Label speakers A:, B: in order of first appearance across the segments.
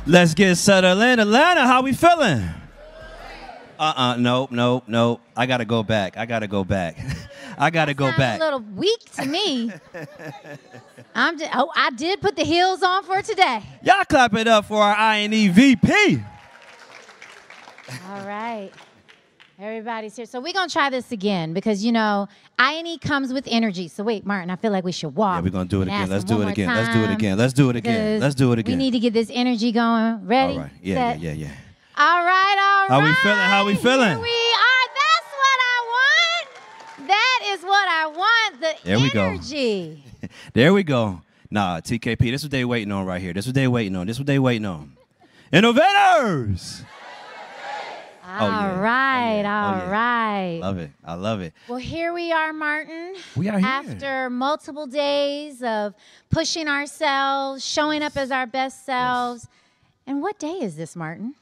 A: Let's get settled in. Atlanta, how we feeling? Nope. I gotta go back. I gotta go back.
B: A little weak to me. I did put the heels on for today.
A: Y'all clap it up for our I&E VP.
B: All right. Everybody's here. So we're going to try this again because, you know, I&E comes with energy. So wait, Martin, I feel like we should walk.
A: Yeah, we're going to do it again. Let's do it again.
B: We need to get this energy going. Ready?
A: All right. Yeah.
B: All right.
A: How we feeling?
B: Here we are. That's what I want. That is what I want. The energy.
A: There we go. Nah, TKP, this is what they waiting on right here. This is what they waiting on. Innovators.
B: All right.
A: I love it.
B: Well, here we are, Martin.
A: We are here.
B: After multiple days of pushing ourselves, showing up as our best selves. Yes. And what day is this, Martin?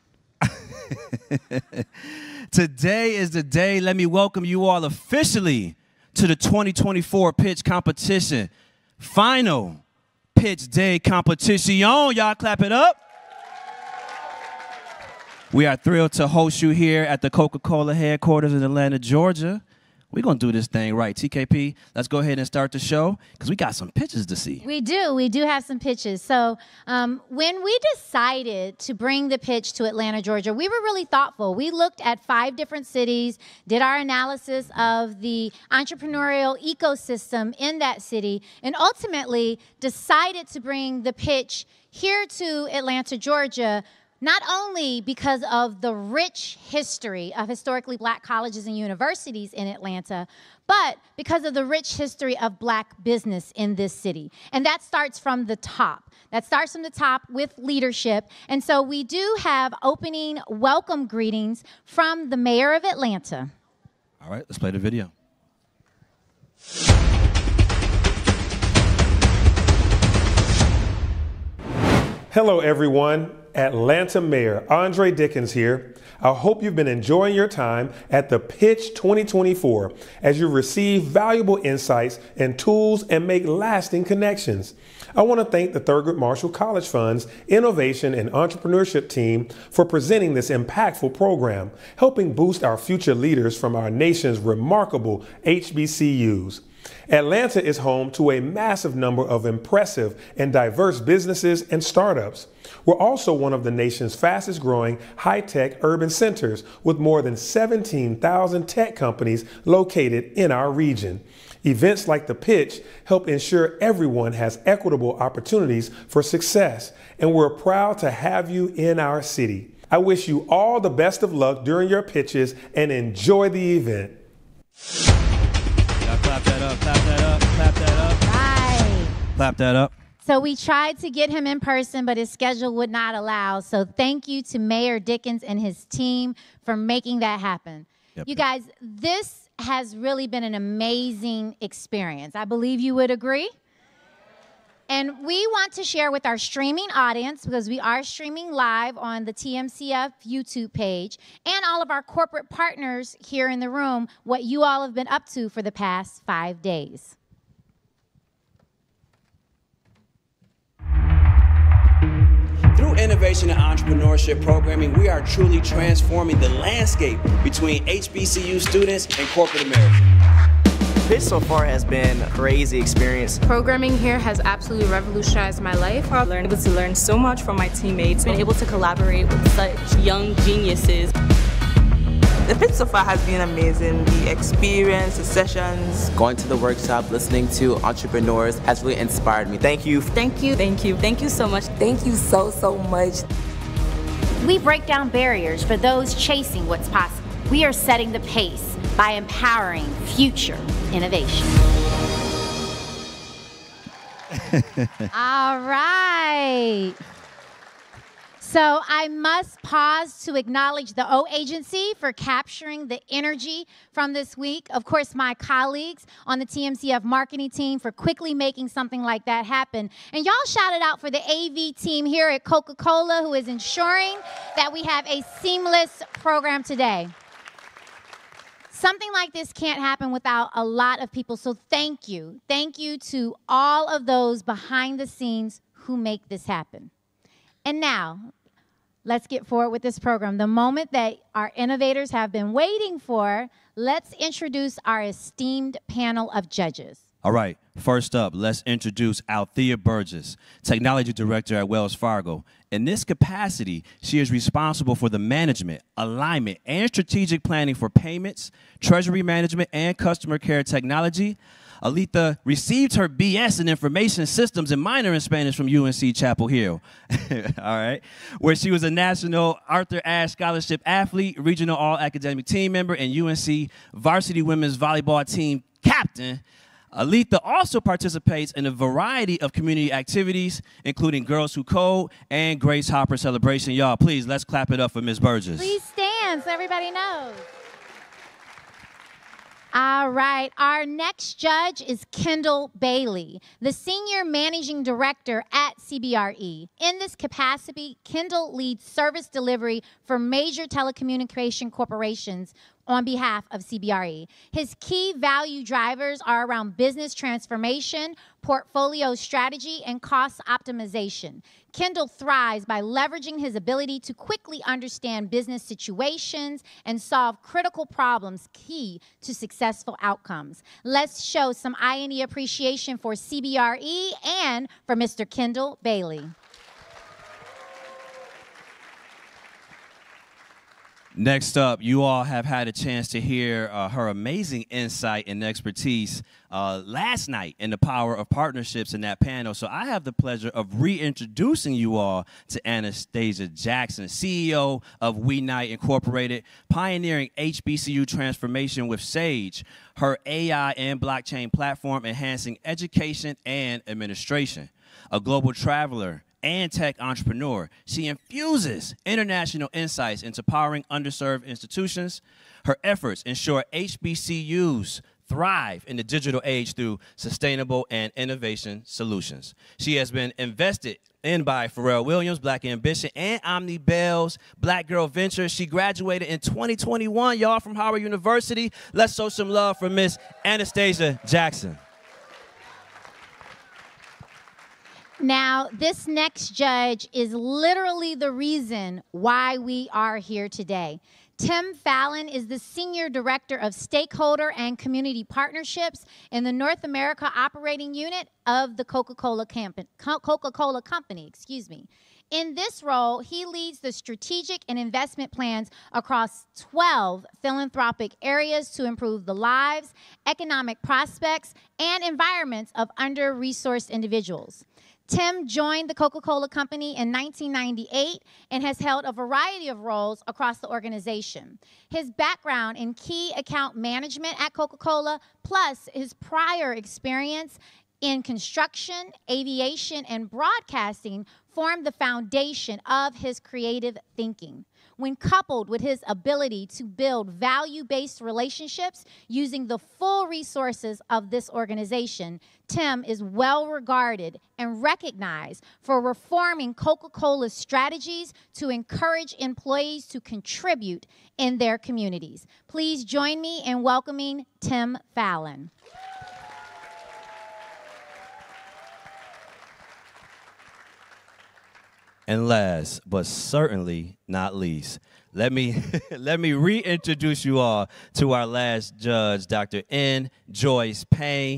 A: Today is the day. Let me welcome you all officially to the 2024 pitch competition. Final pitch day competition. Y'all clap it up. We are thrilled to host you here at the Coca-Cola headquarters in Atlanta, Georgia. We're going to do this thing right. TKP, let's go ahead and start the show because we got some pitches to see.
B: We do have some pitches. So when we decided to bring the pitch to Atlanta, Georgia, we were really thoughtful. We looked at 5 different cities, did our analysis of the entrepreneurial ecosystem in that city, and ultimately decided to bring the pitch here to Atlanta, Georgia, not only because of the rich history of historically black colleges and universities in Atlanta, but because of the rich history of black business in this city. And that starts from the top. That starts from the top with leadership. And so we do have opening welcome greetings from the mayor of Atlanta.
A: All right, let's play the video.
C: Hello, everyone. Atlanta Mayor Andre Dickens here. I hope you've been enjoying your time at the Pitch 2024 as you receive valuable insights and tools and make lasting connections. I want to thank the Thurgood Marshall College Fund's Innovation and Entrepreneurship team for presenting this impactful program, helping boost our future leaders from our nation's remarkable HBCUs. Atlanta is home to a massive number of impressive and diverse businesses and startups. We're also one of the nation's fastest growing high-tech urban centers with more than 17,000 tech companies located in our region. Events like the Pitch help ensure everyone has equitable opportunities for success, and we're proud to have you in our city. I wish you all the best of luck during your pitches and enjoy the event.
A: Clap that up.
B: Right.
A: Clap that up.
B: So we tried to get him in person, but his schedule would not allow. So thank you to Mayor Dickens and his team for making that happen. Yep. You guys, this has really been an amazing experience. I believe you would agree. And we want to share with our streaming audience, because we are streaming live on the TMCF YouTube page, and all of our corporate partners here in the room, what you all have been up to for the past 5 days.
D: Through innovation and entrepreneurship programming, we are truly transforming the landscape between HBCU students and corporate America.
E: Pitch so far has been a crazy experience.
F: Programming here has absolutely revolutionized my life. I've been able to learn so much from my teammates, been able to collaborate with such young geniuses.
G: The pitch so far has been amazing. The experience, the sessions.
E: Going to the workshop, listening to entrepreneurs has really inspired me. Thank you.
F: Thank you so much.
H: Thank you so much.
I: We break down barriers for those chasing what's possible. We are setting the pace by empowering future innovation.
B: All right. So I must pause to acknowledge the O Agency for capturing the energy from this week. Of course, my colleagues on the TMCF marketing team for quickly making something like that happen. And y'all shout it out for the AV team here at Coca-Cola, who is ensuring that we have a seamless program today. Something like this can't happen without a lot of people, so thank you. Thank you to all of those behind the scenes who make this happen. And now, let's get forward with this program. The moment that our innovators have been waiting for, let's introduce our esteemed panel of judges.
A: All right, first up, let's introduce Althea Burgess, Technology Director at Wells Fargo. In this capacity, she is responsible for the management, alignment, and strategic planning for payments, treasury management, and customer care technology. Althea received her BS in Information Systems and minor in Spanish from UNC Chapel Hill, all right, where she was a National Arthur Ashe Scholarship athlete, regional all-academic team member, and UNC varsity women's volleyball team captain. Althea also participates in a variety of community activities, including Girls Who Code and Grace Hopper Celebration. Y'all, please, let's clap it up for Ms. Burgess.
B: Please stand so everybody knows. All right, our next judge is Kendall Bailey, the Senior Managing Director at CBRE. In this capacity, Kendall leads service delivery for major telecommunication corporations on behalf of CBRE. His key value drivers are around business transformation, portfolio strategy, and cost optimization. Kendall thrives by leveraging his ability to quickly understand business situations and solve critical problems key to successful outcomes. Let's show some I&E appreciation for CBRE and for Mr. Kendall Bailey.
A: Next up, you all have had a chance to hear her amazing insight and expertise last night in the power of partnerships in that panel. So I have the pleasure of reintroducing you all to Anastasia Jackson, CEO of WeNight Incorporated, pioneering HBCU transformation with Sage, her AI and blockchain platform enhancing education and administration. A global traveler and tech entrepreneur, she infuses international insights into powering underserved institutions. Her efforts ensure HBCUs thrive in the digital age through sustainable and innovation solutions. She has been invested in by Pharrell Williams, Black Ambition, and Omni Bell's Black Girl Venture. She graduated in 2021, y'all, from Howard University. Let's show some love for Miss Anastasia Jackson.
B: Now, this next judge is literally the reason why we are here today. Tim Fallon is the Senior Director of Stakeholder and Community Partnerships in the North America Operating Unit of the Coca-Cola Company. In this role, he leads the strategic and investment plans across 12 philanthropic areas to improve the lives, economic prospects, and environments of under-resourced individuals. Tim joined the Coca-Cola Company in 1998 and has held a variety of roles across the organization. His background in key account management at Coca-Cola, plus his prior experience in construction, aviation, and broadcasting formed the foundation of his creative thinking. When coupled with his ability to build value-based relationships using the full resources of this organization, Tim is well regarded and recognized for reforming Coca-Cola's strategies to encourage employees to contribute in their communities. Please join me in welcoming Tim Fallon.
A: And last, but certainly not least, let me reintroduce you all to our last judge, Dr. N. Joyce Payne.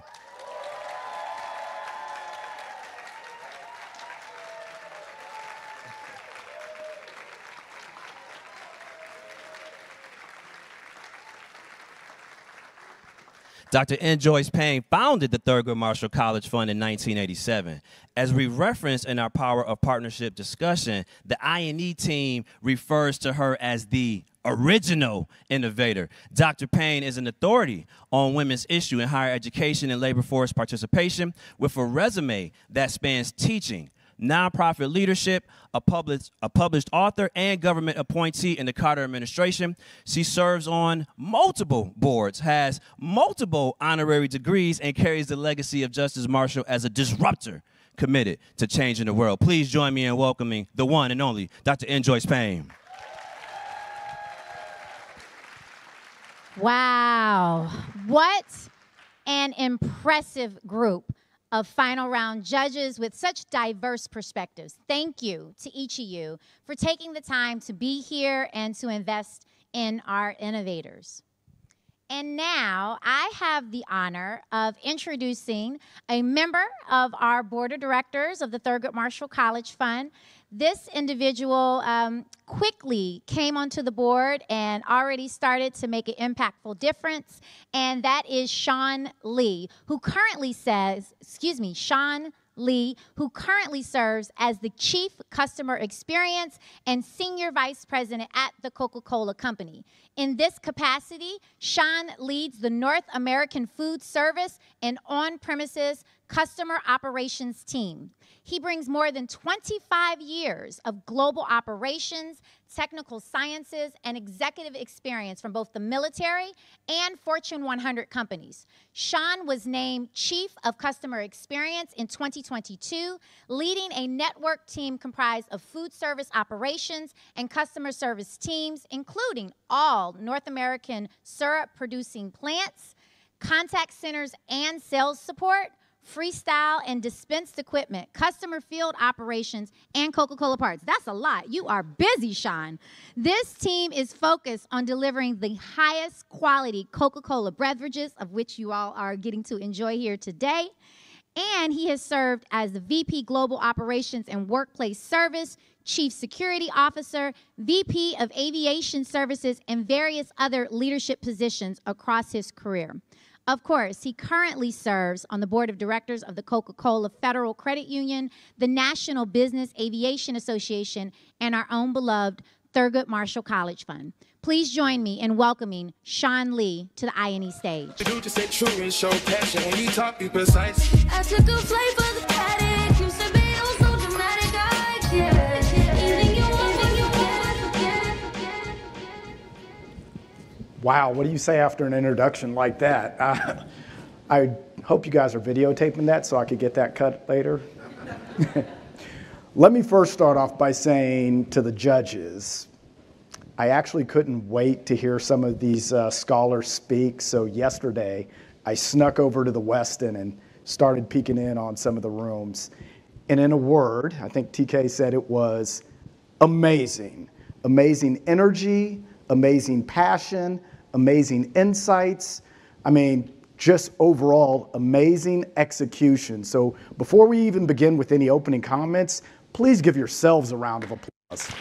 A: Dr. N. Joyce Payne founded the Thurgood Marshall College Fund in 1987. As we referenced in our Power of Partnership discussion, the I&E team refers to her as the original innovator. Dr. Payne is an authority on women's issues in higher education and labor force participation with a resume that spans teaching, nonprofit leadership, a published author, and government appointee in the Carter administration. She serves on multiple boards, has multiple honorary degrees, and carries the legacy of Justice Marshall as a disruptor committed to changing the world. Please join me in welcoming the one and only Dr. N. Joyce Payne.
B: Wow, what an impressive group of final round judges with such diverse perspectives. Thank you to each of you for taking the time to be here and to invest in our innovators. And now I have the honor of introducing a member of our board of directors of the Thurgood Marshall College Fund. This individual quickly came onto the board and already started to make an impactful difference, and that is Sean Lee, who currently serves as the Chief Customer Experience and Senior Vice President at the Coca-Cola Company. In this capacity, Sean leads the North American Food Service and on-premises customer operations team. He brings more than 25 years of global operations, technical sciences, and executive experience from both the military and Fortune 100 companies. Sean was named Chief of Customer Experience in 2022, leading a network team comprised of food service operations and customer service teams, including all North American syrup-producing plants, contact centers and sales support, freestyle and dispensed equipment, customer field operations, and Coca-Cola parts. That's a lot. You are busy, Sean. This team is focused on delivering the highest quality Coca-Cola beverages, of which you all are getting to enjoy here today. And he has served as the VP Global Operations and Workplace Service, Chief Security Officer, VP of Aviation Services, and various other leadership positions across his career. Of course, he currently serves on the board of directors of the Coca-Cola Federal Credit Union, the National Business Aviation Association, and our own beloved Thurgood Marshall College Fund. Please join me in welcoming Sean Lee to the INE stage.
J: I took a flight for the paddock. You said, babe, so dramatic. I get it. Anything you want, forget it.
K: Wow, what do you say after an introduction like that? I hope you guys are videotaping that so I could get that cut later. Let me first start off by saying to the judges, I actually couldn't wait to hear some of these scholars speak. So yesterday, I snuck over to the Westin and started peeking in on some of the rooms. And in a word, I think TK said it was amazing. Amazing energy, amazing passion, amazing insights. I mean, just overall amazing execution. So before we even begin with any opening comments, please give yourselves a round of applause.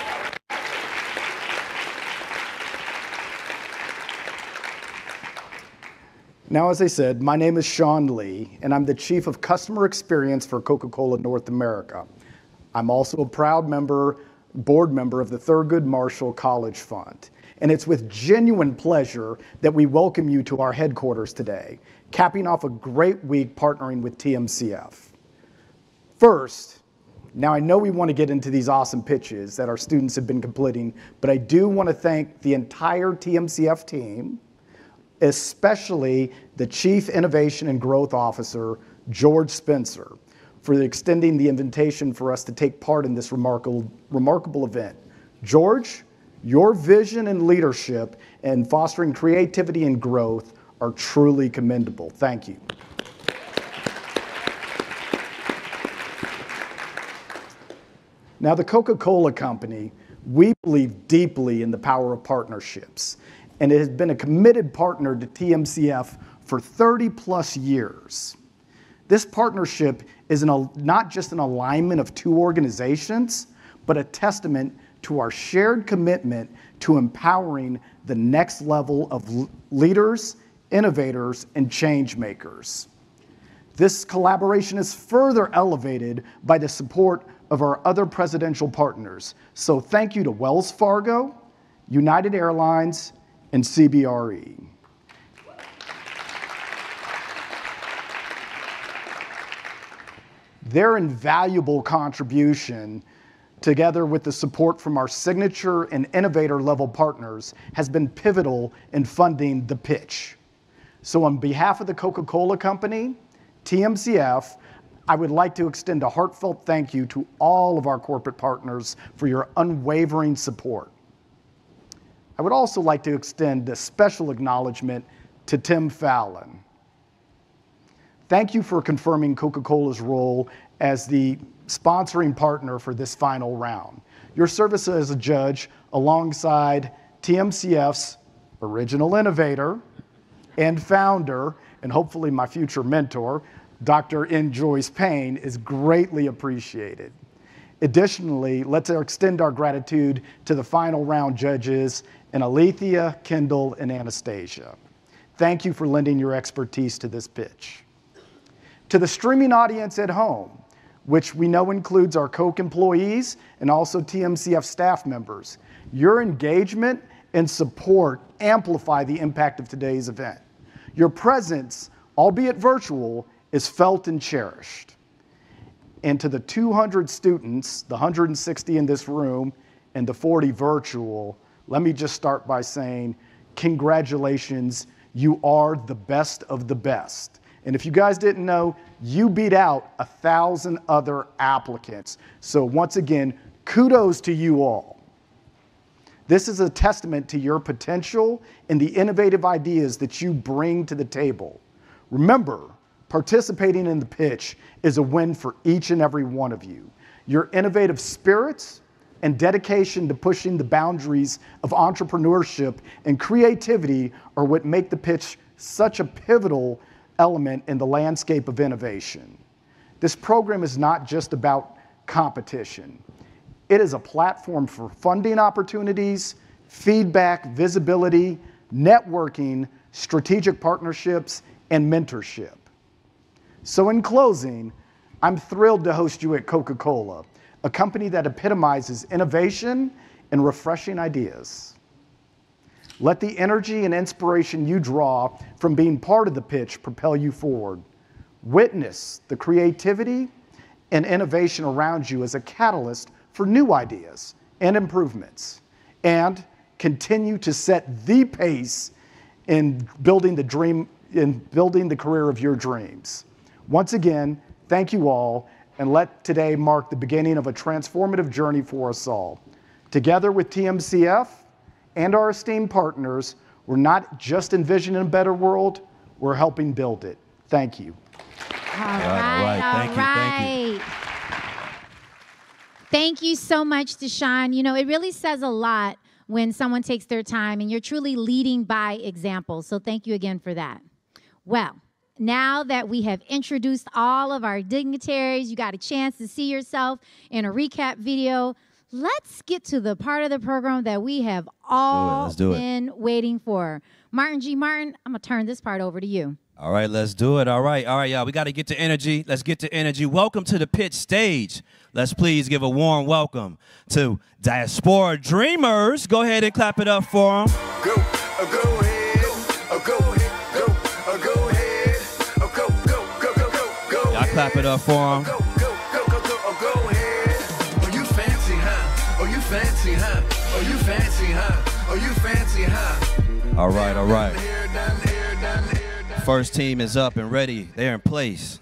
K: Now, as I said, my name is Sean Lee, and I'm the Chief of Customer Experience for Coca-Cola North America. I'm also a proud board member of the Thurgood Marshall College Fund. And it's with genuine pleasure that we welcome you to our headquarters today, capping off a great week partnering with TMCF. First, now I know we want to get into these awesome pitches that our students have been completing, but I do want to thank the entire TMCF team, especially the Chief Innovation and Growth Officer, George Spencer, for extending the invitation for us to take part in this remarkable event. George, your vision and leadership in fostering creativity and growth are truly commendable. Thank you. Now, the Coca-Cola Company, we believe deeply in the power of partnerships, and it has been a committed partner to TMCF for 30+ years. This partnership is not just an alignment of two organizations, but a testament to our shared commitment to empowering the next level of leaders, innovators, and change makers. This collaboration is further elevated by the support of our other presidential partners. So thank you to Wells Fargo, United Airlines, and CBRE. Their invaluable contribution, together with the support from our signature and innovator level partners, has been pivotal in funding the pitch. So on behalf of the Coca-Cola Company, TMCF, I would like to extend a heartfelt thank you to all of our corporate partners for your unwavering support. I would also like to extend a special acknowledgement to Tim Fallon. thank you for confirming Coca-Cola's role as the sponsoring partner for this final round. Your service as a judge alongside TMCF's original innovator and founder, and hopefully my future mentor, Dr. N. Joyce Payne, is greatly appreciated. Additionally, let's extend our gratitude to the final round judges in Alethea, Kendall, and Anastasia. Thank you for lending your expertise to this pitch. To the streaming audience at home, which we know includes our Coke employees and also TMCF staff members, your engagement and support amplify the impact of today's event. Your presence, albeit virtual, is felt and cherished. And to the 200 students, the 160 in this room, and the 40 virtual, let me just start by saying, congratulations, you are the best of the best. And if you guys didn't know, you beat out 1,000 other applicants. So once again, kudos to you all. This is a testament to your potential and the innovative ideas that you bring to the table. Remember, participating in the pitch is a win for each and every one of you. Your innovative spirits and dedication to pushing the boundaries of entrepreneurship and creativity are what make the pitch such a pivotal element in the landscape of innovation. This program is not just about competition. It is a platform for funding opportunities, feedback, visibility, networking, strategic partnerships, and mentorship. So in closing, I'm thrilled to host you at Coca-Cola, a company that epitomizes innovation and refreshing ideas. Let the energy and inspiration you draw from being part of the pitch propel you forward. Witness the creativity and innovation around you as a catalyst for new ideas and improvements, and continue to set the pace in building the career of your dreams. Once again, thank you all, and let today mark the beginning of a transformative journey for us all. Together with TMCF and our esteemed partners, we're not just envisioning a better world, we're helping build it. Thank you.
B: All right. Thank you. Thank you so much, Deshaun. You know, it really says a lot when someone takes their time, and you're truly leading by example. So thank you again for that. Well, now that we have introduced all of our dignitaries, you got a chance to see yourself in a recap video, let's get to the part of the program that we have all been waiting for. Martin G. Martin, I'm going to turn this part over to you.
A: All right, let's do it. All right, y'all. We got to get to energy. Let's get to energy. Welcome to the pitch stage. Let's please give a warm welcome to Diaspora Dreamers. Go ahead and clap it up for them.
L: Go ahead. Go ahead. Go.
A: Y'all clap it up for them.
L: Go ahead. Oh, you fancy, huh? Oh, you fancy, huh? Oh, you fancy, huh? Oh, you fancy, huh?
A: All right. First team is up and ready. They're in place.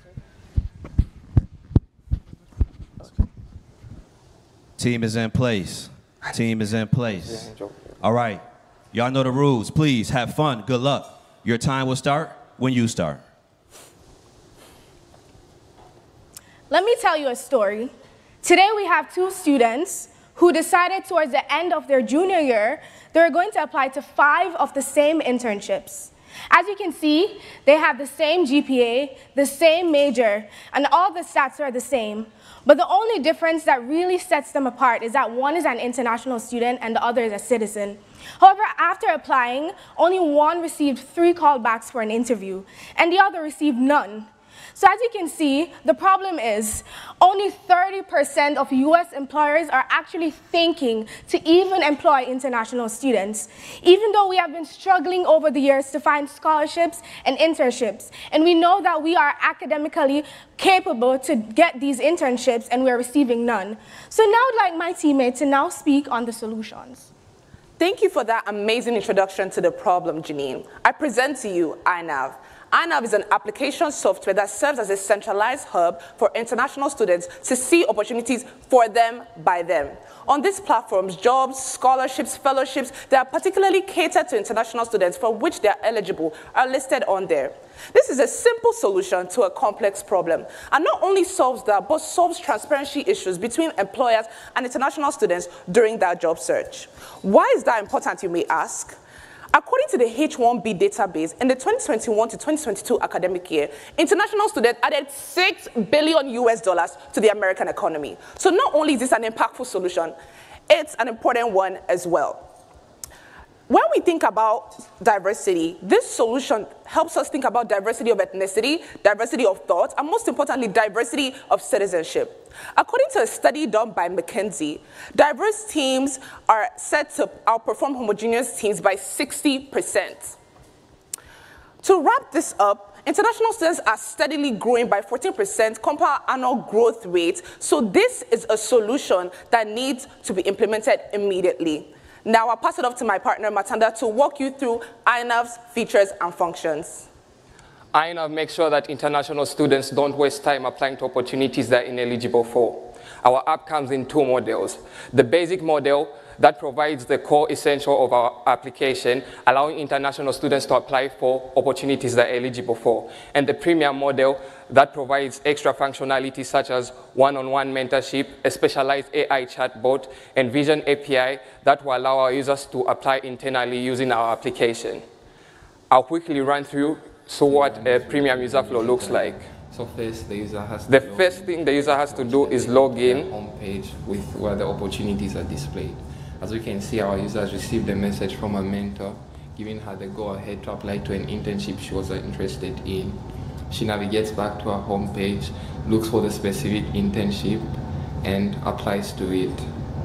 A: Team is in place. All right. Y'all know the rules. Please have fun. Good luck. Your time will start when you start.
M: Let me tell you a story. Today we have two students who decided towards the end of their junior year they were going to apply to 5 of the same internships. As you can see, they have the same GPA, the same major, and all the stats are the same. But the only difference that really sets them apart is that one is an international student and the other is a citizen. However, after applying, only one received 3 callbacks for an interview, and the other received none. So as you can see, the problem is only 30% of US employers are actually thinking to even employ international students, even though we have been struggling over the years to find scholarships and internships. And we know that we are academically capable to get these internships and we're receiving none. So now I'd like my teammate to now speak on the solutions.
G: Thank you for that amazing introduction to the problem, Janine. I present to you INAV. INAV is an application software that serves as a centralized hub for international students to see opportunities for them by them. On these platforms, jobs, scholarships, fellowships that are particularly catered to international students for which they are eligible are listed on there. This is a simple solution to a complex problem, and not only solves that, but solves transparency issues between employers and international students during their job search. Why is that important, you may ask? According to the H1B database, in the 2021 to 2022 academic year, international students added $6 billion to the American economy. So not only is this an impactful solution, it's an important one as well. When we think about diversity, this solution helps us think about diversity of ethnicity, diversity of thought, and most importantly, diversity of citizenship. According to a study done by McKinsey, diverse teams are set to outperform homogeneous teams by 60%. To wrap this up, international students are steadily growing by 14% compound annual growth rate, so this is a solution that needs to be implemented immediately. Now I'll pass it off to my partner, Matanda, to walk you through INAV's features and functions.
N: INAV makes sure that international students don't waste time applying to opportunities they're ineligible for. Our app comes in two models. The basic model that provides the core essential of our application, allowing international students to apply for opportunities they're eligible for. And the premium model that provides extra functionality such as one-on-one mentorship, a specialized AI chatbot, and Vision API that will allow our users to apply internally using our application. I'll quickly run through what a premium user flow looks like.
O: So first,
N: the first thing the user has to do is log in.
O: Homepage with where the opportunities are displayed. As we can see, our users received a message from a mentor giving her the go-ahead to apply to an internship she was interested in. She navigates back to her homepage, looks for the specific internship, and applies to it.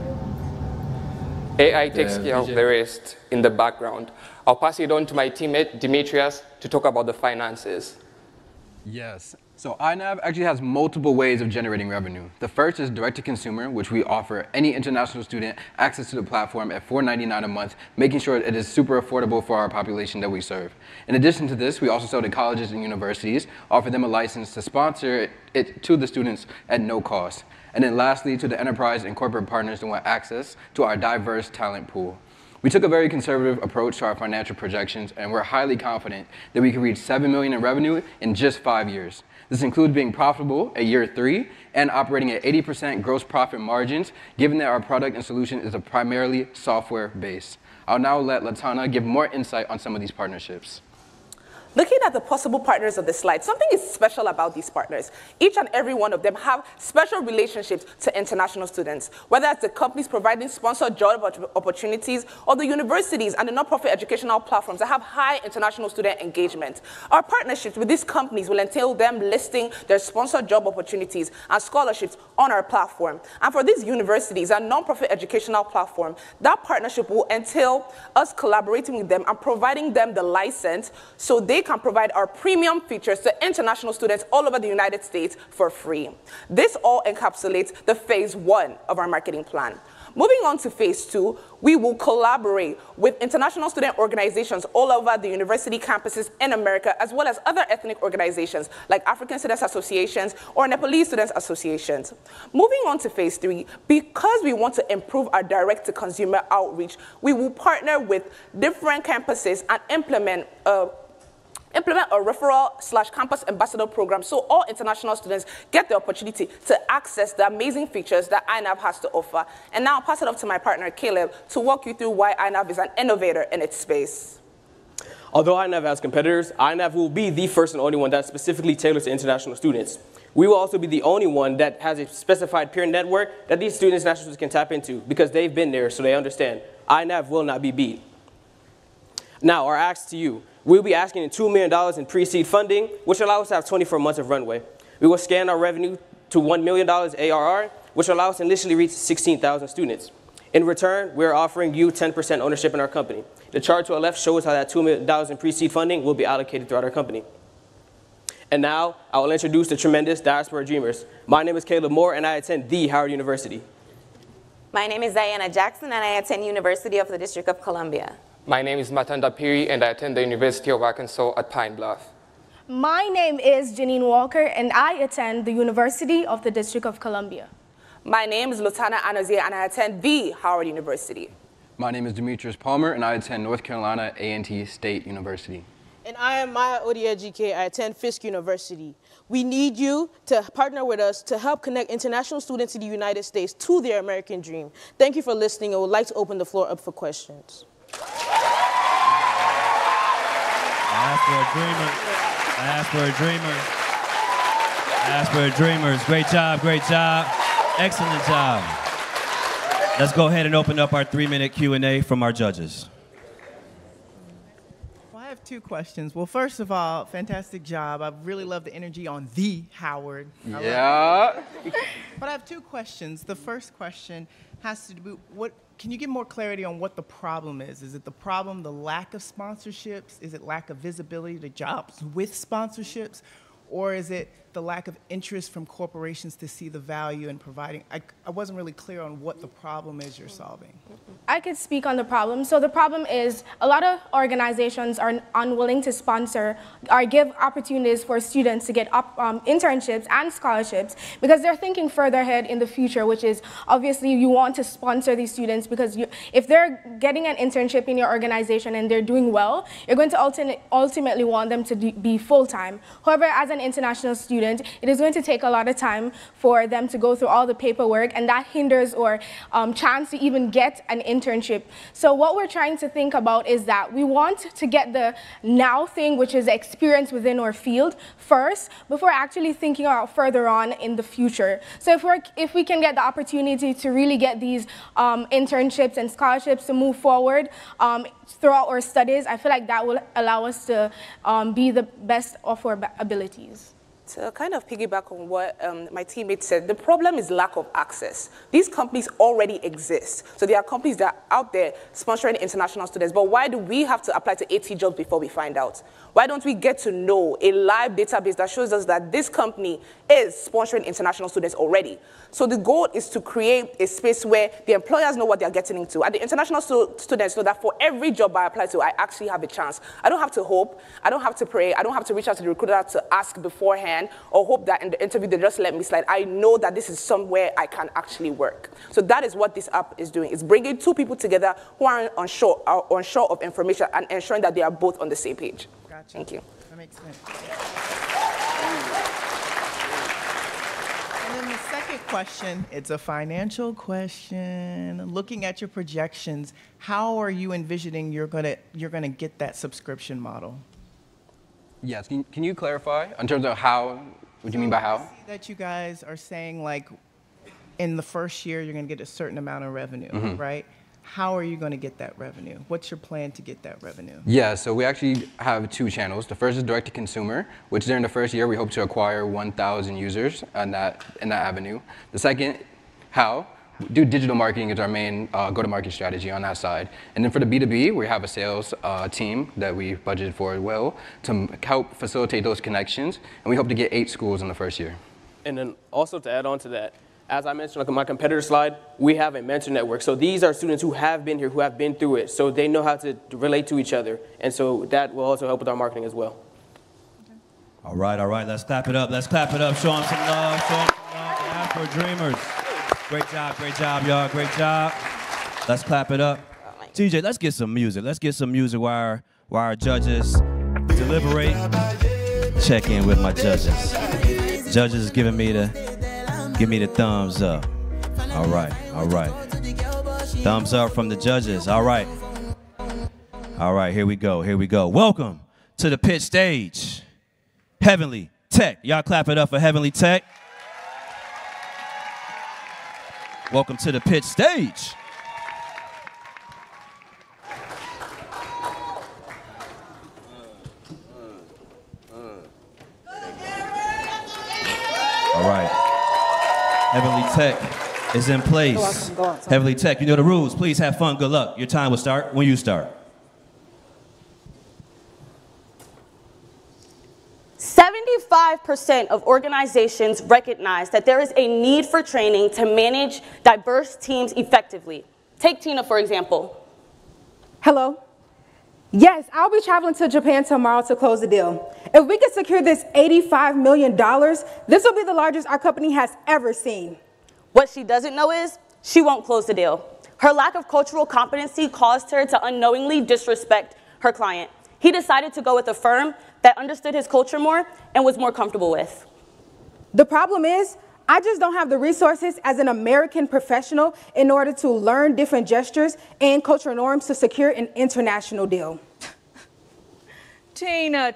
N: AI takes care of the rest in the background. I'll pass it on to my teammate, Demetrius, to talk about the finances.
P: Yes. So INAV actually has multiple ways of generating revenue. The first is direct-to-consumer, which we offer any international student access to the platform at $4.99 a month, making sure it is super affordable for our population that we serve. In addition to this, we also sell to colleges and universities, offer them a license to sponsor it to the students at no cost. And then lastly, to the enterprise and corporate partners who want access to our diverse talent pool. We took a very conservative approach to our financial projections, and we're highly confident that we can reach $7 million in revenue in just 5 years. This includes being profitable at year 3 and operating at 80% gross profit margins, given that our product and solution is primarily software-based. I'll now let Latana give more insight on some of these partnerships.
G: Looking at the possible partners on the slide, something is special about these partners. Each and every one of them have special relationships to international students, whether it's the companies providing sponsored job opportunities or the universities and the nonprofit educational platforms that have high international student engagement. Our partnerships with these companies will entail them listing their sponsored job opportunities and scholarships on our platform. And for these universities and nonprofit educational platform, that partnership will entail us collaborating with them and providing them the license so they can provide our premium features to international students all over the United States for free. This all encapsulates the phase 1 of our marketing plan. Moving on to phase 2, we will collaborate with international student organizations all over the university campuses in America, as well as other ethnic organizations like African Students Associations or Nepalese Students Associations. Moving on to phase 3, because we want to improve our direct-to-consumer outreach, we will partner with different campuses and implement a referral/campus ambassador program so all international students get the opportunity to access the amazing features that INAV has to offer. And now I'll pass it off to my partner, Caleb, to walk you through why INAV is an innovator in its space.
Q: Although INAV has competitors, INAV will be the first and only one that's specifically tailored to international students. We will also be the only one that has a specified peer network that these students, international students, can tap into because they've been there, so they understand. INAV will not be beat. Now, our ask to you. We'll be asking $2 million in pre-seed funding, which allows us to have 24 months of runway. We will scale our revenue to $1 million ARR, which allows us to initially reach 16,000 students. In return, we're offering you 10% ownership in our company. The chart to our left shows how that $2 million in pre-seed funding will be allocated throughout our company. And now, I will introduce the tremendous diaspora dreamers. My name is Caleb Moore, and I attend the Howard University.
R: My name is Diana Jackson, and I attend University of the District of Columbia.
N: My name is Matanda Piri, and I attend the University of Arkansas at Pine Bluff.
M: My name is Janine Walker, and I attend the University of the District of Columbia.
G: My name is Lutana Anozie, and I attend the Howard University.
P: My name is Demetrius Palmer, and I attend North Carolina A&T State University.
S: And I am Maya Odiejike. I attend Fisk University. We need you to partner with us to help connect international students in the United States to their American dream. Thank you for listening. I would like to open the floor up for questions.
A: Ask for a dreamer. Ask for a dreamer. Ask for a dreamers. Great job, great job. Excellent job. Let's go ahead and open up our 3-minute Q&A from our judges.
T: I have 2 questions. Well, first of all, fantastic job. I really love the energy on the Howard.
P: Yeah.
T: But I have 2 questions. The first question has to do with can you give more clarity on what the problem is? Is it the problem, the lack of sponsorships? Is it lack of visibility to jobs with sponsorships? Or is it the lack of interest from corporations to see the value in providing? I wasn't really clear on what the problem is you're solving.
M: I could speak on the problem. So the problem is a lot of organizations are unwilling to sponsor or give opportunities for students to get internships and scholarships because they're thinking further ahead in the future, which is obviously you want to sponsor these students because if they're getting an internship in your organization and they're doing well, you're going to ultimately want them to be full-time. However, as an international student, it is going to take a lot of time for them to go through all the paperwork, and that hinders or chance to even get an internship. So what we're trying to think about is that we want to get the now thing, which is experience within our field first, before actually thinking about further on in the future. So if we can get the opportunity to really get these internships and scholarships to move forward throughout our studies, I feel like that will allow us to be the best of our abilities.
G: To kind of piggyback on what my teammate said, the problem is lack of access. These companies already exist. So there are companies that are out there sponsoring international students, but why do we have to apply to 80 jobs before we find out? Why don't we get to know a live database that shows us that this company is sponsoring international students already? So the goal is to create a space where the employers know what they're getting into, and the international students know that for every job I apply to, I actually have a chance. I don't have to hope, I don't have to pray, I don't have to reach out to the recruiter to ask beforehand or hope that in the interview they just let me slide. I know that this is somewhere I can actually work. So that is what this app is doing. It's bringing 2 people together who are unsure of information and ensuring that they are both on the same page.
T: Gotcha.
G: Thank you.
T: That makes sense. And then the second question, it's a financial question. Looking at your projections, how are you envisioning you're gonna get that subscription model?
P: Yes, can you clarify in terms of how, what do you mean by how?
T: I see that you guys are saying like in the first year you're gonna get a certain amount of revenue, right? How are you gonna get that revenue? What's your plan to get that revenue?
P: Yeah, so we actually have 2 channels. The first is direct to consumer, which during the first year we hope to acquire 1,000 users in that avenue. The second, how? Do digital marketing is our main go-to-market strategy on that side. And then for the B2B, we have a sales team that we budgeted for as well to help facilitate those connections. And we hope to get 8 schools in the first year.
Q: And then also to add on to that, as I mentioned on my competitor slide, we have a mentor network. So these are students who have been here, who have been through it. So they know how to relate to each other. And so that will also help with our marketing as well.
A: All right, let's clap it up. Let's clap it up. Show them some love. Show them some love. Afro Dreamers. Great job, y'all. Great job. Let's clap it up. TJ, let's get some music. Let's get some music while our judges deliberate. Check in with my judges. Judges giving me the thumbs up. All right. Thumbs up from the judges. All right, here we go. Welcome to the pitch stage. Heavenly Tech. Y'all clap it up for Heavenly Tech. Welcome to the pitch stage. All right. Heavenly Tech is in place.
S: Go on.
A: Heavenly Tech, you know the rules. Please have fun. Good luck. Your time will start when you start.
U: 75% of organizations recognize that there is a need for training to manage diverse teams effectively. Take Tina, for example.
V: Hello.
M: Yes, I'll be traveling to Japan tomorrow to close the deal. If we can secure this $85 million, this will be the largest our company has ever seen.
U: What she doesn't know is she won't close the deal. Her lack of cultural competency caused her to unknowingly disrespect her client. He decided to go with a firm that understood his culture more and was more comfortable with.
M: The problem is, I just don't have the resources as an American professional in order to learn different gestures and cultural norms to secure an international deal.
C: Tina,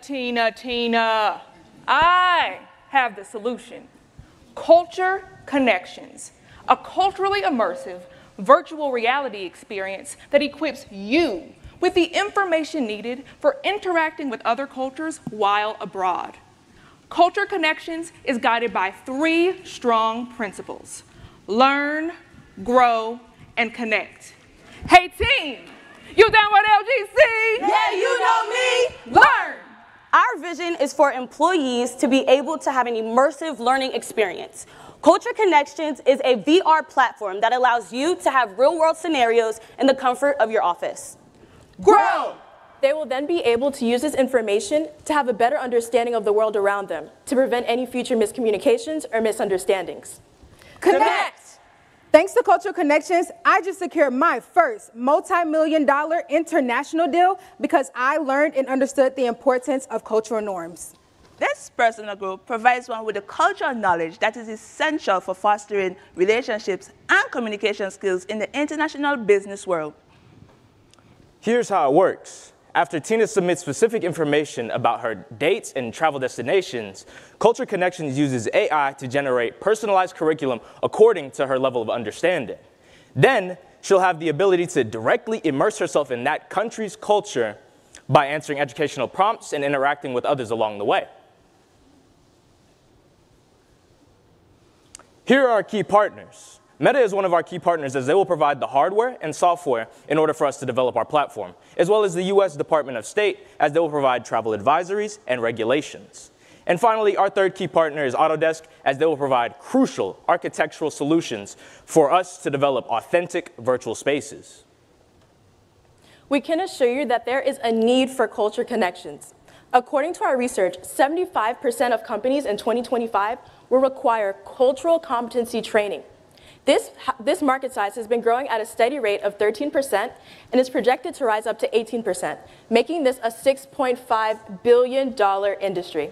C: I have the solution. Culture Connections, a culturally immersive virtual reality experience that equips you with the information needed for interacting with other cultures while abroad. Culture Connections is guided by 3 strong principles: learn, grow, and connect. Hey team, you down with LGC?
U: Yeah, you know me. Learn. Our vision is for employees to be able to have an immersive learning experience. Culture Connections is a VR platform that allows you to have real-world scenarios in the comfort of your office.
V: Grow! They will then be able to use this information to have a better understanding of the world around them, to prevent any future miscommunications or misunderstandings.
M: Connect! Thanks to Cultural Connections, I just secured my first multi-million-dollar international deal because I learned and understood the importance of cultural norms.
W: This personal group provides one with the cultural knowledge that is essential for fostering relationships and communication skills in the international business world.
X: Here's how it works. After Tina submits specific information about her dates and travel destinations, Culture Connections uses AI to generate personalized curriculum according to her level of understanding. Then, she'll have the ability to directly immerse herself in that country's culture by answering educational prompts and interacting with others along the way. Here are our key partners. Meta is one of our key partners as they will provide the hardware and software in order for us to develop our platform, as well as the US Department of State as they will provide travel advisories and regulations. And finally, our third key partner is Autodesk as they will provide crucial architectural solutions for us to develop authentic virtual spaces.
V: We can assure you that there is a need for Culture Connections. According to our research, 75% of companies in 2025 will require cultural competency training. This market size has been growing at a steady rate of 13% and is projected to rise up to 18%, making this a $6.5 billion industry.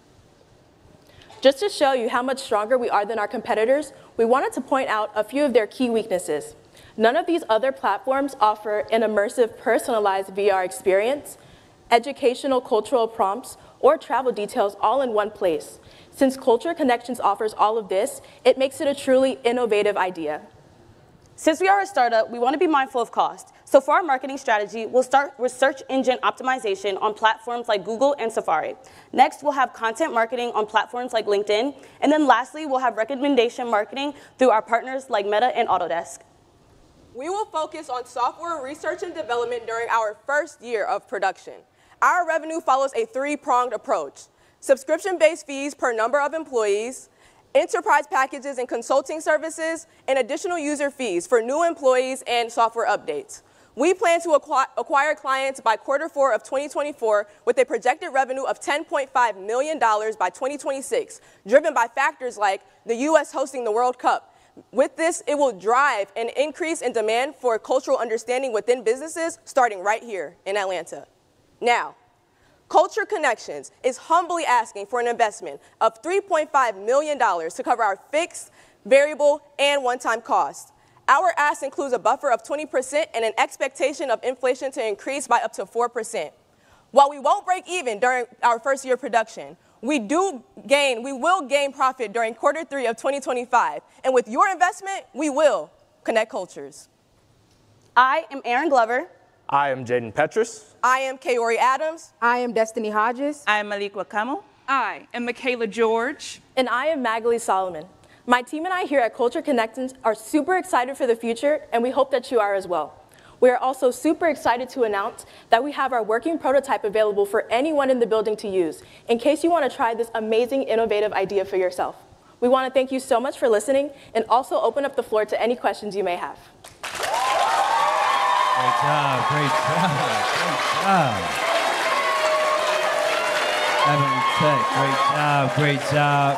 V: Just to show you how much stronger we are than our competitors, we wanted to point out a few of their key weaknesses. None of these other platforms offer an immersive, personalized VR experience, educational cultural prompts, or travel details all in one place. Since Culture Connections offers all of this, it makes it a truly innovative idea.
U: Since we are a startup, we want to be mindful of cost. So for our marketing strategy, we'll start with search engine optimization on platforms like Google and Safari. Next, we'll have content marketing on platforms like LinkedIn. And then lastly, we'll have recommendation marketing through our partners like Meta and Autodesk.
Y: We will focus on software research and development during our first year of production. Our revenue follows a 3-pronged approach: subscription-based fees per number of employees, enterprise packages and consulting services, and additional user fees for new employees and software updates. We plan to acquire clients by Q4 of 2024 with a projected revenue of $10.5 million by 2026, driven by factors like the US hosting the World Cup. With this, it will drive an increase in demand for cultural understanding within businesses starting right here in Atlanta. Now, Culture Connections is humbly asking for an investment of $3.5 million to cover our fixed, variable, and one-time costs. Our ask includes a buffer of 20% and an expectation of inflation to increase by up to 4%. While we won't break even during our first year of production, we will gain profit during Q3 of 2025. And with your investment, we will connect cultures.
U: I am Aaron Glover.
X: I am Jaden Petrus.
Y: I am Kaori Adams.
M: I am Destiny Hodges.
W: I am Malik Wakamo.
C: I am Michaela George.
V: And I am Magali Solomon. My team and I here at Culture Connections are super excited for the future, and we hope that you are as well. We are also super excited to announce that we have our working prototype available for anyone in the building to use, in case you want to try this amazing, innovative idea for yourself. We want to thank you so much for listening, and also open up the floor to any questions you may have.
A: Great job, great job, great job. Heavenly Tech, great job,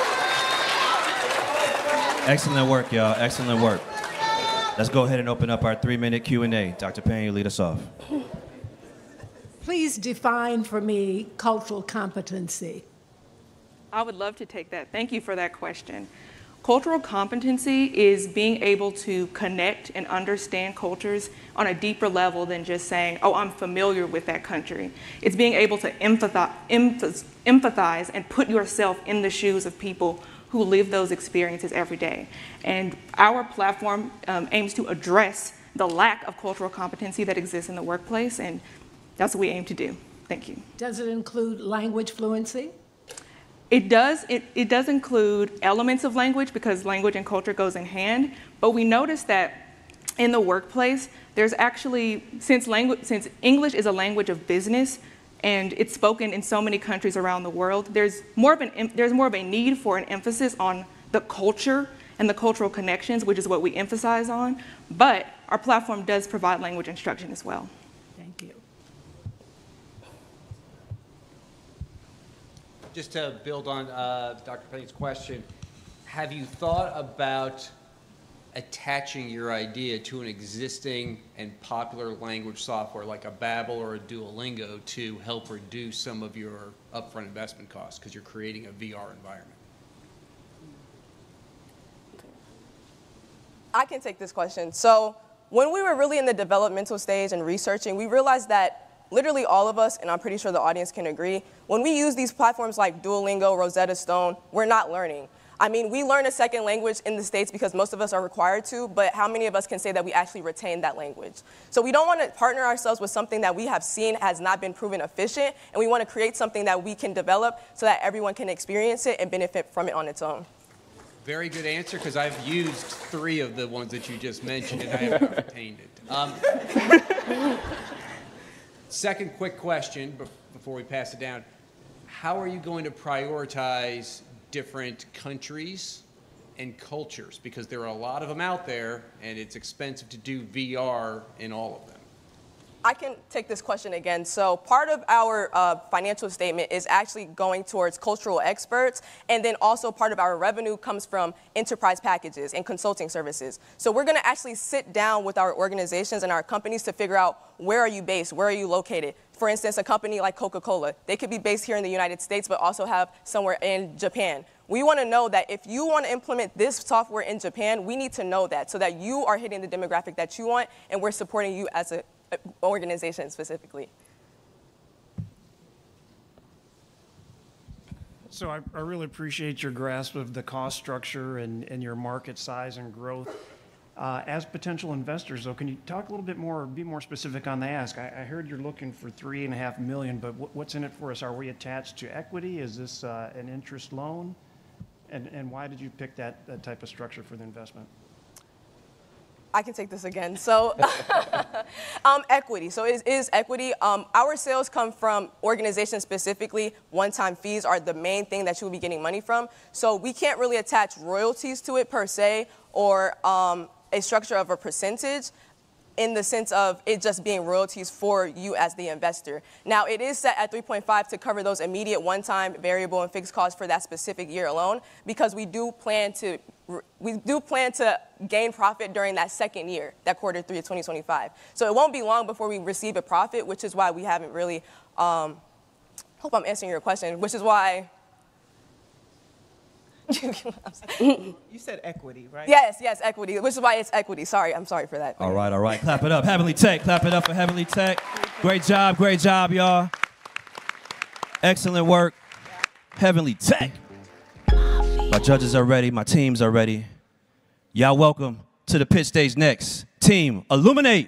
A: great job. Excellent work, y'all, excellent work. Let's go ahead and open up our 3-minute Q&A. Dr. Payne, you lead us off.
D: Please define for me cultural competency.
C: I would love to take that. Thank you for that question. Cultural competency is being able to connect and understand cultures on a deeper level than just saying, oh, I'm familiar with that country. It's being able to empathize and put yourself in the shoes of people who live those experiences every day. And our platform aims to address the lack of cultural competency that exists in the workplace, and that's what we aim to do. Thank you.
D: Does it include language fluency?
C: It does. It does include elements of language because language and culture goes in hand. But we notice that in the workplace, there's actually, since English is a language of business and it's spoken in so many countries around the world, there's more of a need for an emphasis on the culture and the cultural connections, which is what we emphasize on. But our platform does provide language instruction as well.
D: Thank you.
E: Just to build on Dr. Payne's question, have you thought about attaching your idea to an existing and popular language software like a Babbel or a Duolingo to help reduce some of your upfront investment costs because you're creating a VR environment?
Y: I can take this question. So when we were really in the developmental stage and researching, we realized that literally all of us, and I'm pretty sure the audience can agree, when we use these platforms like Duolingo, Rosetta Stone, we're not learning. I mean, we learn a second language in the States because most of us are required to, but how many of us can say that we actually retain that language? So we don't want to partner ourselves with something that we have seen has not been proven efficient, and we want to create something that we can develop so that everyone can experience it and benefit from it on its own.
E: Very good answer, because I've used 3 of the ones that you just mentioned, and I have not retained it. Second quick question before we pass it down. How are you going to prioritize different countries and cultures? Because there are a lot of them out there, and it's expensive to do VR in all of them.
Y: I can take this question again. So part of our financial statement is actually going towards cultural experts, and then also part of our revenue comes from enterprise packages and consulting services. So we're going to actually sit down with our organizations and our companies to figure out where are you based, where are you located. For instance, a company like Coca-Cola, they could be based here in the United States, but also have somewhere in Japan. We want to know that if you want to implement this software in Japan, we need to know that so that you are hitting the demographic that you want, and we're supporting you as an organization specifically.
F: So I really appreciate your grasp of the cost structure and your market size and growth. As potential investors, though, can you talk a little bit more, be more specific on the ask? I heard you're looking for $3.5 million, but what's in it for us? Are we attached to equity? Is this an interest loan? And why did you pick that type of structure for the investment?
Y: I can take this again. So equity. So it is equity. Our sales come from organizations specifically. One-time fees are the main thing that you will be getting money from. So we can't really attach royalties to it per se, or a structure of a percentage in the sense of it just being royalties for you as the investor. Now, it is set at 3.5 to cover those immediate one-time variable and fixed costs for that specific year alone, because we do plan to gain profit during that second year, that quarter 3 of 2025. So it won't be long before we receive a profit, which is why we haven't really, hope I'm answering your question, which is why.
T: You said equity, right?
Y: Yes, equity, which is why it's equity. Sorry, I'm sorry for that.
A: All right. Clap it up. Heavenly Tech. Clap it up for Heavenly Tech. Great job, y'all. Excellent work. Heavenly Tech. My judges are ready. My teams are ready. Y'all welcome to the pitch stage next. Team, illuminate.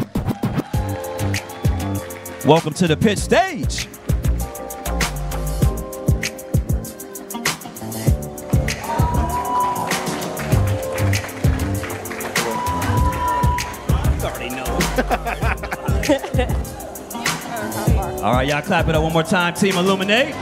A: Welcome to the pitch stage. All right, y'all clap it up one more time. Team Illuminate.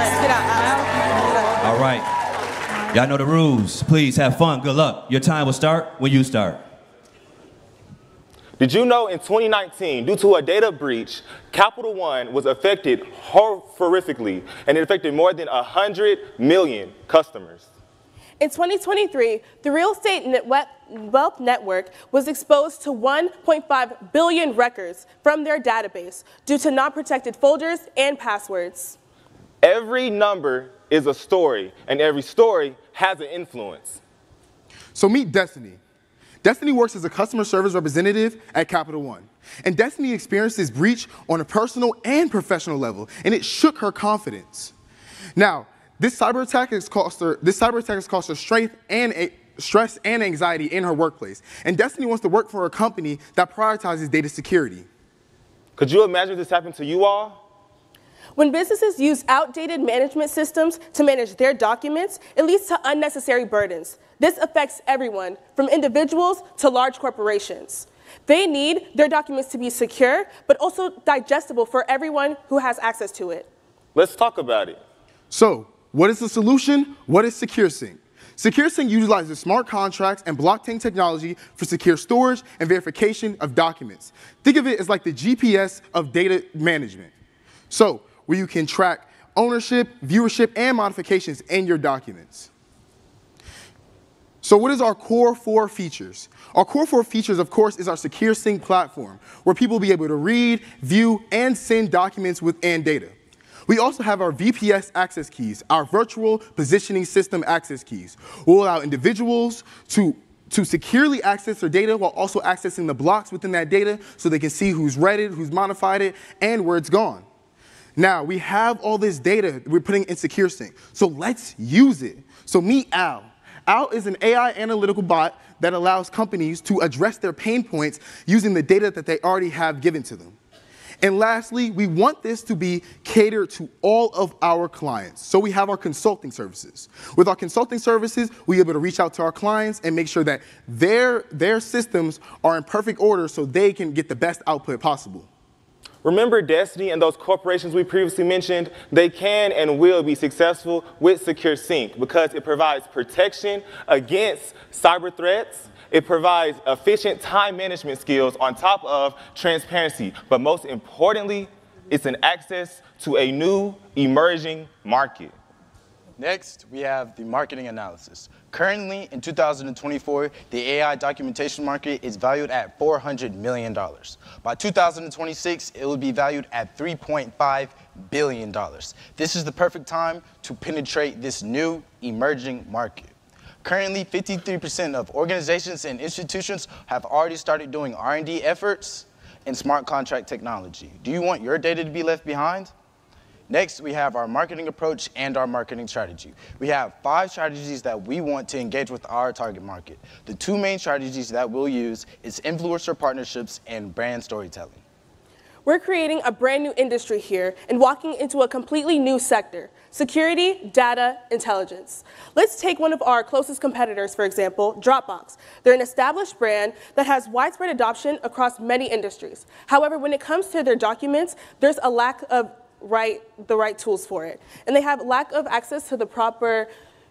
A: All right. Y'all know the rules. Please have fun. Good luck. Your time will start when you start.
B: Did you know in 2019, due to a data breach, Capital One was affected horrifically, and it affected more than 100 million customers?
Y: In 2023, the Real Estate Wealth Network was exposed to 1.5 billion records from their database due to non-protected folders and passwords.
B: Every number is a story, and every story has an influence.
H: So meet Destiny. Destiny works as a customer service representative at Capital One. And Destiny experienced this breach on a personal and professional level, and it shook her confidence. Now, this cyber attack has cost her stress and anxiety in her workplace. And Destiny wants to work for a company that prioritizes data security.
B: Could you imagine if this happened to you all?
Y: When businesses use outdated management systems to manage their documents, it leads to unnecessary burdens. This affects everyone, from individuals to large corporations. They need their documents to be secure, but also digestible for everyone who has access to it.
B: Let's talk about it.
H: So, what is the solution? What is SecureSync? SecureSync utilizes smart contracts and blockchain technology for secure storage and verification of documents. Think of it as like the GPS of data management. So, where you can track ownership, viewership, and modifications in your documents. So what is our core 4 features? Our core 4 features, of course, is our SecureSync platform, where people will be able to read, view, and send documents and data. We also have our VPS access keys, our virtual positioning system access keys. We'll allow individuals to securely access their data while also accessing the blocks within that data so they can see who's read it, who's modified it, and where it's gone. Now, we have all this data we're putting in SecureSync, so let's use it. So meet Al. Al is an AI analytical bot that allows companies to address their pain points using the data that they already have given to them. And lastly, we want this to be catered to all of our clients. So we have our consulting services. With our consulting services, we're able to reach out to our clients and make sure that their systems are in perfect order so they can get the best output possible.
B: Remember Destiny and those corporations we previously mentioned? They can and will be successful with SecureSync because it provides protection against cyber threats. It provides efficient time management skills on top of transparency. But most importantly, it's an access to a new emerging market.
I: Next, we have the marketing analysis. Currently, in 2024, the AI documentation market is valued at $400 million. By 2026, it will be valued at $3.5 billion. This is the perfect time to penetrate this new emerging market. Currently, 53% of organizations and institutions have already started doing R&D efforts in smart contract technology. Do you want your data to be left behind? Next, we have our marketing approach and our marketing strategy. We have 5 strategies that we want to engage with our target market. The 2 main strategies that we'll use is influencer partnerships and brand storytelling.
Y: We're creating a brand new industry here and walking into a completely new sector: security, data, intelligence. Let's take one of our closest competitors, for example, Dropbox. They're an established brand that has widespread adoption across many industries. However, when it comes to their documents, there's a lack of the right tools for it. And they have lack of access to the proper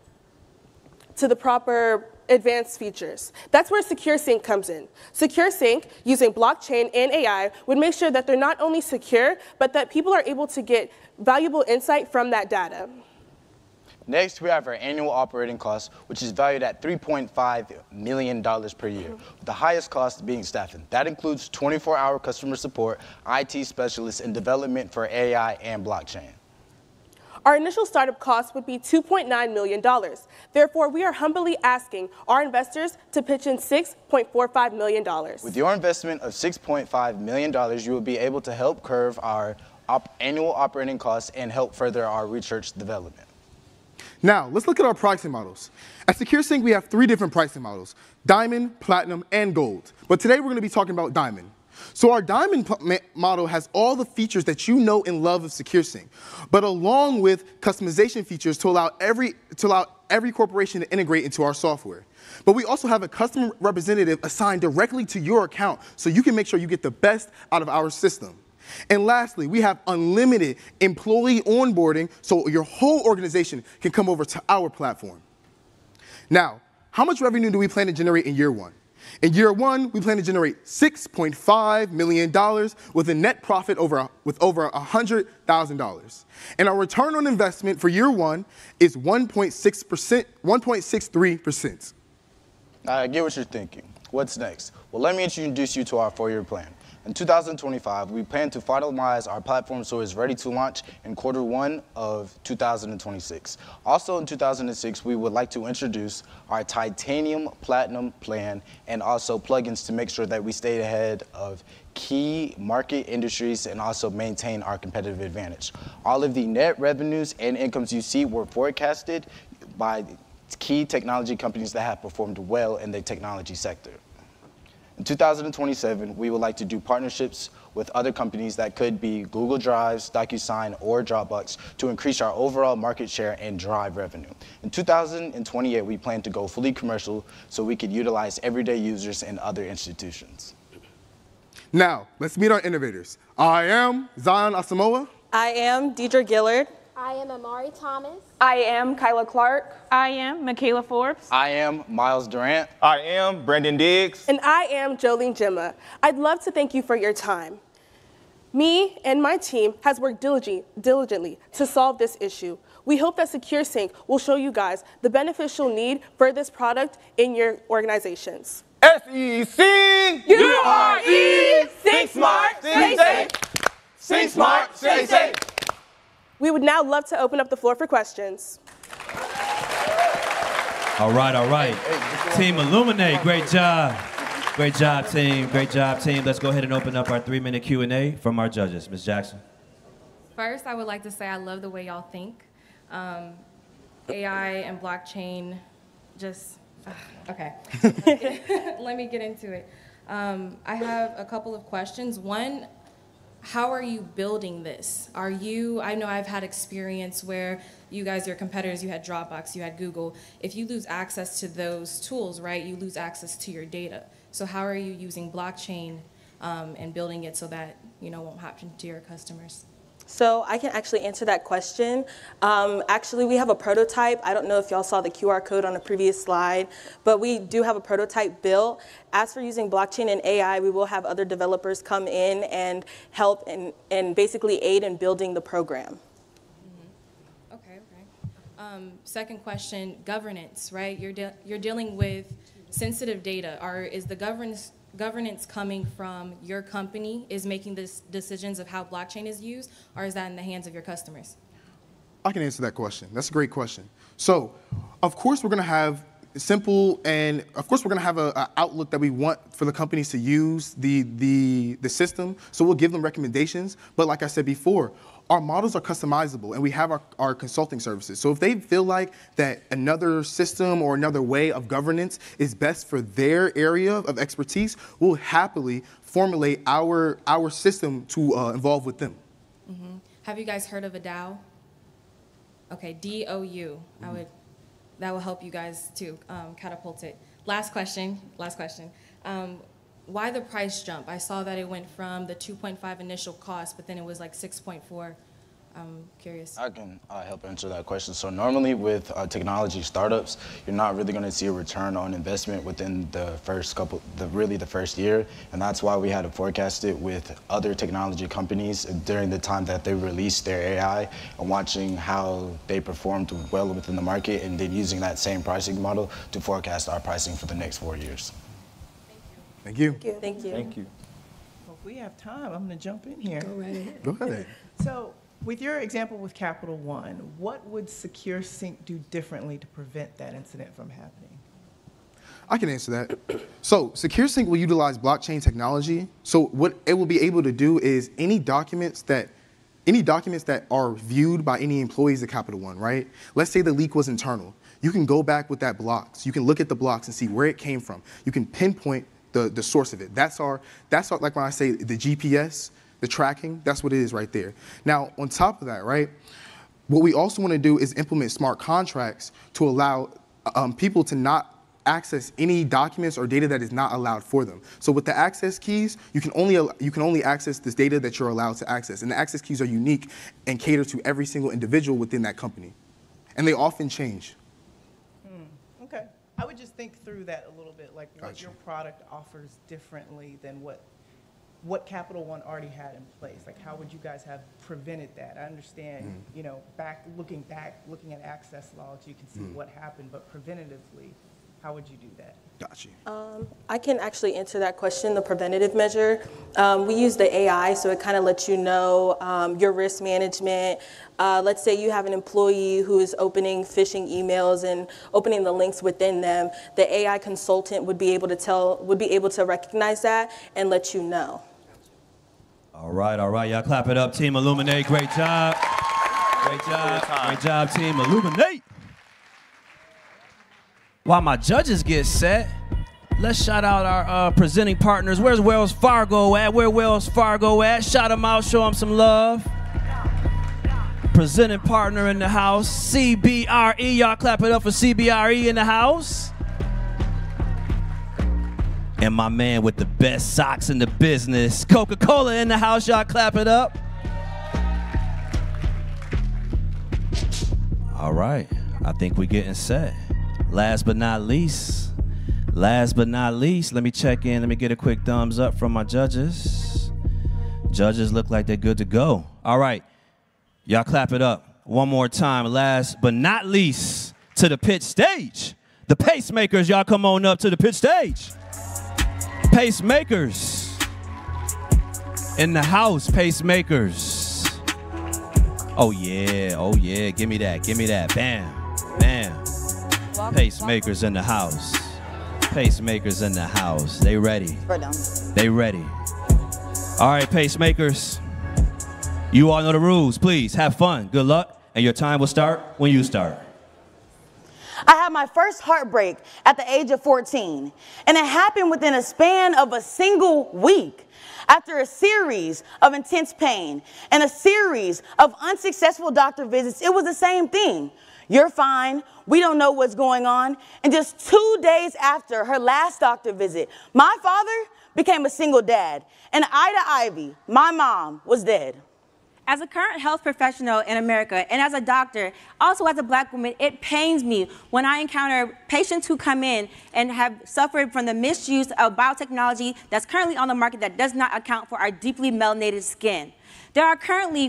Y: advanced features. That's where SecureSync comes in. SecureSync, using blockchain and AI, would make sure that they're not only secure, but that people are able to get valuable insight from that data.
I: Next, we have our annual operating cost, which is valued at $3.5 million per year, with the highest cost being staffing. That includes 24-hour customer support, IT specialists, and development for AI and blockchain.
Y: Our initial startup cost would be $2.9 million. Therefore, we are humbly asking our investors to pitch in $6.45 million.
I: With your investment of $6.5 million, you will be able to help curb our annual operating costs and help further our research development.
H: Now, let's look at our pricing models. At SecureSync, we have 3 different pricing models: Diamond, Platinum, and Gold. But today, we're going to be talking about Diamond. So our Diamond model has all the features that you know and love of SecureSync, but along with customization features to allow every corporation to integrate into our software. But we also have a customer representative assigned directly to your account so you can make sure you get the best out of our system. And lastly, we have unlimited employee onboarding so your whole organization can come over to our platform. Now, how much revenue do we plan to generate in year 1? In year one, we plan to generate $6.5 million with a net profit with over $100,000. And our return on investment for year one is 1.63%.
I: I get what you're thinking. What's next? Well, let me introduce you to our 4-year plan. In 2025, we plan to finalize our platform so it's ready to launch in Q1 of 2026. Also in 2006, we would like to introduce our Titanium Platinum plan and also plugins to make sure that we stay ahead of key market industries and also maintain our competitive advantage. All of the net revenues and incomes you see were forecasted by key technology companies that have performed well in the technology sector. In 2027, we would like to do partnerships with other companies that could be Google Drives, DocuSign, or Dropbox to increase our overall market share and drive revenue. In 2028, we plan to go fully commercial so we could utilize everyday users and other institutions.
H: Now, let's meet our innovators. I am Zion Asamoah.
Y: I am Deidre Gillard.
M: I am Amari Thomas.
C: I am Kyla Clark.
J: I am Michaela Forbes.
I: I am Miles Durant.
B: I am Brandon Diggs.
G: And I am Jolene Gemma. I'd love to thank you for your time. Me and my team has worked diligently to solve this issue. We hope that SecureSync will show you guys the beneficial need for this product in your organizations.
B: SECURE!
G: Think smart, stay safe.
B: Think smart, stay safe.
G: We would now love to open up the floor for questions.
A: All right. Team Illuminate, great job. Great job, team. Great job, team. Let's go ahead and open up our 3-minute Q&A from our judges. Ms. Jackson.
K: First, I would like to say I love the way y'all think. AI and blockchain, just, okay. Let me get into it. I have a couple of questions. One, how are you building this? I know I've had experience where you guys, your competitors, you had Dropbox, you had Google. If you lose access to those tools, right, you lose access to your data. So how are you using blockchain and building it so that, won't happen to your customers?
U: So I can actually answer that question. Actually, we have a prototype. I don't know if y'all saw the QR code on the previous slide, but we do have a prototype built. As for using blockchain and AI, we will have other developers come in and help and basically aid in building the program.
K: Okay. Second question, governance, right? You're dealing with sensitive data. Is the governance coming from your company, is making the decisions of how blockchain is used, or is that in the hands of your customers?
H: I can answer that question. That's a great question. So, of course, we're going to have simple, and of course, we're going to have an outlook that we want for the companies to use the system. So we'll give them recommendations. But like I said before, our models are customizable, and we have our consulting services. So if they feel like that another system or another way of governance is best for their area of expertise, we'll happily formulate our system to involve with them.
K: Have you guys heard of a DAO? Okay, DOU. That will help you guys to catapult it. Last question. Why the price jump? I saw that it went from the 2.5 initial cost, but then it was like 6.4. I'm curious.
I: I can help answer that question. So normally with technology startups, you're not really going to see a return on investment within the first the first year. And that's why we had to forecast it with other technology companies during the time that they released their AI and watching how they performed well within the market and then using that same pricing model to forecast our pricing for the next 4 years.
H: Thank you.
U: Thank you.
T: Well, if we have time, I'm going to jump in here.
H: Go ahead.
T: So, with your example with Capital One, what would SecureSync do differently to prevent that incident from happening?
H: I can answer that. So SecureSync will utilize blockchain technology. So what it will be able to do is any documents that are viewed by any employees at Capital One, right? Let's say the leak was internal. You can go back with that blocks. You can look at the blocks and see where it came from. You can pinpoint the source of it. That's our, like when I say the GPS, the tracking, that's what it is right there. Now, on top of that, right, what we also want to do is implement smart contracts to allow people to not access any documents or data that is not allowed for them. So with the access keys, you can only access this data that you're allowed to access. And the access keys are unique and cater to every single individual within that company. And they often change.
T: Okay. I would just think through that a little bit, like what your product offers differently than what Capital One already had in place. Like, how would you guys have prevented that? I understand, you know, looking at access logs, you can see what happened, but preventatively, how would you do that?
H: Got you.
V: I can actually answer that question, the preventative measure. We use the AI, so it kind of lets you know your risk management. Let's say you have an employee who is opening phishing emails and opening the links within them. The AI consultant would be able to recognize that and let you know.
A: All right, y'all clap it up, Team Illuminate. Great job. Great job, Team Illuminate. While my judges get set, let's shout out our presenting partners. Where's Wells Fargo at? Where Wells Fargo at? Shout them out, show them some love. Presenting partner in the house, CBRE. Y'all clap it up for CBRE in the house. And my man with the best socks in the business, Coca-Cola in the house. Y'all clap it up. All right, I think we're getting set. Last but not least, let me check in. Let me get a quick thumbs up from my judges. Judges look like they're good to go. All right, y'all clap it up one more time. Last but not least, to the pitch stage. The pacemakers, y'all come on up to the pitch stage. Pacemakers in the house, pacemakers. Oh yeah, give me that, bam, bam. Pacemakers in the house. Pacemakers in the house. They ready. They ready. All right, pacemakers. You all know the rules. Please have fun. Good luck. And your time will start when you start.
L: I had my first heartbreak at the age of 14, and it happened within a span of a single week. After a series of intense pain and a series of unsuccessful doctor visits, it was the same thing. You're fine. We don't know what's going on. And just 2 days after her last doctor visit, my father became a single dad, and Ida Ivy, my mom, was dead.
N: As a current health professional in America and as a doctor, also as a black woman, it pains me when I encounter patients who come in and have suffered from the misuse of biotechnology that's currently on the market that does not account for our deeply melanated skin. There are currently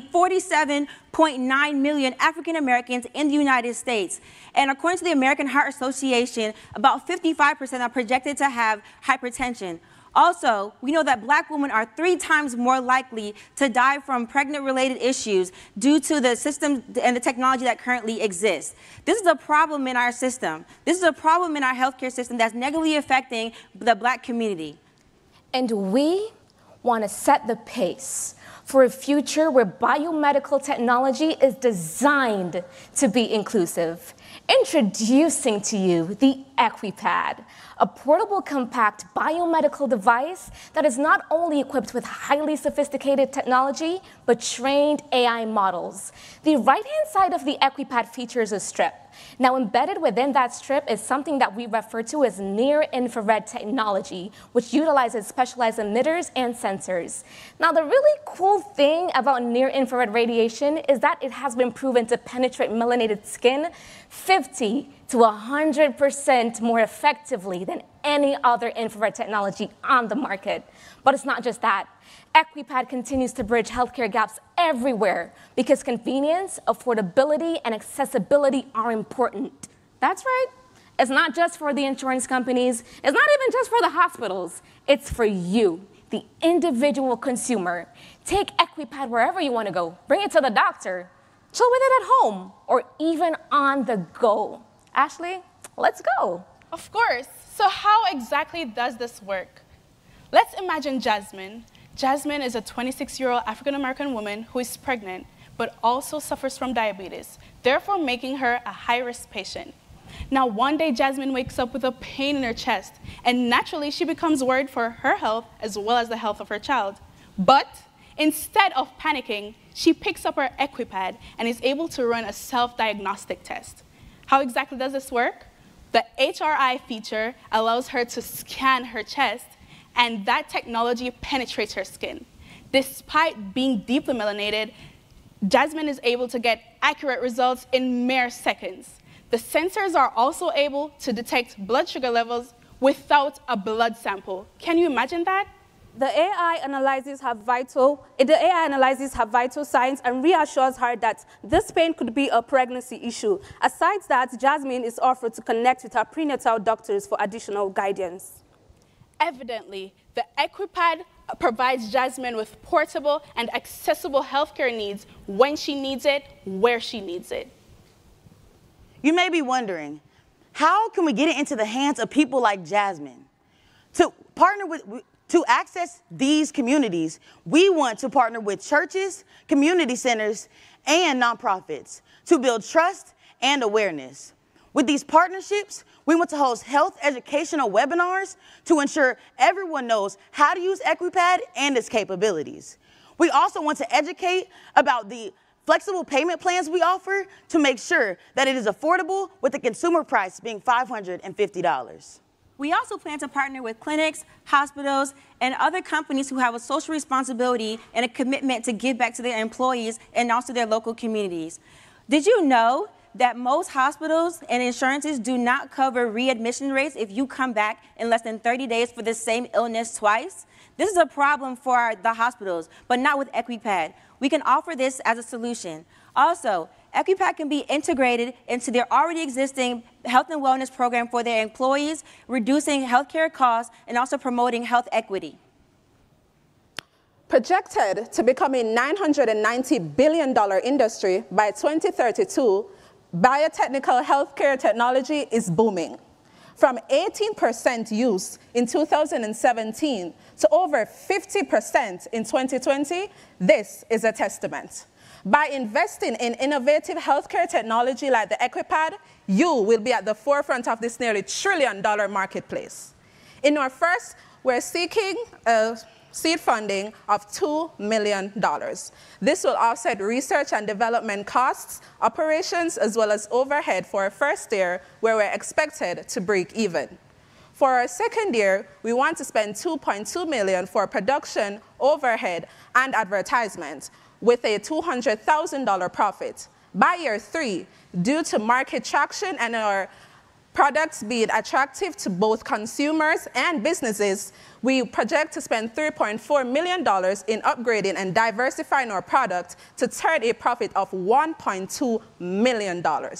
N: 47.9 million African Americans in the United States. And according to the American Heart Association, about 55% are projected to have hypertension. Also, we know that black women are 3 times more likely to die from pregnant-related issues due to the system and the technology that currently exists. This is a problem in our system. This is a problem in our healthcare system that's negatively affecting the black community.
M: And we want to set the pace for a future where biomedical technology is designed to be inclusive. Introducing to you the EquiPad, a portable, compact biomedical device that is not only equipped with highly sophisticated technology, but trained AI models. The right-hand side of the EquiPad features a strip. Now, embedded within that strip is something that we refer to as near-infrared technology, which utilizes specialized emitters and sensors. Now, the really cool thing about near-infrared radiation is that it has been proven to penetrate melanated skin 50 to 100% more effectively than any other infrared technology on the market. But it's not just that. EquiPad continues to bridge healthcare gaps everywhere because convenience, affordability, and accessibility are important. That's right. It's not just for the insurance companies. It's not even just for the hospitals. It's for you, the individual consumer. Take EquiPad wherever you want to go. Bring it to the doctor. Chill with it at home or even on the go. Ashley, let's go.
O: Of course. So how exactly does this work? Let's imagine Jasmine. Jasmine is a 26-year-old African-American woman who is pregnant, but also suffers from diabetes, therefore making her a high-risk patient. Now, one day, Jasmine wakes up with a pain in her chest, and naturally, she becomes worried for her health as well as the health of her child. But instead of panicking, she picks up her EquiPad and is able to run a self-diagnostic test. How exactly does this work? The HRI feature allows her to scan her chest, and that technology penetrates her skin. Despite being deeply melanated, Jasmine is able to get accurate results in mere seconds. The The sensors are also able to detect blood sugar levels without a blood sample. Can you imagine that?
U: The AI analyses have vital signs and reassures her that this pain could be a pregnancy issue. Aside that, Jasmine is offered to connect with her prenatal doctors for additional guidance.
O: Evidently, the EquiPad provides Jasmine with portable and accessible healthcare needs when she needs it, where she needs it.
L: You may be wondering, how can we get it into the hands of people like Jasmine? To access these communities, we want to partner with churches, community centers, and nonprofits to build trust and awareness. With these partnerships, we want to host health educational webinars to ensure everyone knows how to use EquiPad and its capabilities. We also want to educate about the flexible payment plans we offer to make sure that it is affordable, with the consumer price being $550.
N: We also plan to partner with clinics, hospitals, and other companies who have a social responsibility and a commitment to give back to their employees and also their local communities. Did you know that most hospitals and insurances do not cover readmission rates if you come back in less than 30 days for the same illness twice? This is a problem for the hospitals, but not with EquiPad. We can offer this as a solution. Also, EquiPad can be integrated into their already existing health and wellness program for their employees, reducing healthcare costs and also promoting health equity.
Y: Projected to become a $990 billion industry by 2032, biotechnical healthcare technology is booming. From 18% use in 2017 to over 50% in 2020, this is a testament. By investing in innovative healthcare technology like the EquiPad, you will be at the forefront of this nearly $1 trillion marketplace. In our first, we're seeking seed funding of $2 million. This will offset research and development costs, operations, as well as overhead for our first year, where we're expected to break even. For our second year, we want to spend $2.2 million for production, overhead, and advertisement, with a $200,000 profit. By year 3, due to market traction and our products being attractive to both consumers and businesses, we project to spend $3.4 million in upgrading and diversifying our product to turn a profit of $1.2 million.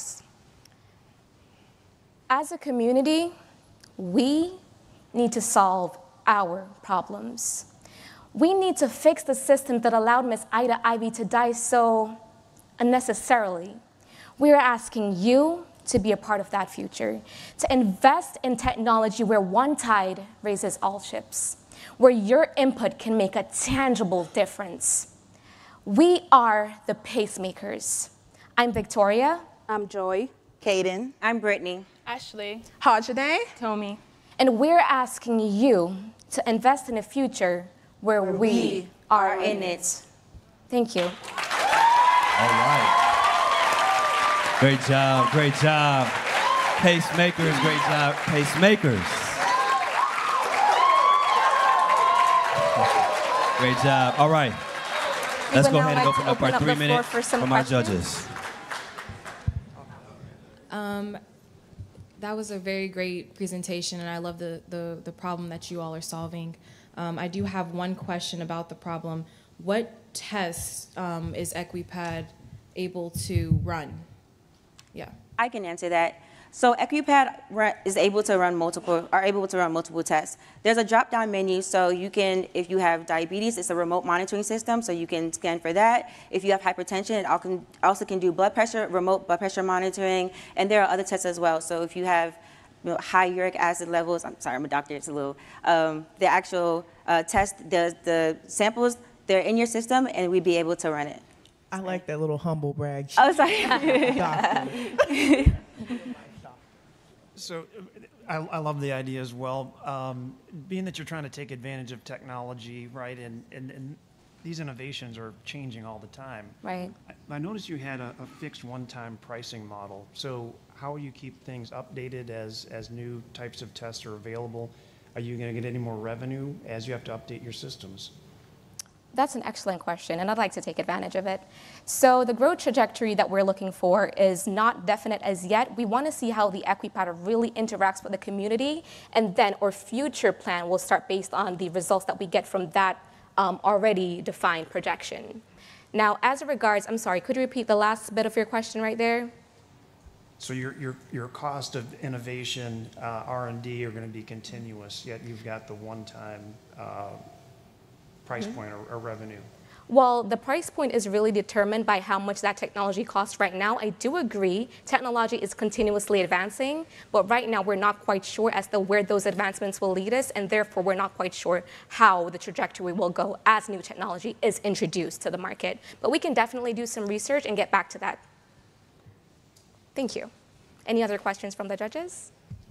M: As a community, we need to solve our problems. We need to fix the system that allowed Miss Ida Ivy to die so unnecessarily. We are asking you to be a part of that future, to invest in technology where one tide raises all ships, where your input can make a tangible difference. We are the Pacemakers. I'm Victoria.
U: I'm Joy.
L: Kaden.
N: I'm Brittany.
O: Ashley.
C: Hajane.
M: Tommy. And we're asking you to invest in a future where we are in it. Thank you.
A: All right. Great job, great job. Pacemakers, great job. Pacemakers. Great job. All right. Let's go ahead and open up our 3 minutes from our judges.
P: That was a very great presentation, and I love the problem that you all are solving. I do have one question about the problem. What tests is EquiPad able to run? Yeah.
N: I can answer that. So EquiPad is able to run multiple tests. There's a drop-down menu, so you can, if you have diabetes, it's a remote monitoring system, so you can scan for that. If you have hypertension, it also can do blood pressure, remote blood pressure monitoring, and there are other tests as well. So if you have high uric acid levels, I'm sorry, I'm a doctor, it's a little, the actual test, the samples, they're in your system, and we'd be able to run it.
T: I like that little humble brag.
N: Oh, sorry.
F: So I love the idea as well. Being that you're trying to take advantage of technology, right, and these innovations are changing all the time.
M: Right.
F: I noticed you had a fixed one-time pricing model. So how will you keep things updated as new types of tests are available? Are you going to get any more revenue as you have to update your systems?
Q: That's an excellent question, and I'd like to take advantage of it. So the growth trajectory that we're looking for is not definite as yet. We want to see how the EquiPad really interacts with the community, and then our future plan will start based on the results that we get from that already defined projection. Now, as it regards, I'm sorry, could you repeat the last bit of your question right there?
F: So your cost of innovation, R&D are going to be continuous, yet you've got the one-time price point or revenue.
Q: Well, the price point is really determined by how much that technology costs right now. I do agree, technology is continuously advancing, but right now we're not quite sure as to where those advancements will lead us, and therefore we're not quite sure how the trajectory will go as new technology is introduced to the market. But we can definitely do some research and get back to that. Thank you. Any other questions from the judges?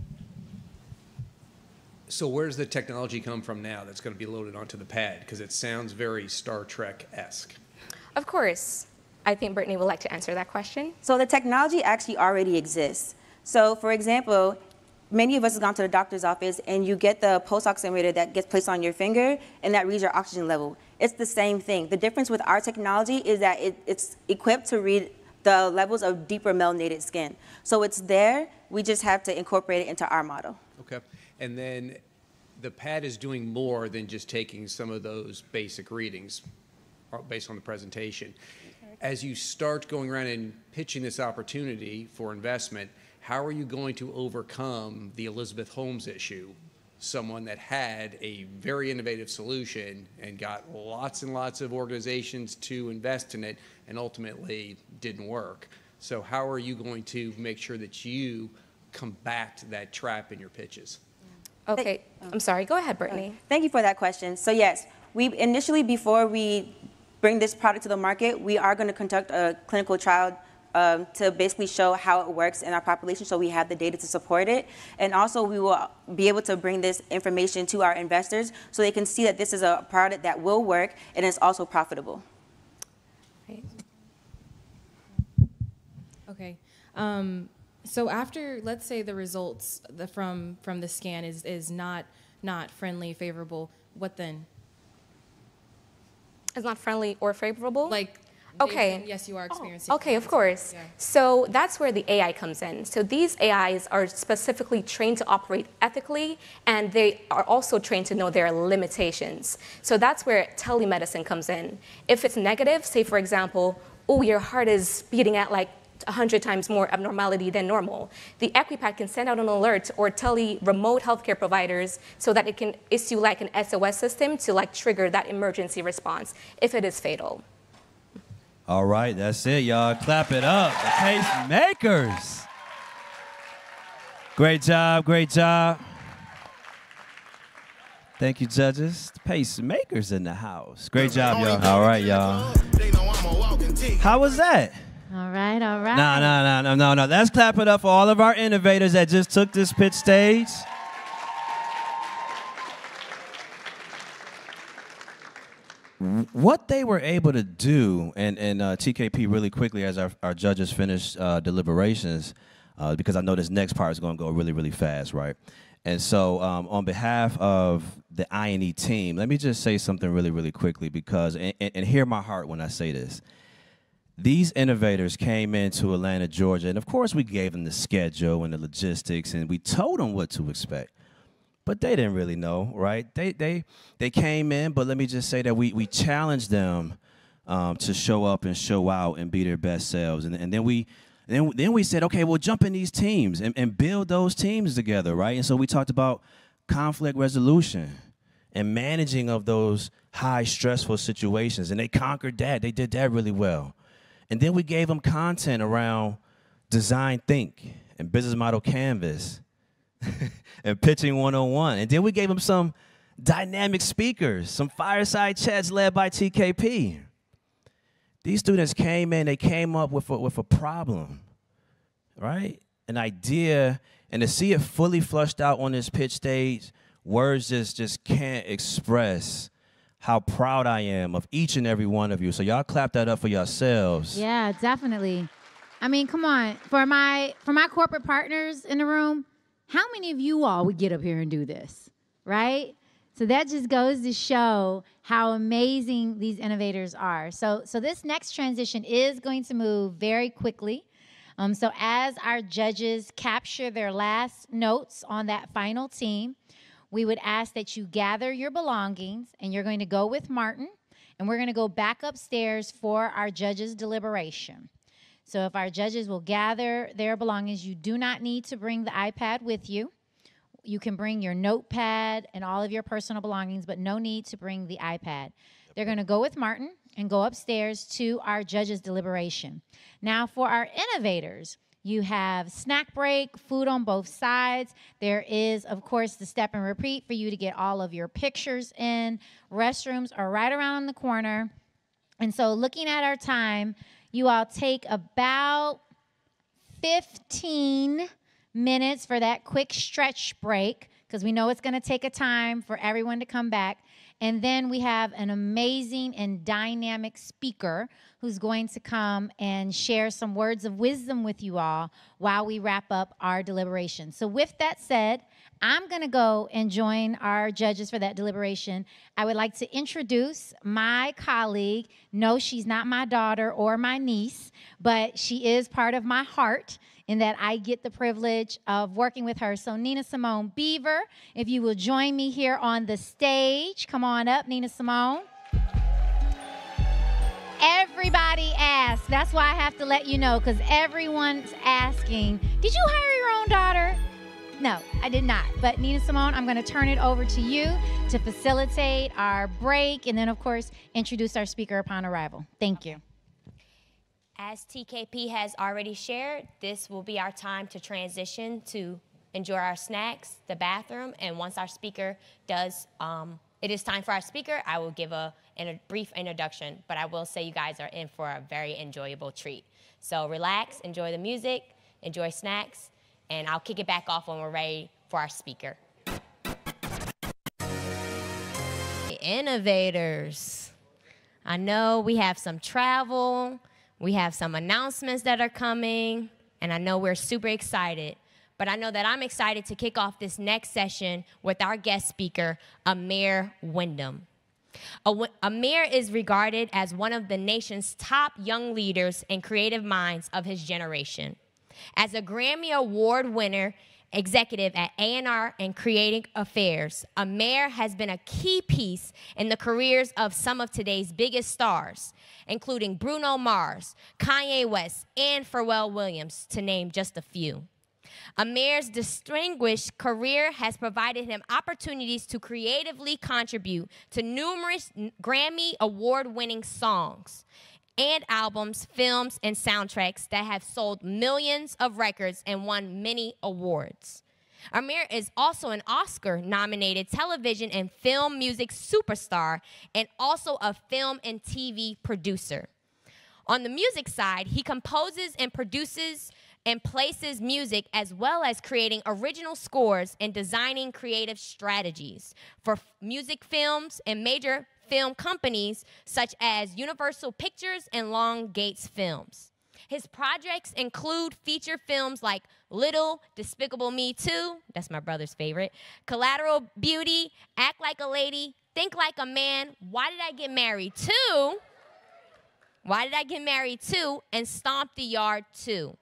E: So where's the technology come from now that's going to be loaded onto the pad? Because it sounds very Star Trek-esque.
Q: Of course. I think Brittany would like to answer that question.
N: So the technology actually already exists. So for example, many of us have gone to the doctor's office and you get the pulse oximeter that gets placed on your finger and that reads your oxygen level. It's the same thing. The difference with our technology is that it's equipped to read the levels of deeper melanated skin. So it's there, we just have to incorporate it into our model.
E: Okay. And then the pad is doing more than just taking some of those basic readings based on the presentation. As you start going around and pitching this opportunity for investment, how are you going to overcome the Elizabeth Holmes issue? Someone that had a very innovative solution and got lots and lots of organizations to invest in it and ultimately didn't work. So how are you going to make sure that you combat that trap in your pitches?
Q: Okay, I'm sorry, go ahead, Brittany.
N: Thank you for that question. So yes, we initially, before we bring this product to the market, we are going to conduct a clinical trial to basically show how it works in our population, so we have the data to support it. And also we will be able to bring this information to our investors so they can see that this is a product that will work and is also profitable.
Q: Right.
P: Okay. So after, let's say the results from the scan is not friendly, favorable, what then?
Q: It's not friendly or favorable?
P: Like,
Q: okay.
P: Yes, you are experiencing.
Q: Okay, of course.
P: Yeah.
Q: So that's where the AI comes in. So these AIs are specifically trained to operate ethically, and they are also trained to know their limitations. So that's where telemedicine comes in. If it's negative, say for example, oh, your heart is beating at like 100 times more abnormality than normal, the EquiPad can send out an alert or tell the remote healthcare providers so that it can issue like an SOS system to like trigger that emergency response if it is fatal.
A: All right, that's it, y'all. Clap it up. The PACEmakers. Great job, great job. Thank you, judges. The PACEmakers in the house. Great job, y'all. All right, y'all. How was that?
R: All right, all right.
A: No. Let's clap it up for all of our innovators that just took this pitch stage. What they were able to do, and TKP really quickly as our judges finish deliberations, because I know this next part is going to go really, really fast, right? And so on behalf of the I&E team, let me just say something really, really quickly, because, and hear my heart when I say this. These innovators came into Atlanta, Georgia, and of course we gave them the schedule and the logistics, and we told them what to expect. But they didn't really know, right? They came in, but let me just say that we challenged them to show up and show out and be their best selves. And then we said, okay, we'll jump in these teams and build those teams together, right? And so we talked about conflict resolution and managing of those high stressful situations, and they conquered that. They did that really well. And then we gave them content around design think and business model canvas and pitching 101. And then we gave them some dynamic speakers, some fireside chats led by TKP. These students came in, they came up with a problem, right? An idea, and to see it fully flushed out on this pitch stage, words just can't express how proud I am of each and every one of you. So y'all clap that up for yourselves.
R: Yeah, definitely. I mean, come on. For my corporate partners in the room, how many of you all would get up here and do this, right? So that just goes to show how amazing these innovators are. So this next transition is going to move very quickly. So as our judges capture their last notes on that final team, we would ask that you gather your belongings, and you're going to go with Martin, and we're going to go back upstairs for our judges' deliberation. So if our judges will gather their belongings, you do not need to bring the iPad with you. You can bring your notepad and all of your personal belongings, but no need to bring the iPad. They're going to go with Martin and go upstairs to our judges' deliberation. Now, for our innovators, you have snack break, food on both sides. There is, of course, the step and repeat for you to get all of your pictures in. Restrooms are right around the corner. And so looking at our time, you all take about 15 minutes for that quick stretch break, because we know it's going to take a time for everyone to come back. And then we have an amazing and dynamic speaker who's going to come and share some words of wisdom with you all while we wrap up our deliberation. So with that said, I'm going to go and join our judges for that deliberation. I would like to introduce my colleague. No, she's not my daughter or my niece, but she is part of my heart in that I get the privilege of working with her. So Nina Simone Beaver, if you will join me here on the stage. Come on up, Nina Simone. Everybody asks. That's why I have to let you know, because everyone's asking, did you hire your own daughter? No, I did not. But Nina Simone, I'm going to turn it over to you to facilitate our break and then, of course, introduce our speaker upon arrival. Thank you.
D: As TKP has already shared, this will be our time to transition to enjoy our snacks, the bathroom, and once our speaker does, it is time for our speaker, I will give a brief introduction, but I will say you guys are in for a very enjoyable treat. So relax, enjoy the music, enjoy snacks, and I'll kick it back off when we're ready for our speaker. Innovators. I know we have some travel, we have some announcements that are coming, and I know we're super excited. But I know that I'm excited to kick off this next session with our guest speaker, Amir Wyndham. Amir is regarded as one of the nation's top young leaders and creative minds of his generation. As a Grammy Award winner, executive at A&R and Creative Affairs, Amir has been a key piece in the careers of some of today's biggest stars, including Bruno Mars, Kanye West, and Pharrell Williams, to name just a few. Amir's distinguished career has provided him opportunities to creatively contribute to numerous Grammy Award-winning songs and albums, films, and soundtracks that have sold millions of records and won many awards. Amir is also an Oscar-nominated television and film music superstar and also a film and TV producer. On the music side, he composes and produces and places music, as well as creating original scores and designing creative strategies for music films and major film companies such as Universal Pictures and Long Gates Films. His projects include feature films like Little, Despicable Me 2, that's my brother's favorite, Collateral Beauty, Act Like a Lady, Think Like a Man, Why Did I Get Married 2, Why Did I Get Married 2, and Stomp the Yard 2.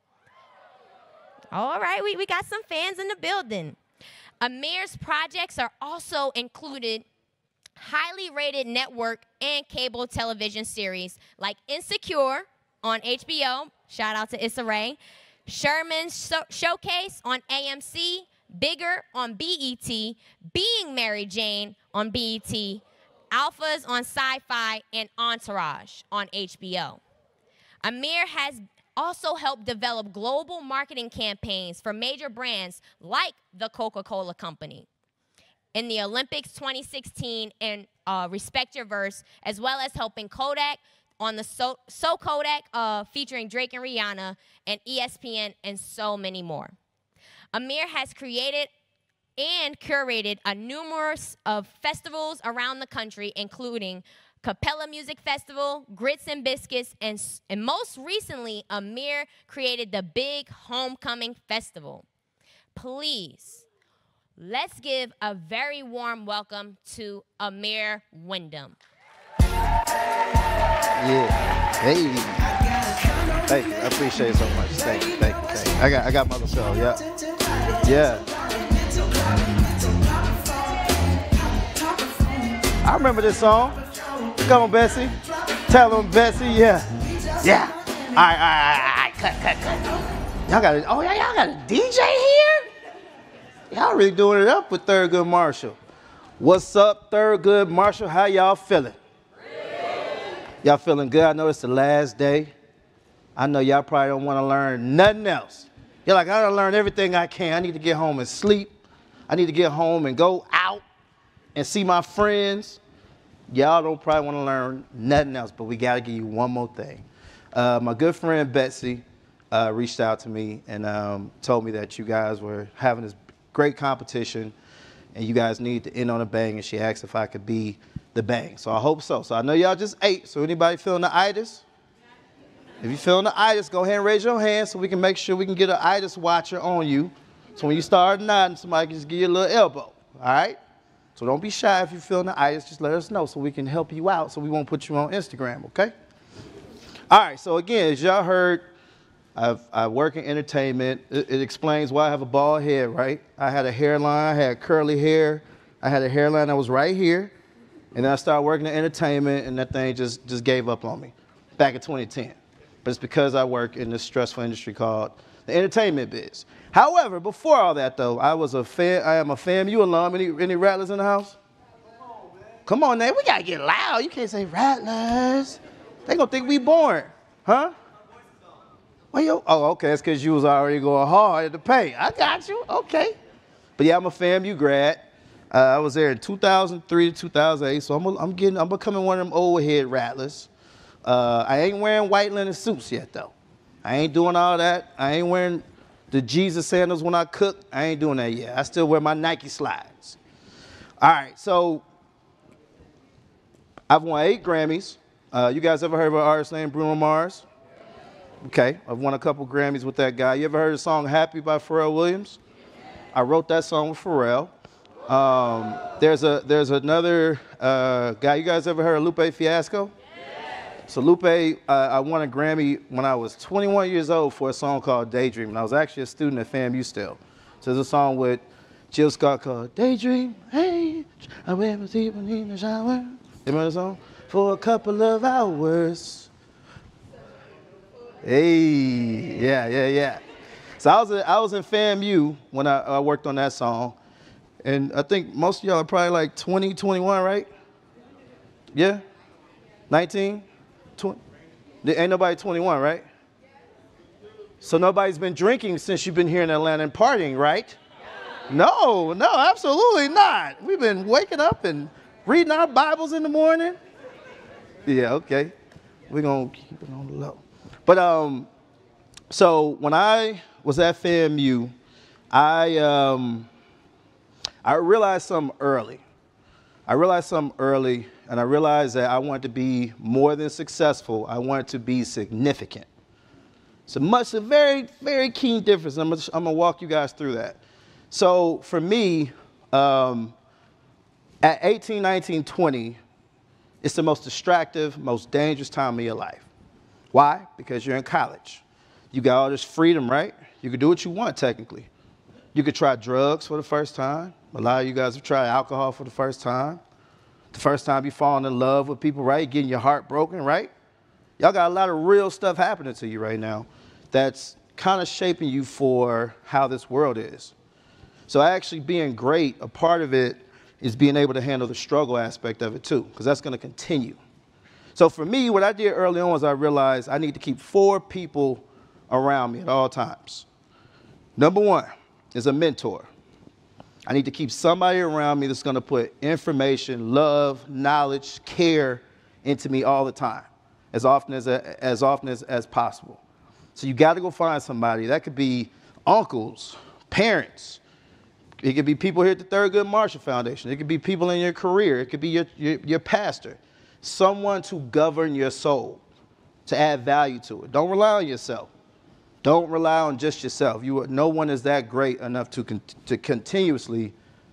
D: All right, we got some fans in the building. Amir's projects are also included highly rated network and cable television series like Insecure on HBO, shout out to Issa Rae, Sherman's Showcase on AMC, Bigger on BET, Being Mary Jane on BET, Alphas on Sci-Fi, and Entourage on HBO. Amir has also helped develop global marketing campaigns for major brands like the Coca-Cola Company. In the Olympics 2016 and Respect Your Verse, as well as helping Kodak on the So Kodak featuring Drake and Rihanna, and ESPN, and so many more. Amir has created and curated a numerous of festivals around the country, including Capella Music Festival, Grits and Biscuits, and most recently, Amir created the Big Homecoming Festival. Please let's give a very warm welcome to Amir Wyndham.
B: Yeah. Hey. Thank you. I appreciate it so much. Thank you. Thank you. Thank you. I got my little show. Yeah. Yeah. I remember this song. Come on, Bessie. Tell them, Bessie. Yeah. Yeah. All right. Cut. Y'all got it. Oh, yeah, y'all got a DJ here? Y'all really doing it up with Thurgood Marshall. What's up, Thurgood Marshall? How y'all feeling? Y'all feeling good? I know it's the last day. I know y'all probably don't want to learn nothing else. You're like, I gotta learn everything I can. I need to get home and sleep. I need to get home and go out and see my friends. Y'all don't probably want to learn nothing else, but we got to give you one more thing. My good friend Betsy reached out to me and told me that you guys were having this great competition and you guys need to end on a bang, and she asked if I could be the bang. So I hope so. So I know y'all just ate, so anybody feeling the itis? If you're feeling the itis, go ahead and raise your hand so we can make sure we can get an itis watcher on you. So when you start nodding, somebody can just give you a little elbow, all right? So don't be shy if you're feeling the itis, just let us know so we can help you out so we won't put you on Instagram, okay? All right, so again, as y'all heard, I work in entertainment. It explains why I have a bald head, right? I had a hairline, I had curly hair. I had a hairline that was right here. And then I started working in entertainment, and that thing just gave up on me back in 2010. But it's because I work in this stressful industry called the entertainment biz. However, before all that, though, I am a FAMU alum. Any Rattlers in the house? Come on, man. We got to get loud. You can't say Rattlers. They going to think we boring. Huh? Oh, okay. That's because you was already going hard at the pay. I got you. Okay. But, yeah, I'm a FAMU grad. I was there in 2003 to 2008, so I'm becoming one of them old head Rattlers. I ain't wearing white linen suits yet, though. I ain't doing all that. I ain't wearing the Jesus sandals when I cook. I ain't doing that yet. I still wear my Nike slides. All right, so I've won 8 Grammys. You guys ever heard of an artist named Bruno Mars? Okay, I've won a couple Grammys with that guy. You ever heard the song Happy by Pharrell Williams? I wrote that song with Pharrell. There's another guy. You guys ever heard of Lupe Fiasco? So Lupe, I won a Grammy when I was 21 years old for a song called Daydream. And I was actually a student at FAMU still. So there's a song with Jill Scott called Daydream. Hey, I wear my teeth in the shower. You remember the song? For a couple of hours. Hey, yeah. So I was in FAMU when I worked on that song. And I think most of y'all are probably like 20, 21, right? Yeah? 19? 20? Ain't nobody 21, right? So nobody's been drinking since you've been here in Atlanta and partying, right? No, absolutely not. We've been waking up and reading our Bibles in the morning. Yeah, okay. We're going to keep it on the low. But so when I was at FAMU, I realized something early. And I realized that I wanted to be more than successful. I wanted to be significant. It's a very, very keen difference. I'm going to walk you guys through that. So for me, at 18, 19, 20, it's the most distractive, most dangerous time of your life. Why? Because you're in college. You got all this freedom, right? You can do what you want, technically. You could try drugs for the first time. A lot of you guys have tried alcohol for the first time. The first time you falling in love with people, right? Getting your heart broken, right? Y'all got a lot of real stuff happening to you right now that's kind of shaping you for how this world is. So actually being great, a part of it is being able to handle the struggle aspect of it too, because that's going to continue. So for me, what I did early on was I realized I need to keep 4 people around me at all times. Number 1 is a mentor. I need to keep somebody around me that's going to put information, love, knowledge, care into me all the time, as often as possible. So you got to go find somebody. That could be uncles, parents. It could be people here at the Thurgood Marshall Foundation. It could be people in your career. It could be your pastor. Someone to govern your soul, to add value to it. Don't rely on yourself. Don't rely on just yourself. No one is that great enough to continuously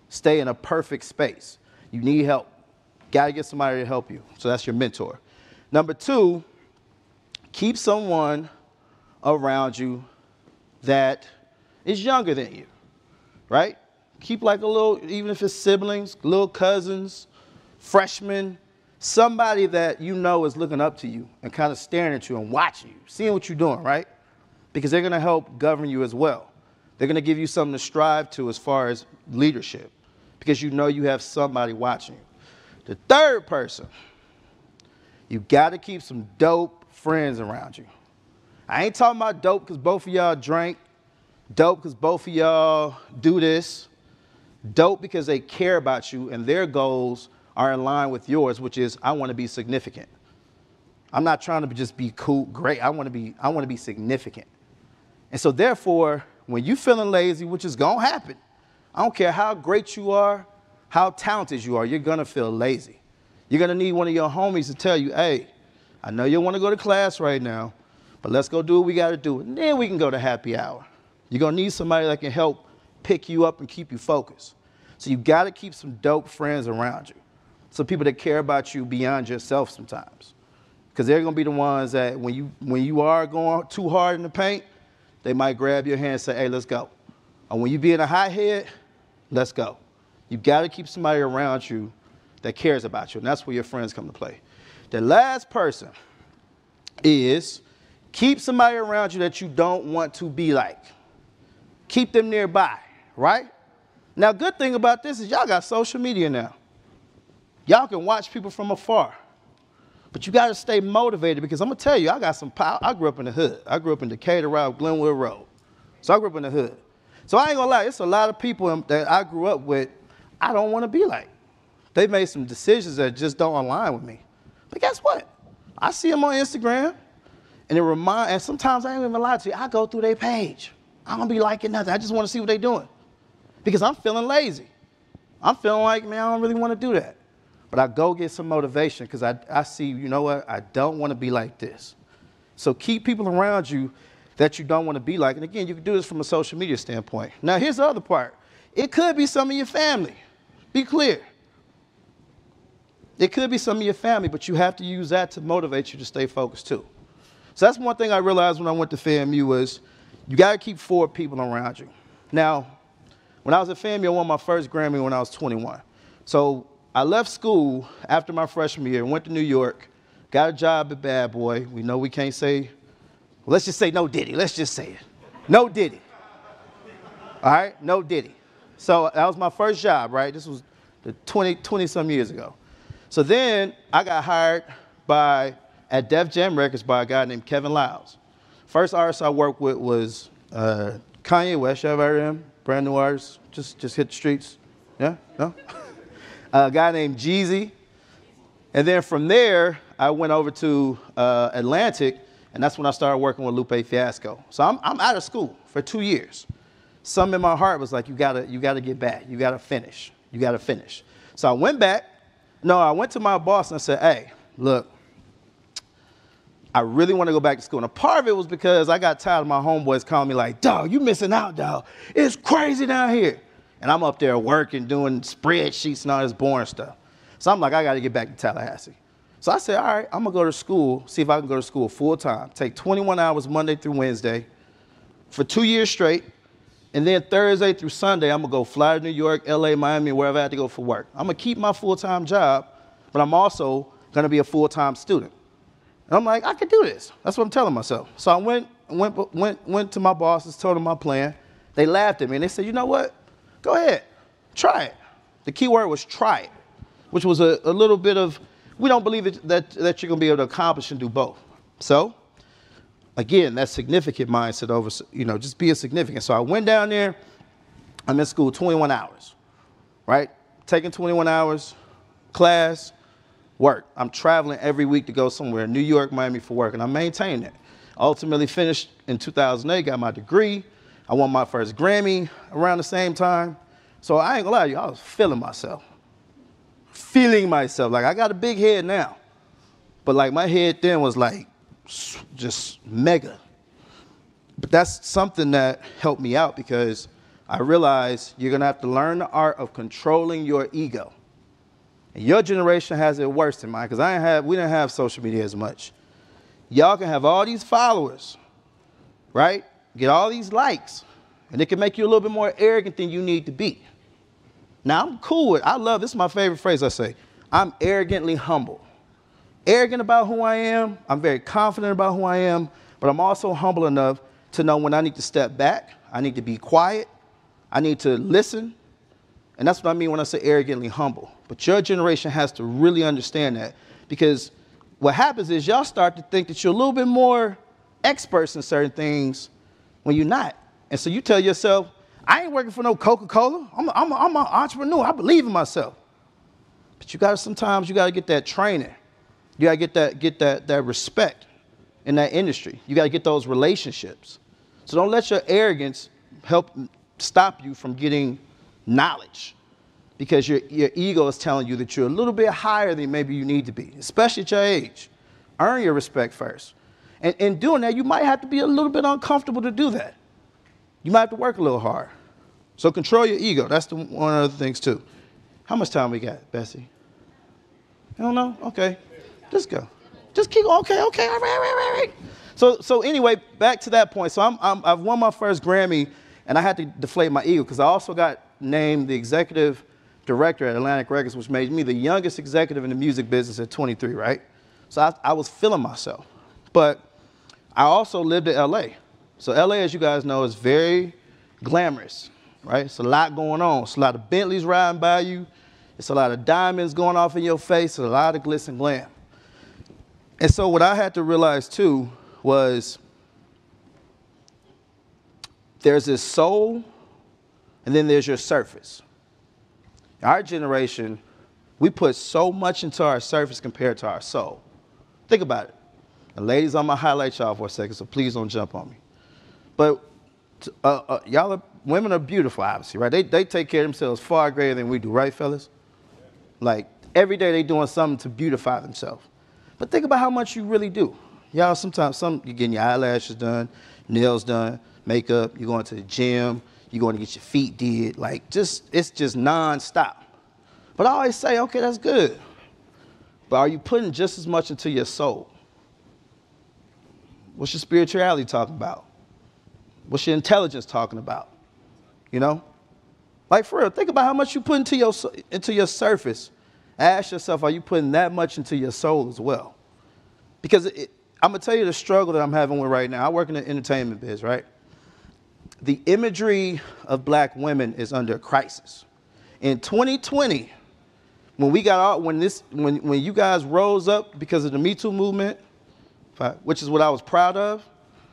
B: stay in a perfect space. You need help. Got to get somebody to help you. So that's your mentor. Number 2, keep someone around you that is younger than you, right? Keep like a little, even if it's siblings, little cousins, freshmen, somebody that you know is looking up to you and kind of staring at you and watching you, seeing what you're doing, right? Because they're going to help govern you as well. They're going to give you something to strive to as far as leadership, because you know you have somebody watching you. The third person, you got to keep some dope friends around you. I ain't talking about dope because both of y'all drink, dope because both of y'all do this, dope because they care about you and their goals are in line with yours, which is, I want to be significant. I'm not trying to just be cool, great. I want to be significant. And so therefore, when you feeling lazy, which is going to happen, I don't care how great you are, how talented you are, you're going to feel lazy. You're going to need one of your homies to tell you, hey, I know you want to go to class right now, but let's go do what we got to do. And then we can go to happy hour. You're going to need somebody that can help pick you up and keep you focused. So you got to keep some dope friends around you. Some people that care about you beyond yourself sometimes. Because they're going to be the ones that when you are going too hard in the paint, they might grab your hand and say, hey, let's go. Or when you be in a hot head, let's go. You got to keep somebody around you that cares about you, and that's where your friends come to play. The last person is keep somebody around you that you don't want to be like. Keep them nearby, right? Now, good thing about this is y'all got social media now. Y'all can watch people from afar. But you got to stay motivated, because I'm going to tell you, I got some power. I grew up in the hood. I grew up in Decatur, Glenwood Road. So I grew up in the hood. So I ain't going to lie, it's a lot of people that I grew up with I don't want to be like. They've made some decisions that just don't align with me. But guess what? I see them on Instagram, and sometimes I ain't even lie to you, I go through their page. I don't be liking nothing. I just want to see what they're doing. Because I'm feeling lazy. I'm feeling like, man, I don't really want to do that. But I go get some motivation because I see, you know what, I don't want to be like this. So keep people around you that you don't want to be like. And again, you can do this from a social media standpoint. Now, here's the other part. It could be some of your family. Be clear. It could be some of your family, but you have to use that to motivate you to stay focused too. So that's one thing I realized when I went to FAMU was you got to keep 4 people around you. Now, when I was at FAMU, I won my first Grammy when I was 21. So I left school after my freshman year, went to New York, got a job at Bad Boy. We know we can't say, well, let's just say no Diddy. Let's just say it. No Diddy. All right? No Diddy. So that was my first job, right? This was 20-some years ago. So then I got hired at Def Jam Records by a guy named Kevin Lyles. First artist I worked with was Kanye West. You ever heard of him? Brand new artist. Just hit the streets. Yeah? No? A guy named Jeezy. And then from there, I went over to Atlantic, and that's when I started working with Lupe Fiasco. So I'm out of school for 2 years. Something in my heart was like, you gotta get back. You gotta finish. You gotta finish. So I went back. No, I went to my boss and I said, hey, look, I really want to go back to school. And a part of it was because I got tired of my homeboys calling me like, dog, you missing out, dog. It's crazy down here. And I'm up there working, doing spreadsheets and all this boring stuff. So I'm like, I got to get back to Tallahassee. So I said, all right, I'm going to go to school, see if I can go to school full time. Take 21 hours Monday through Wednesday for 2 years straight. And then Thursday through Sunday, I'm going to go fly to New York, LA, Miami, wherever I had to go for work. I'm going to keep my full-time job, but I'm also going to be a full-time student. And I'm like, I could do this. That's what I'm telling myself. So I went to my bosses, told them my plan. They laughed at me, and they said, you know what? Go ahead. Try it. The key word was try it, which was a little bit of, we don't believe that you're going to be able to accomplish and do both. So, again, that significant mindset over, just being significant. So I went down there. I'm in school 21 hours, right? Taking 21 hours, class, work. I'm traveling every week to go somewhere, New York, Miami for work, and I maintained it. Ultimately finished in 2008, got my degree. I won my first Grammy around the same time. So I ain't gonna lie to you, I was feeling myself. Like, I got a big head now. But like, my head then was like, just mega. But that's something that helped me out because I realized you're going to have to learn the art of controlling your ego. And your generation has it worse than mine, because we didn't have social media as much. Y'all can have all these followers, right? Get all these likes, and it can make you a little bit more arrogant than you need to be. Now, I'm cool with, this is my favorite phrase I say, I'm arrogantly humble. Arrogant about who I am, I'm very confident about who I am, but I'm also humble enough to know when I need to step back, I need to be quiet, I need to listen, and that's what I mean when I say arrogantly humble. But your generation has to really understand that, because what happens is y'all start to think that you're a little bit more experts in certain things when you're not. And so you tell yourself, I ain't working for no Coca-Cola. I'm an entrepreneur. I believe in myself. But sometimes you gotta get that training. You gotta get that respect in that industry. You gotta get those relationships. So don't let your arrogance help stop you from getting knowledge, because your ego is telling you that you're a little bit higher than maybe you need to be, especially at your age. Earn your respect first. And in doing that, you might have to be a little bit uncomfortable to do that. You might have to work a little hard. So control your ego. That's one of the things too. How much time we got, Bessie? I don't know? Okay. Just go. Just keep going. Okay, all right. So anyway, back to that point. So I've won my first Grammy, and I had to deflate my ego because I also got named the executive director at Atlantic Records, which made me the youngest executive in the music business at 23, right? So I was feeling myself. But I also lived in LA. So LA, as you guys know, is very glamorous, right? It's a lot going on. It's a lot of Bentleys riding by you. It's a lot of diamonds going off in your face. It's a lot of glitz and glam. And so what I had to realize too was there's this soul, and then there's your surface. Our generation, we put so much into our surface compared to our soul. Think about it. And ladies, I'm gonna highlight y'all for a second, so please don't jump on me. But women are beautiful, obviously, right? They take care of themselves far greater than we do, right, fellas? Like, every day they doing something to beautify themselves. But think about how much you really do. Y'all, sometimes you're getting your eyelashes done, nails done, makeup, you're going to the gym, you're going to get your feet did, like, it's just nonstop. But I always say, okay, that's good. But are you putting just as much into your soul? What's your spirituality talking about? What's your intelligence talking about? You know? Like, for real, think about how much you put into your surface. Ask yourself, are you putting that much into your soul as well? Because I'm going to tell you the struggle that I'm having with right now. I work in the entertainment biz, right? The imagery of black women is under crisis. In 2020, when you guys rose up because of the Me Too movement, which is what I was proud of,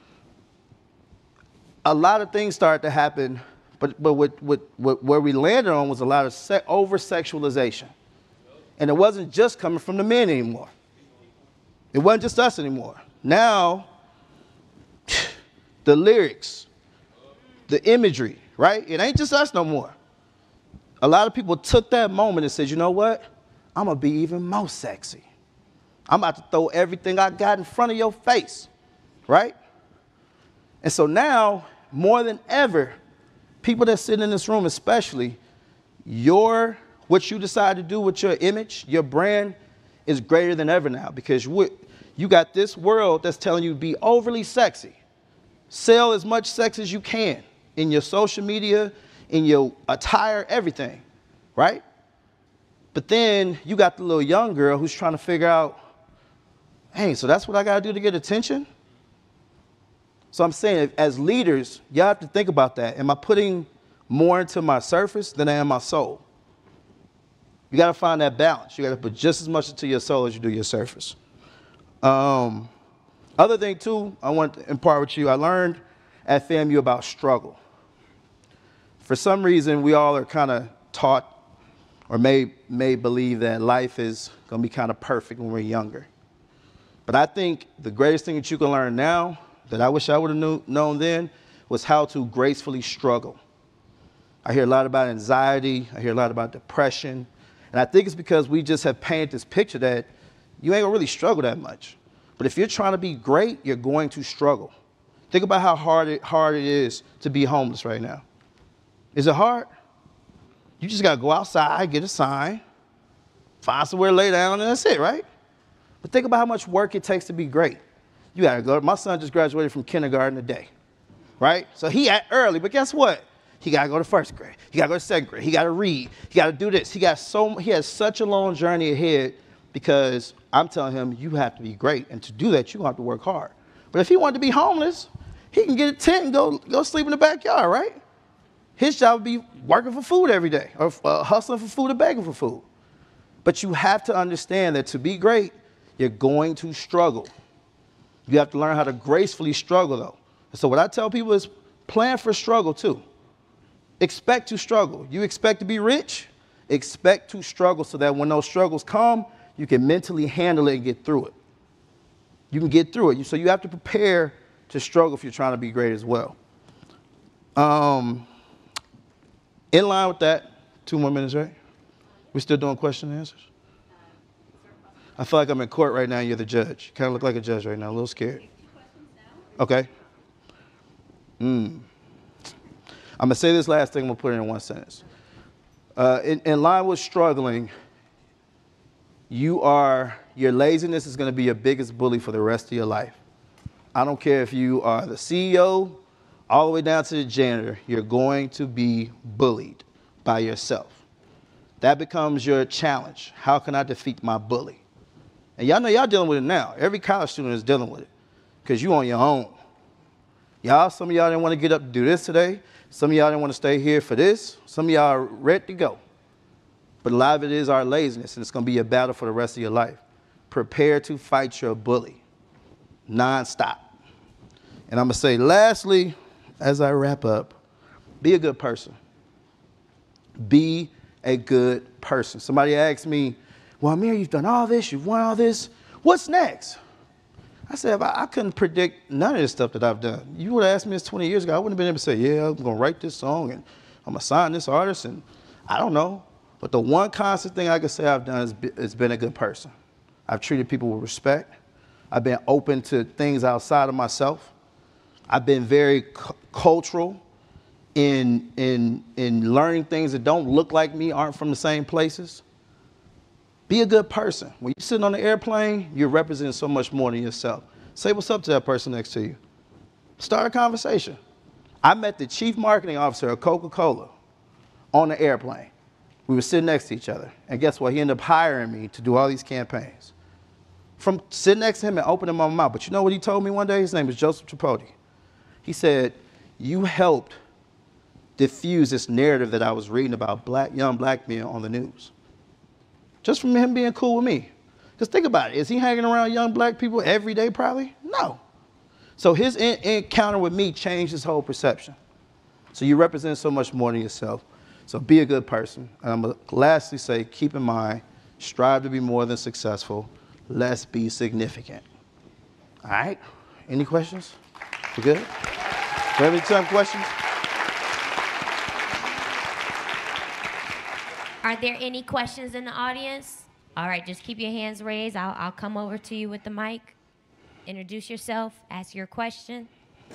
B: a lot of things started to happen, but where we landed on was a lot of over-sexualization. And it wasn't just coming from the men anymore. It wasn't just us anymore. Now, the lyrics, the imagery, right? It ain't just us no more. A lot of people took that moment and said, you know what? I'm going to be even more sexy. I'm about to throw everything I got in front of your face, right? And so now, more than ever, people that sit in this room especially, what you decide to do with your image, your brand, is greater than ever now, because you got this world that's telling you to be overly sexy. Sell as much sex as you can in your social media, in your attire, everything, right? But then you got the little young girl who's trying to figure out, hey, so that's what I got to do to get attention? So I'm saying, as leaders, you have to think about that. Am I putting more into my surface than I am my soul? You got to find that balance. You got to put just as much into your soul as you do your surface. Other thing, too, I want to impart with you, I learned at FAMU about struggle. For some reason, we all are kind of taught or may believe that life is going to be kind of perfect when we're younger. But I think the greatest thing that you can learn now that I wish I would have known then was how to gracefully struggle. I hear a lot about anxiety. I hear a lot about depression. And I think it's because we just have painted this picture that you ain't gonna really struggle that much. But if you're trying to be great, you're going to struggle. Think about how hard it is to be homeless right now. Is it hard? You just got to go outside, get a sign, find somewhere to lay down, and that's it, right? But think about how much work it takes to be great. You got to go. My son just graduated from kindergarten today, right? So he at early, but guess what? He got to go to first grade. He got to go to second grade. He got to read. He got to do this. He has such a long journey ahead because I'm telling him you have to be great. And to do that, you're going to have to work hard. But if he wanted to be homeless, he can get a tent and go sleep in the backyard, right? His job would be working for food every day or hustling for food or begging for food. But you have to understand that to be great, you're going to struggle. You have to learn how to gracefully struggle, though. So what I tell people is plan for struggle, too. Expect to struggle. You expect to be rich? Expect to struggle so that when those struggles come, you can mentally handle it and get through it. You can get through it. So you have to prepare to struggle if you're trying to be great as well. In line with that, 2 more minutes, right? We're still doing question and answers? I feel like I'm in court right now and you're the judge. Kind of look like a judge right now, a little scared. Okay. I'm going to say this last thing, I'm going to put it in one sentence. In line with struggling, your laziness is going to be your biggest bully for the rest of your life. I don't care if you are the CEO, all the way down to the janitor, you're going to be bullied by yourself. That becomes your challenge. How can I defeat my bully? And y'all know y'all dealing with it now. Every college student is dealing with it because you on your own. Some of y'all didn't want to get up to do this today. Some of y'all didn't want to stay here for this. Some of y'all are ready to go. But a lot of it is our laziness, and it's going to be a battle for the rest of your life. Prepare to fight your bully nonstop. And I'm going to say, lastly, as I wrap up, be a good person. Be a good person. Somebody asked me, well, Amir, you've done all this, you've won all this. What's next? I said, I couldn't predict none of this stuff that I've done. You would have asked me this 20 years ago, I wouldn't have been able to say, yeah, I'm going to write this song and I'm going to sign this artist, and I don't know. But the one constant thing I could say I've done is been a good person. I've treated people with respect. I've been open to things outside of myself. I've been very cultural in learning things that don't look like me, aren't from the same places. Be a good person. When you're sitting on the airplane, you're representing so much more than yourself. Say what's up to that person next to you. Start a conversation. I met the chief marketing officer of Coca-Cola on the airplane. We were sitting next to each other. And guess what? He ended up hiring me to do all these campaigns. From sitting next to him and opening my mouth. But you know what he told me one day? His name is Joseph Tripodi. He said, you helped diffuse this narrative that I was reading about young black men on the news. Just from him being cool with me. Just think about it. Is he hanging around young black people every day probably? No. So his encounter with me changed his whole perception. So you represent so much more than yourself. So be a good person. And I'm going to lastly say, keep in mind, strive to be more than successful. Let's be significant. All right? Any questions? We good? Do you have any time questions?
D: Are there any questions in the audience? All right, just keep your hands raised. I'll come over to you with the mic. Introduce yourself, ask your question.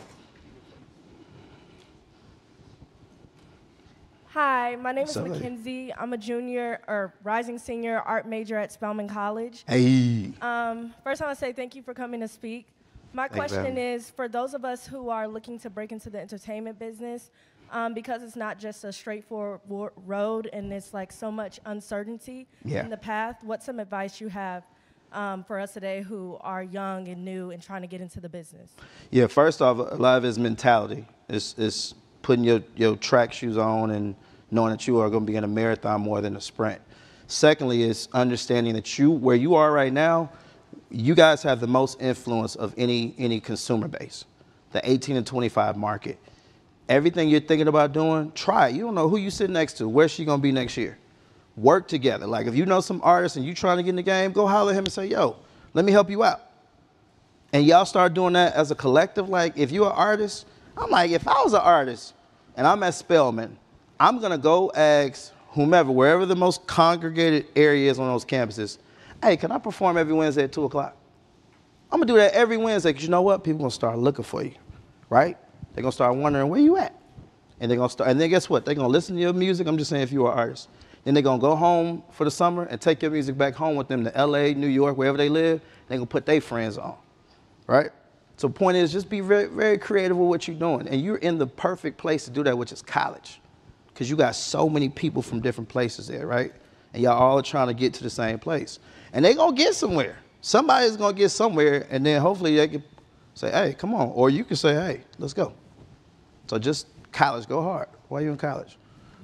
G: Hi, my name is Mackenzie. I'm a junior or rising senior art major at Spelman College.
B: Hey.
G: First, I want to say thank you for coming to speak. My question is, for those of us who are looking to break into the entertainment business, because it's not just a straightforward road and it's like so much uncertainty in the path, what's some advice you have for us today who are young and new and trying to get into the business?
B: Yeah, first off, a lot of it is mentality. It's putting your track shoes on and knowing that you are going to be in a marathon more than a sprint. Secondly, is understanding that where you are right now, you guys have the most influence of any consumer base, the 18 to 25 market. Everything you're thinking about doing, try it. You don't know who you sit next to, where's she going to be next year. Work together. Like if you know some artists and you trying to get in the game, go holler at him and say, yo, let me help you out. And y'all start doing that as a collective. Like if you're an artist, I'm like, if I was an artist and I'm at Spelman, I'm going to go ask whomever, wherever the most congregated area is on those campuses, hey, can I perform every Wednesday at 2 o'clock? I'm going to do that every Wednesday because you know what? People are going to start looking for you, right? They're going to start wondering where you at. and they're gonna start. And then guess what? They're gonna listen to your music. I'm just saying, if you are an artist, then they're gonna go home for the summer and take your music back home with them to LA, New York, wherever they live. They're gonna put their friends on, right? So the point is, just be very, very creative with what you're doing, and you're in the perfect place to do that, which is college, because you got so many people from different places there, right? And y'all all trying to get to the same place, and they gonna get somewhere. Somebody's gonna get somewhere, and then hopefully they can say, "Hey, come on," or you can say, "Hey, let's go." So just college, go hard. Why are you in college?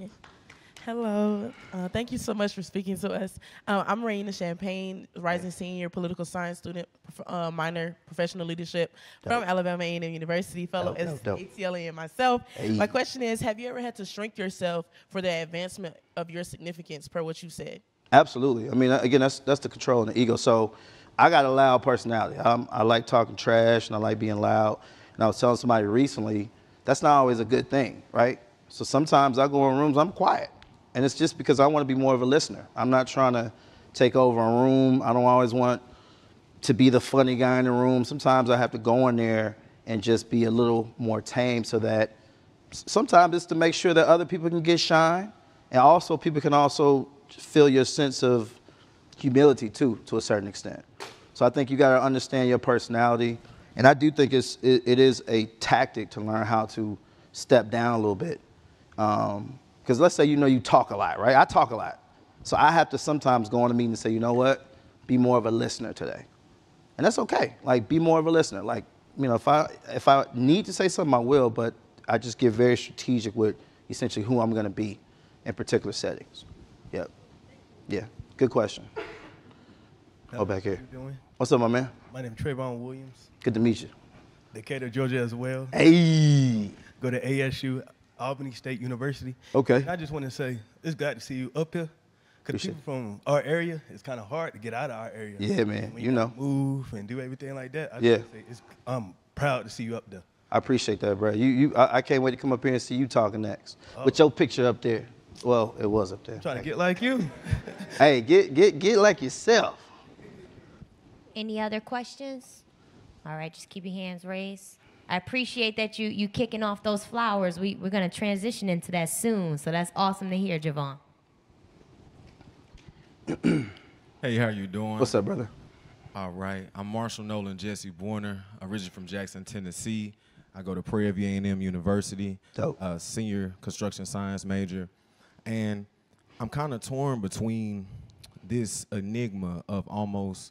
J: Hello. Thank you so much for speaking to us. I'm Raina Champagne, rising senior political science student, minor professional leadership from Alabama A&M University, fellow ATLA and myself.
B: Hey.
J: My question is, have you ever had to shrink yourself for the advancement of your significance, per what you said?
B: Absolutely. I mean, again, that's the control and the ego. So I got a loud personality. I like talking trash, and I like being loud. And I was telling somebody recently, that's not always a good thing, right? So sometimes I go in rooms, I'm quiet. And it's just because I want to be more of a listener. I'm not trying to take over a room. I don't always want to be the funny guy in the room. Sometimes I have to go in there and just be a little more tame, so that sometimes it's to make sure that other people can get shine. And also people can also feel your sense of humility too, to a certain extent. So I think you got to understand your personality. And I do think it is a tactic to learn how to step down a little bit. Because let's say you talk a lot, right? I talk a lot. So I have to sometimes go in a meeting and say, you know what? Be more of a listener today. And that's okay. Like, be more of a listener. Like, if I need to say something, I will, but I just get very strategic with essentially who I'm going to be in particular settings. Yep. Yeah. Good question. Oh, back here. What's up, my man?
K: My name is Trayvon Williams.
B: Good to meet you.
K: Decatur, Georgia as well.
B: Hey.
K: Go to ASU, Albany State University.
B: Okay.
K: And I just want to say, it's glad to see you up here. Because people from our area, it's kind of hard to get out of our area.
B: Yeah, man.
K: When you know. Move and do everything like that. I just say I'm proud to see you up there.
B: I appreciate that, bro. I can't wait to come up here and see you talking next. With your picture up there. Well, it was up there.
K: I'm trying to get like you.
B: Hey, get like yourself.
D: Any other questions? All right, just keep your hands raised. I appreciate that you kicking off those flowers. We're going to transition into that soon, so that's awesome to hear, Javon.
S: Hey, how you doing?
B: What's up, brother?
S: All right. I'm Marshall Nolan Jesse Warner, originally from Jackson, Tennessee. I go to Prairie View A&M University, senior construction science major. And I'm kind of torn between this enigma of almost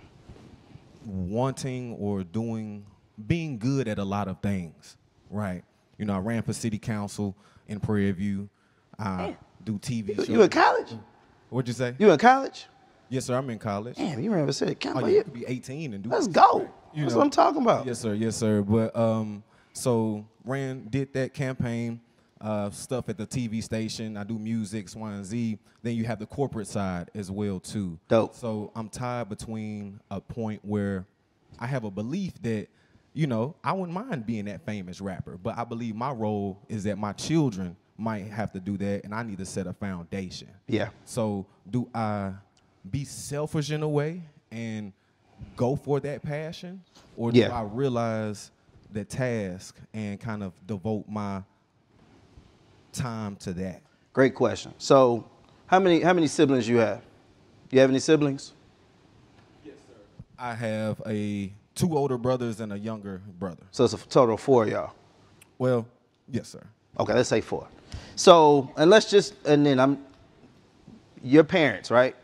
S: wanting or being good at a lot of things, right? I ran for city council in Prairie View. I do TV shows.
B: You in college?
S: What'd you say?
B: You in college?
S: Yes, sir. I'm in college.
B: Damn, you ran for city council.
S: Oh, you could be 18 and do
B: Let's
S: this,
B: go.
S: right?
B: That's what I'm talking about.
S: Yes, sir. Yes, sir. But so did that campaign stuff at the TV station. I do music, X, Y, and Z. Then you have the corporate side as well too.
B: Dope.
S: So I'm tied between a point where I have a belief that, I wouldn't mind being that famous rapper, but I believe my role is that my children might have to do that, and I need to set a foundation.
B: Yeah.
S: So do I be selfish in a way and go for that passion, or do I realize the task and kind of devote my time to that?
B: Great question. So how many siblings you have? You have any siblings?
S: Yes, sir. I have two older brothers and a younger brother.
B: So it's a total of 4 of y'all?
S: Well, yes, sir.
B: Okay, let's say 4. So, and then your parents, right?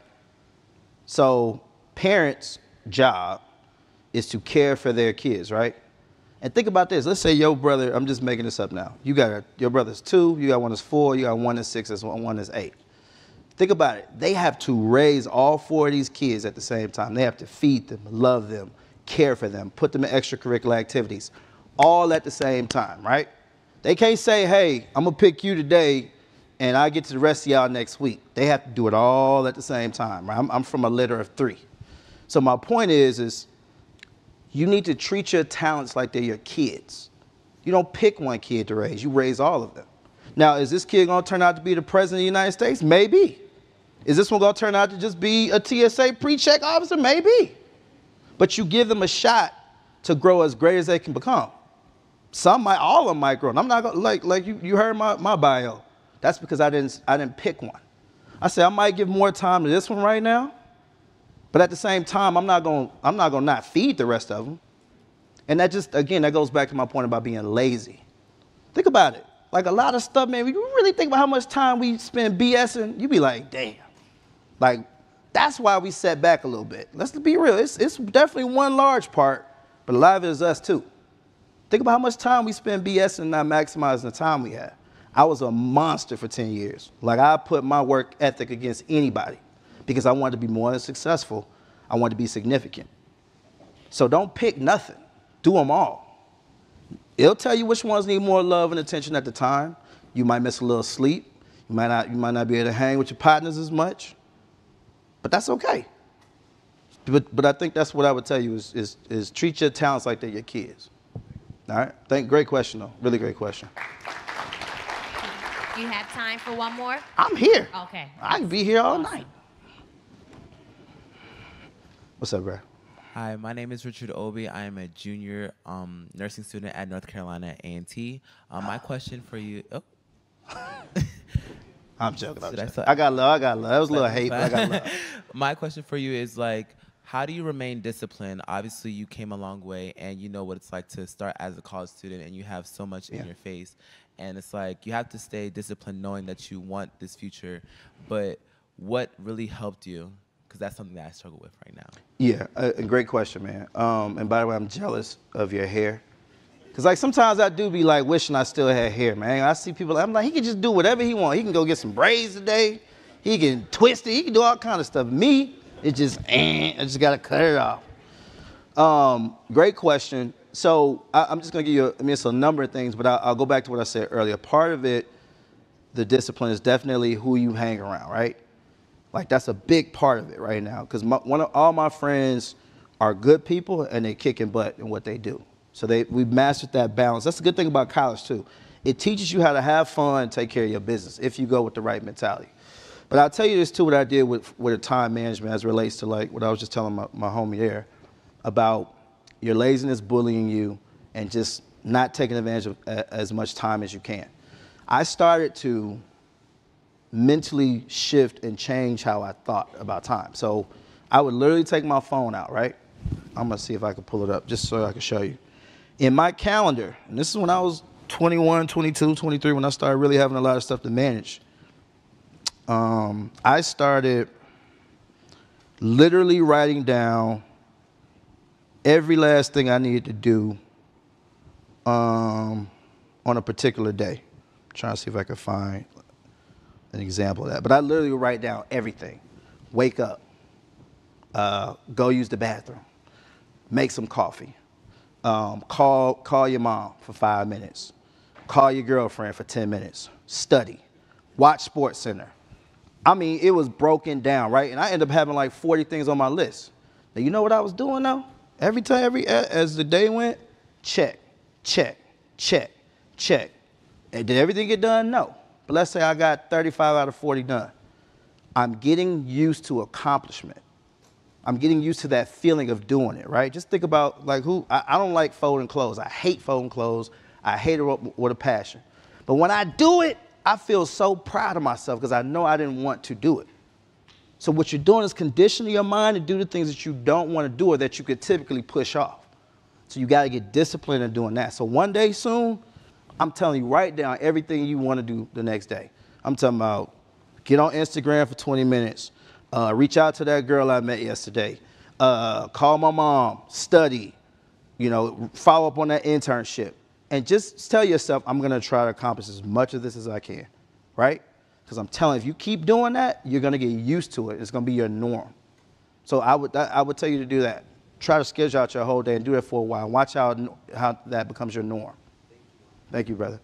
B: So parents' job is to care for their kids, right? And think about this. Let's say your brother, I'm just making this up now. Your brother's 2, you got one that's 4, you got one that's 6, one that's 8. Think about it. They have to raise all 4 of these kids at the same time. They have to feed them, love them, care for them, put them in extracurricular activities, all at the same time, right? They can't say, hey, I'm going to pick you today and I get to the rest of y'all next week. They have to do it all at the same time, right? I'm from a litter of 3. So my point is you need to treat your talents like they're your kids. You don't pick one kid to raise. You raise all of them. Now, is this kid going to turn out to be the president of the United States? Maybe. Is this one going to turn out to just be a TSA pre-check officer? Maybe. But you give them a shot to grow as great as they can become. Some might, all of them might grow. And I'm not gonna, like you heard my bio. That's because I didn't pick one. I said I might give more time to this one right now, but at the same time, I'm not gonna not feed the rest of them. And that just, again, that goes back to my point about being lazy. Think about it. Like a lot of stuff, man, when you really think about how much time we spend BSing, you be like, damn. Like, that's why we set back a little bit. Let's be real. It's definitely one large part, but a lot of it is us too. Think about how much time we spend BSing and not maximizing the time we have. I was a monster for 10 years. Like, I put my work ethic against anybody because I wanted to be more than successful. I wanted to be significant. So don't pick nothing. Do them all. It'll tell you which ones need more love and attention at the time. You might miss a little sleep. You might not be able to hang with your partners as much. But that's okay. But I think that's what I would tell you is treat your talents like they're your kids. All right? Great question, though. Really great question.
D: Do you have time for one more?
B: I'm here.
D: Okay.
B: I can be here all night. What's up, bro?
H: Hi, my name is Richard Obi. I am a junior nursing student at North Carolina A&T. My question for you... Oh.
B: I'm joking. I got love. That was a little hate, but I got love.
H: My question for you is, like, how do you remain disciplined? Obviously, you came a long way, and you know what it's like to start as a college student, and you have so much in your face. And it's like you have to stay disciplined knowing that you want this future. But what really helped you? Because that's something that I struggle with right now.
B: Yeah, a great question, man. And by the way, I'm jealous of your hair. Because, like, sometimes I do be, like, wishing I still had hair, man. I see people, I'm like, he can just do whatever he wants. He can go get some braids today. He can twist it. He can do all kind of stuff. Me, it just, I just got to cut it off. Great question. So I'm just going to give you, it's a number of things, but I'll go back to what I said earlier. Part of it, the discipline, is definitely who you hang around, right? Like, that's a big part of it right now. Because all my friends are good people, and they kicking butt in what they do. So we've mastered that balance. That's the good thing about college, too. It teaches you how to have fun and take care of your business if you go with the right mentality. But I'll tell you this, too, what I did with the time management as it relates to, like, what I was just telling my homie there about your laziness bullying you and just not taking advantage of as much time as you can. I started to mentally shift and change how I thought about time. So I would literally take my phone out, right? I'm going to see if I can pull it up just so I can show you. In my calendar, and this is when I was 21, 22, 23, when I started really having a lot of stuff to manage, I started literally writing down every last thing I needed to do on a particular day. I'm trying to see if I can find an example of that. But I literally would write down everything. Wake up, go use the bathroom, make some coffee, call your mom for 5 minutes, call your girlfriend for 10 minutes, study, watch SportsCenter. I mean, it was broken down, right? And I ended up having like 40 things on my list. Now, you know what I was doing though? Every time, as the day went, check, check, check, check. And did everything get done? No. But let's say I got 35 out of 40 done. I'm getting used to accomplishment. I'm getting used to that feeling of doing it, right? Just think about, like, I don't like folding clothes. I hate folding clothes. I hate it with a passion. But when I do it, I feel so proud of myself because I know I didn't want to do it. So what you're doing is conditioning your mind to do the things that you don't want to do or that you could typically push off. So you got to get disciplined in doing that. So one day soon, I'm telling you, write down everything you want to do the next day. I'm talking about get on Instagram for 20 minutes, reach out to that girl I met yesterday, call my mom, study, follow up on that internship. And just tell yourself, I'm going to try to accomplish as much of this as I can, right? Because I'm telling you, if you keep doing that, you're going to get used to it. It's going to be your norm. So I would tell you to do that. Try to schedule out your whole day and do that for a while. Watch how that becomes your norm. Thank you, brother.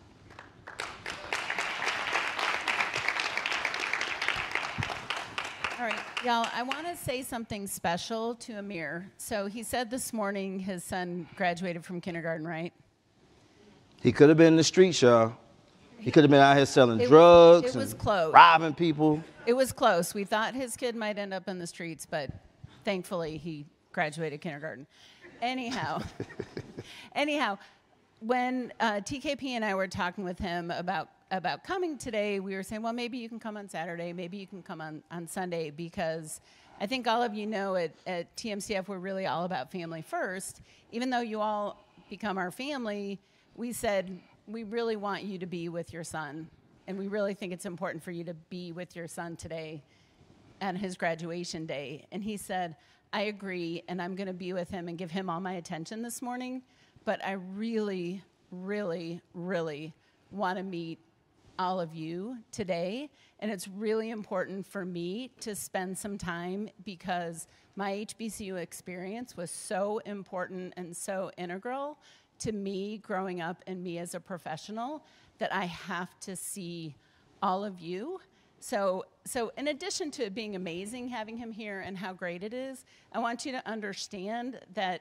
I: All right, y'all, I want to say something special to Amir. So he said this morning his son graduated from kindergarten, right?
B: He could have been in the streets, y'all. He could have been out here selling drugs and robbing people.
I: It was close. We thought his kid might end up in the streets, but thankfully he graduated kindergarten. Anyhow, when TKP and I were talking with him about coming today, we were saying, well, maybe you can come on Saturday, maybe you can come on Sunday, because I think all of you know at TMCF we're really all about family first. Even though you all become our family, we said we really want you to be with your son, and we really think it's important for you to be with your son today on his graduation day. And he said, I agree, and I'm going to be with him and give him all my attention this morning, but I really, really, really want to meet all of you today, and it's really important for me to spend some time because my HBCU experience was so important and so integral to me growing up and me as a professional that I have to see all of you. So in addition to it being amazing having him here and how great it is, I want you to understand that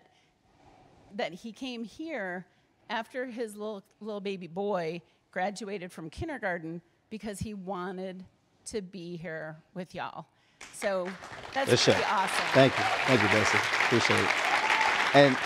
I: he came here after his little baby boy graduated from kindergarten because he wanted to be here with y'all. So that's pretty awesome.
B: Thank you, Bessie. Appreciate it. And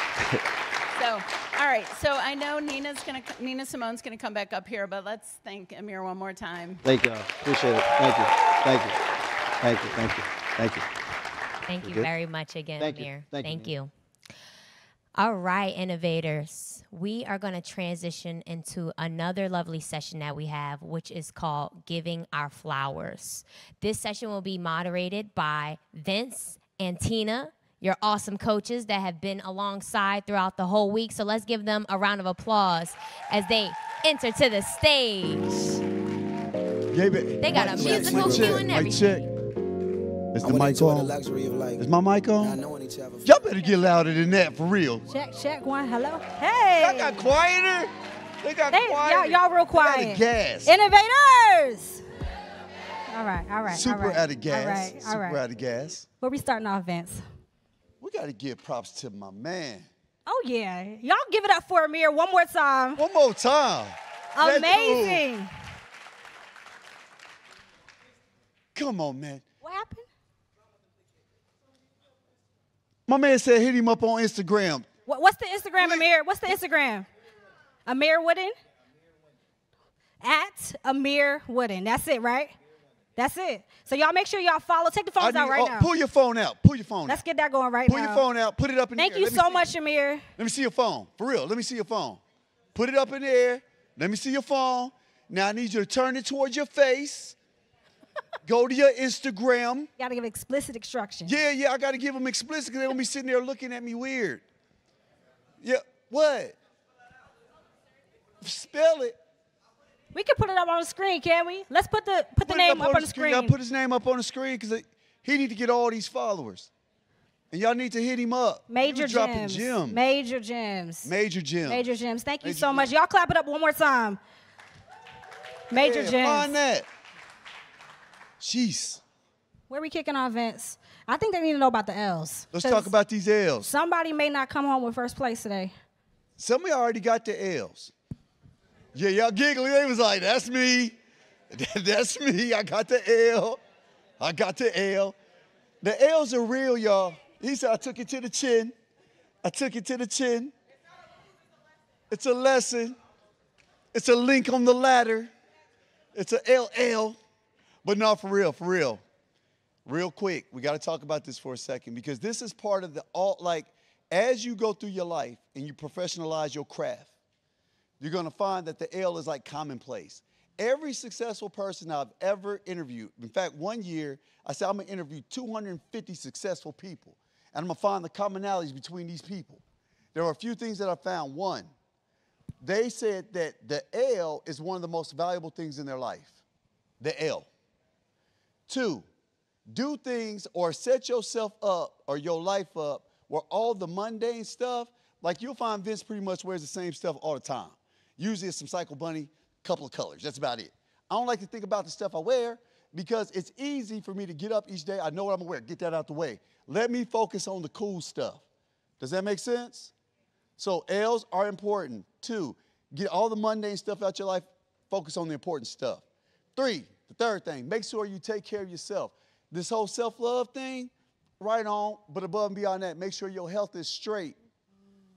I: so, all right. So I know Nina Simone's gonna come back up here, but let's thank Amir one more time.
B: thank y'all. Appreciate it. Thank you. Thank you. Thank you. Thank you. Thank you.
D: Thank you
B: Good?
D: very much again,
B: Thank you.
D: Amir.
B: Thank you.
D: All right, innovators. We are going to transition into another lovely session that we have, which is called Giving Our Flowers. This session will be moderated by Vince and Tina, your awesome coaches that have been alongside throughout the whole week. So let's give them a round of applause as they enter to the stage. They got a musical cue and everything.
U: Is the mic on? Is my mic on? Y'all better get louder than that, for real.
V: Check one. Hello. Hey.
U: Y'all got quieter. They got quieter.
V: Y'all real quiet.
U: They got gas.
V: Innovators. All right.
U: Super out of gas.
V: All right.
U: Super out of gas.
V: Where we starting off, Vince?
U: We got to give props to my man.
V: Oh, yeah. Y'all give it up for Amir one more time.
U: One more time.
V: Amazing.
U: Come on, man.
V: What happened?
U: My man said hit him up on Instagram.
V: What's the Instagram, Amir? What's the Instagram? Amir Wooden? At Amir Wooden. That's it, right? That's it. So y'all make sure y'all follow. Take the phones out right now.
U: Pull your phone out. Pull your phone out.
V: Let's get that going right
U: now.
V: now.
U: Pull your phone out. Put it up in the air.
V: Thank you so much, Amir.
U: Let me see your phone. For real. Let me see your phone. Put it up in the air. Let me see your phone. Now I need you to turn it towards your face. Go to your Instagram.
V: You got to give explicit instructions.
U: Yeah, I got to give them explicit because they're going to be sitting there looking at me weird. Yeah, what? Spell it.
V: We can put it up on the screen, can't we? Let's put the name up on the screen.
U: Y'all put his name up on the screen because he need to get all these followers. And y'all need to hit him up.
V: Major
U: dropping
V: gems.
U: gems.
V: Major gems.
U: Major gems.
V: Major gems. Thank you so much. Y'all clap it up one more time. Major gems.
U: Find that. Jeez.
V: Where we kicking off, Vince? I think they need to know about the L's.
U: Let's talk about these L's.
V: Somebody may not come home with first place today.
U: Some of y'all already got the L's. Yeah, y'all giggling. They was like, that's me. That's me. I got the L. I got the L. The L's are real, y'all. He said, I took it to the chin. I took it to the chin. It's a lesson. It's a link on the ladder. It's a LL. But no, for real. Real quick, we got to talk about this for a second because this is part of as you go through your life and you professionalize your craft, you're going to find that the L is like commonplace. Every successful person I've ever interviewed, in fact, one year, I said I'm going to interview 250 successful people, and I'm going to find the commonalities between these people. There are a few things that I found. One, they said that the L is one of the most valuable things in their life, the L. Two, do things or set yourself up or your life up where all the mundane stuff, like you'll find Vince pretty much wears the same stuff all the time. Usually it's some Cycle Bunny, couple of colors. That's about it. I don't like to think about the stuff I wear because it's easy for me to get up each day. I know what I'm going to wear. Get that out the way. Let me focus on the cool stuff. Does that make sense? So L's are important. Two, get all the mundane stuff out your life. Focus on the important stuff. Three, the third thing, make sure you take care of yourself. This whole self-love thing, right on, but above and beyond that, make sure your health is straight.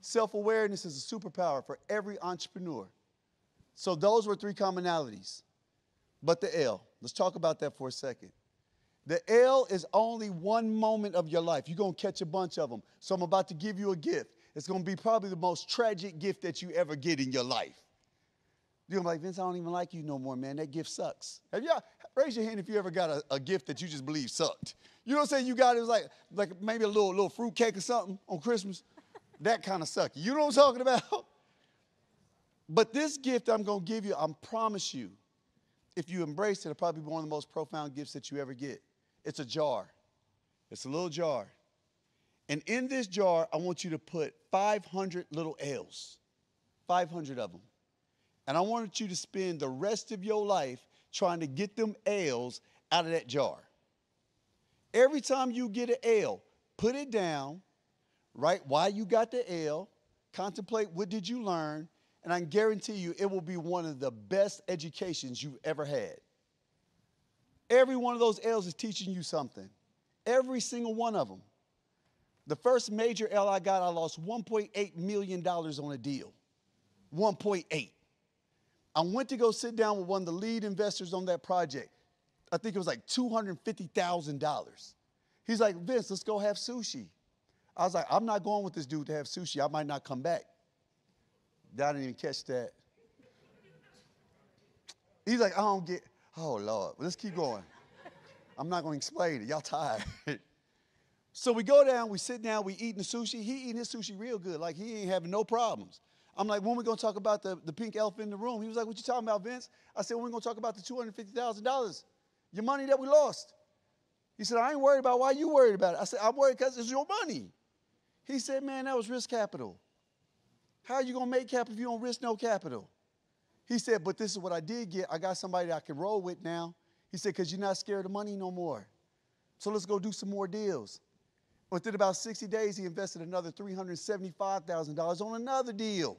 U: Self-awareness is a superpower for every entrepreneur. So those were 3 commonalities. But the L, let's talk about that for a second. The L is only one moment of your life. You're going to catch a bunch of them. So I'm about to give you a gift. It's going to be probably the most tragic gift that you ever get in your life. You're like, Vince, I don't even like you no more, man. That gift sucks. Have y'all, raise your hand if you ever got a gift that you just believe sucked. You know what I'm saying? You got it was like maybe a little fruit cake or something on Christmas. That kind of sucky. You know what I'm talking about? But this gift I'm going to give you, I promise you, if you embrace it, it'll probably be one of the most profound gifts that you ever get. It's a jar. It's a little jar. And in this jar, I want you to put 500 little L's, 500 of them. And I want you to spend the rest of your life trying to get them L's out of that jar. Every time you get an L, put it down, write why you got the L, contemplate what did you learn, and I can guarantee you it will be one of the best educations you've ever had. Every one of those L's is teaching you something. Every single one of them. The first major L I got, I lost $1.8 million on a deal. 1.8. I went to go sit down with one of the lead investors on that project. I think it was like $250,000. He's like, Vince, let's go have sushi. I was like, I'm not going with this dude to have sushi. I might not come back. I didn't even catch that. He's like, I don't get, oh, Lord. Let's keep going. I'm not going to explain it. Y'all tired. So we go down, we sit down, we eating the sushi. He eating his sushi real good. Like, he ain't having no problems. I'm like, when we going to talk about the pink elephant in the room? He was like, what you talking about, Vince? I said, when we going to talk about the $250,000, your money that we lost. He said, I ain't worried about it. Why you worried about it? I said, I'm worried because it's your money. He said, man, that was risk capital. How are you going to make capital if you don't risk no capital? He said, but this is what I did get. I got somebody that I can roll with now. He said, because you're not scared of money no more. So let's go do some more deals. Within about 60 days, he invested another $375,000 on another deal.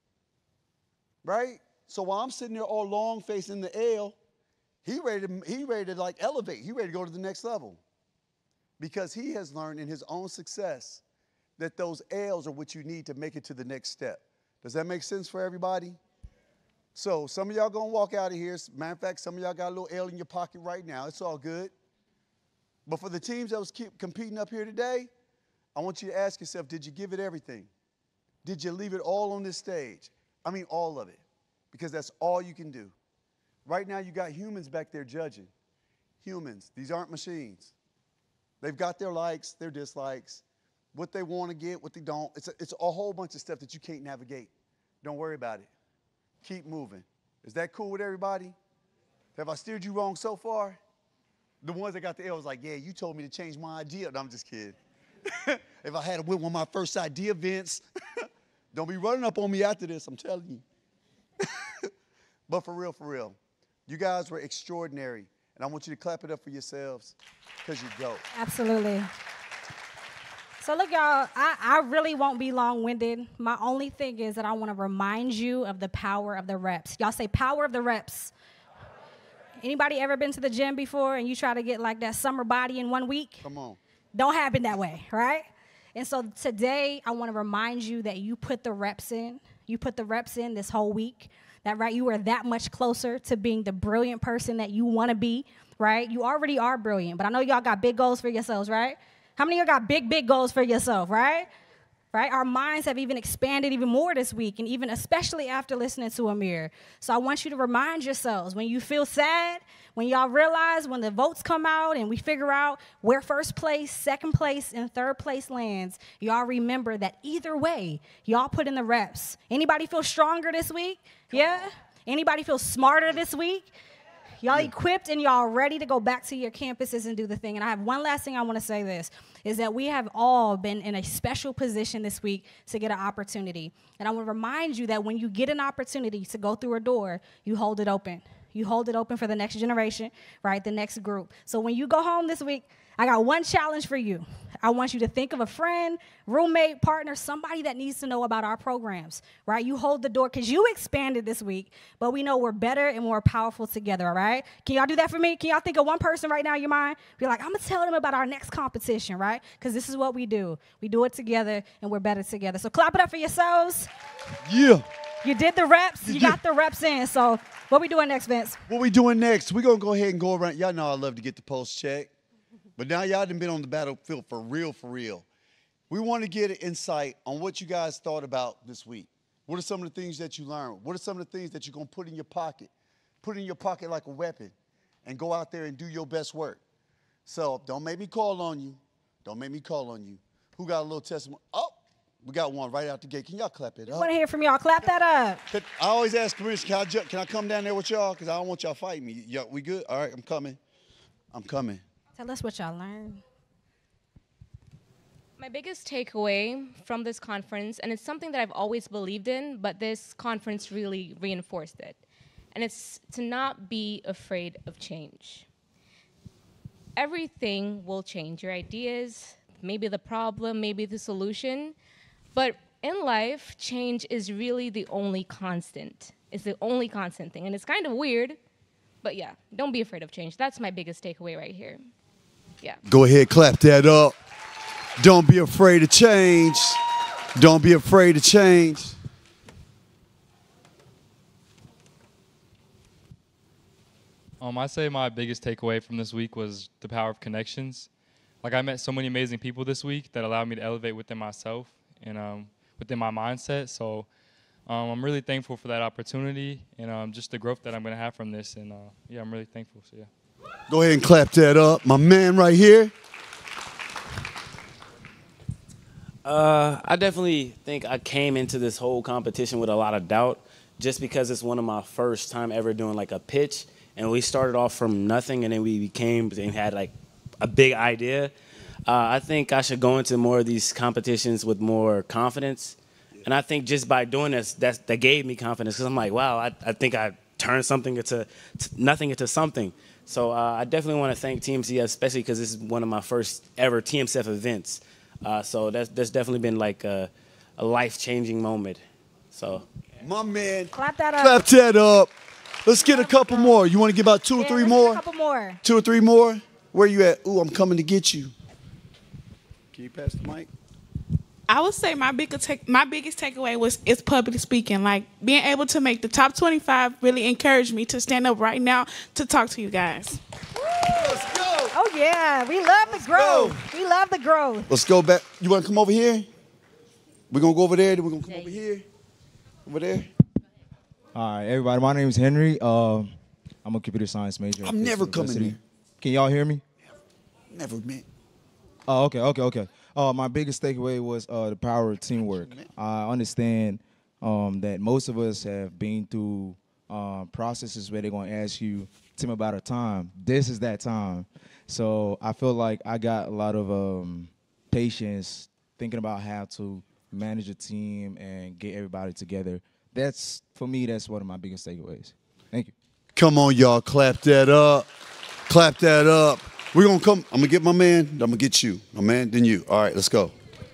U: Right? So while I'm sitting there all long facing the L, he ready to like elevate. He ready to go to the next level. Because he has learned in his own success that those L's are what you need to make it to the next step. Does that make sense for everybody? So some of y'all going to walk out of here. Matter of fact, some of y'all got a little L in your pocket right now. It's all good. But for the teams that was competing up here today, I want you to ask yourself, did you give it everything? Did you leave it all on this stage? I mean, all of it. Because that's all you can do. Right now, you got humans back there judging. Humans. These aren't machines. They've got their likes, their dislikes, what they want to get, what they don't. It's a whole bunch of stuff that you can't navigate. Don't worry about it. Keep moving. Is that cool with everybody? Have I steered you wrong so far? The ones that got the L was like, yeah, you told me to change my idea. No, I'm just kidding. If I had went with my first idea, Vince, don't be running up on me after this, I'm telling you. But for real, you guys were extraordinary. And I want you to clap it up for yourselves because you're dope.
V: Absolutely. So look, y'all, I really won't be long-winded. My only thing is that I want to remind you of the power of the reps. Y'all say power of the reps. Anybody ever been to the gym before and you try to get like that summer body in 1 week?
U: Come on.
V: Don't happen that way, right? And so today I want to remind you that you put the reps in. You put the reps in this whole week. That, right, you are that much closer to being the brilliant person that you want to be, right? You already are brilliant, but I know y'all got big goals for yourselves, right? How many of y'all got big goals for yourself, right? Right? Our minds have even expanded even more this week, and even especially after listening to Amir. So I want you to remind yourselves when you feel sad, when y'all realize when the votes come out and we figure out where first place, second place, and third place lands, y'all remember that either way, y'all put in the reps. Anybody feel stronger this week? Yeah? Anybody feel smarter this week? Y'all equipped and y'all ready to go back to your campuses and do the thing. And I have one last thing I want to say this, is that we have all been in a special position this week to get an opportunity. And I want to remind you that when you get an opportunity to go through a door, you hold it open. You hold it open for the next generation, right? The next group. So when you go home this week, I got one challenge for you. I want you to think of a friend, roommate, partner, somebody that needs to know about our programs, right? You hold the door because you expanded this week, but we know we're better and more powerful together, all right? Can y'all do that for me? Can y'all think of one person right now in your mind? Be like, I'm going to tell them about our next competition, right? Because this is what we do. We do it together, and we're better together. So clap it up for yourselves.
U: Yeah.
V: You did the reps. You got the reps in. So what we doing next, Vince?
U: What we doing next? We're going to go ahead and go around. Y'all know I love to get the post check. But now y'all done been on the battlefield for real, for real. We want to get an insight on what you guys thought about this week. What are some of the things that you learned? What are some of the things that you're going to put in your pocket? Put in your pocket like a weapon and go out there and do your best work. So don't make me call on you. Don't make me call on you. Who got a little testimony? Oh, we got one right out the gate. Can y'all clap it up?
V: I want to hear from y'all. Clap that up.
U: I always ask permission, can I come down there with y'all? Because I don't want y'all fighting me. We good? All right, I'm coming. I'm coming.
V: Tell us what y'all learned.
Q: My biggest takeaway from this conference, and it's something that I've always believed in, but this conference really reinforced it, and it's to not be afraid of change. Everything will change. Your ideas, maybe the problem, maybe the solution, but in life, change is really the only constant. It's the only constant thing, and it's kind of weird, but yeah, don't be afraid of change. That's my biggest takeaway right here. Yeah.
U: Go ahead, clap that up. Don't be afraid to change. Don't be afraid to change.
L: I say my biggest takeaway from this week was the power of connections. Like, I met so many amazing people this week that allowed me to elevate within myself and within my mindset. So I'm really thankful for that opportunity and just the growth that I'm going to have from this. And yeah, I'm really thankful. So yeah.
U: Go ahead and clap that up. My man right here.
O: I definitely think I came into this whole competition with a lot of doubt just because it's one of my first time ever doing like a pitch. And we started off from nothing and then we became and had like a big idea. I think I should go into more of these competitions with more confidence. And I think just by doing this, that gave me confidence because I'm like, wow, I think I turned something into nothing into something. So I definitely want to thank TMCF, especially because this is one of my first ever TMCF events. So that's definitely been like a life-changing moment. So,
U: my man,
V: clap that up.
U: Clap that up. Let's get a couple more. You want to give out two or three more?
V: A couple more.
U: 2 or 3 more? Where you at? Ooh, I'm coming to get you. Can you pass the mic?
W: I would say my biggest takeaway is public speaking. Like, being able to make the top 25 really encouraged me to stand up right now to talk to you guys.
U: Let's go.
V: Oh, yeah. We love the growth. We love the growth.
U: Let's go back. You want to come over here? We're going to go over there, then we're going to come over here. Over there.
X: All right, everybody. My name is Henry. I'm a computer science major.
U: I'm never coming here.
X: Can y'all hear me?
U: Never, man.
X: Oh, okay. My biggest takeaway was the power of teamwork. I understand that most of us have been through processes where they're going to ask you, tell me about a time. This is that time. So I feel like I got a lot of patience thinking about how to manage a team and get everybody together. For me, that's one of my biggest takeaways. Thank you.
U: Come on, y'all. Clap that up. Clap that up. We're going to come. I'm going to get my man. I'm going to get you. My man, then you. All right, let's go.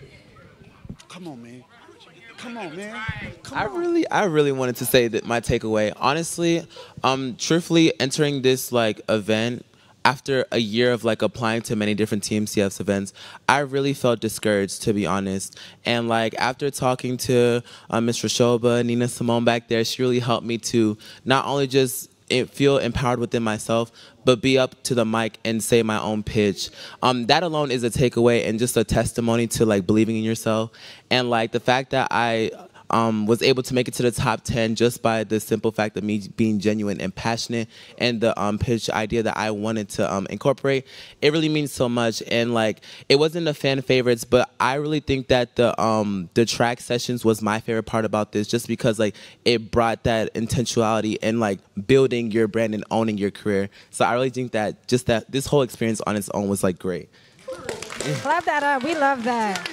U: Come on, man. Come on, man.
H: I really wanted to say that my takeaway, honestly, truthfully entering this like event after a year of like applying to many different TMCF's events, I really felt discouraged, to be honest. And like after talking to Ms. Rashoba, Nina Simone back there, she really helped me to not only just feel empowered within myself, but be up to the mic and say my own pitch. That alone is a takeaway and just a testimony to like believing in yourself. And like the fact that I was able to make it to the top 10 just by the simple fact of me being genuine and passionate and the pitch idea that I wanted to incorporate, it really means so much. And like, it wasn't the fan favorites, but I really think that the track sessions was my favorite part about this, just because like it brought that intentionality and like building your brand and owning your career. So I really think that just that this whole experience on its own was like great.
V: Clap that up. We love that.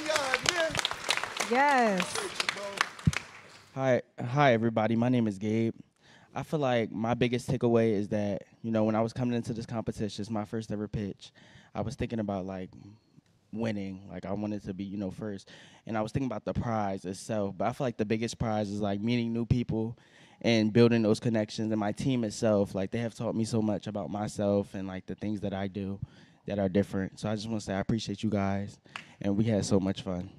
V: Yes.
Y: Hi everybody. My name is Gabe.
C: I feel like my biggest takeaway is that, you know, when I was coming into this competition, it's my first ever pitch, I was thinking about, like, winning. Like, I wanted to be, you know, first. And I was thinking about the prize itself. But I feel like the biggest prize is, like, meeting new people and building those connections. And my team itself, like, they have taught me so much about myself and, like, the things that I do that are different. So I just want to say I appreciate you guys. And we had so much fun.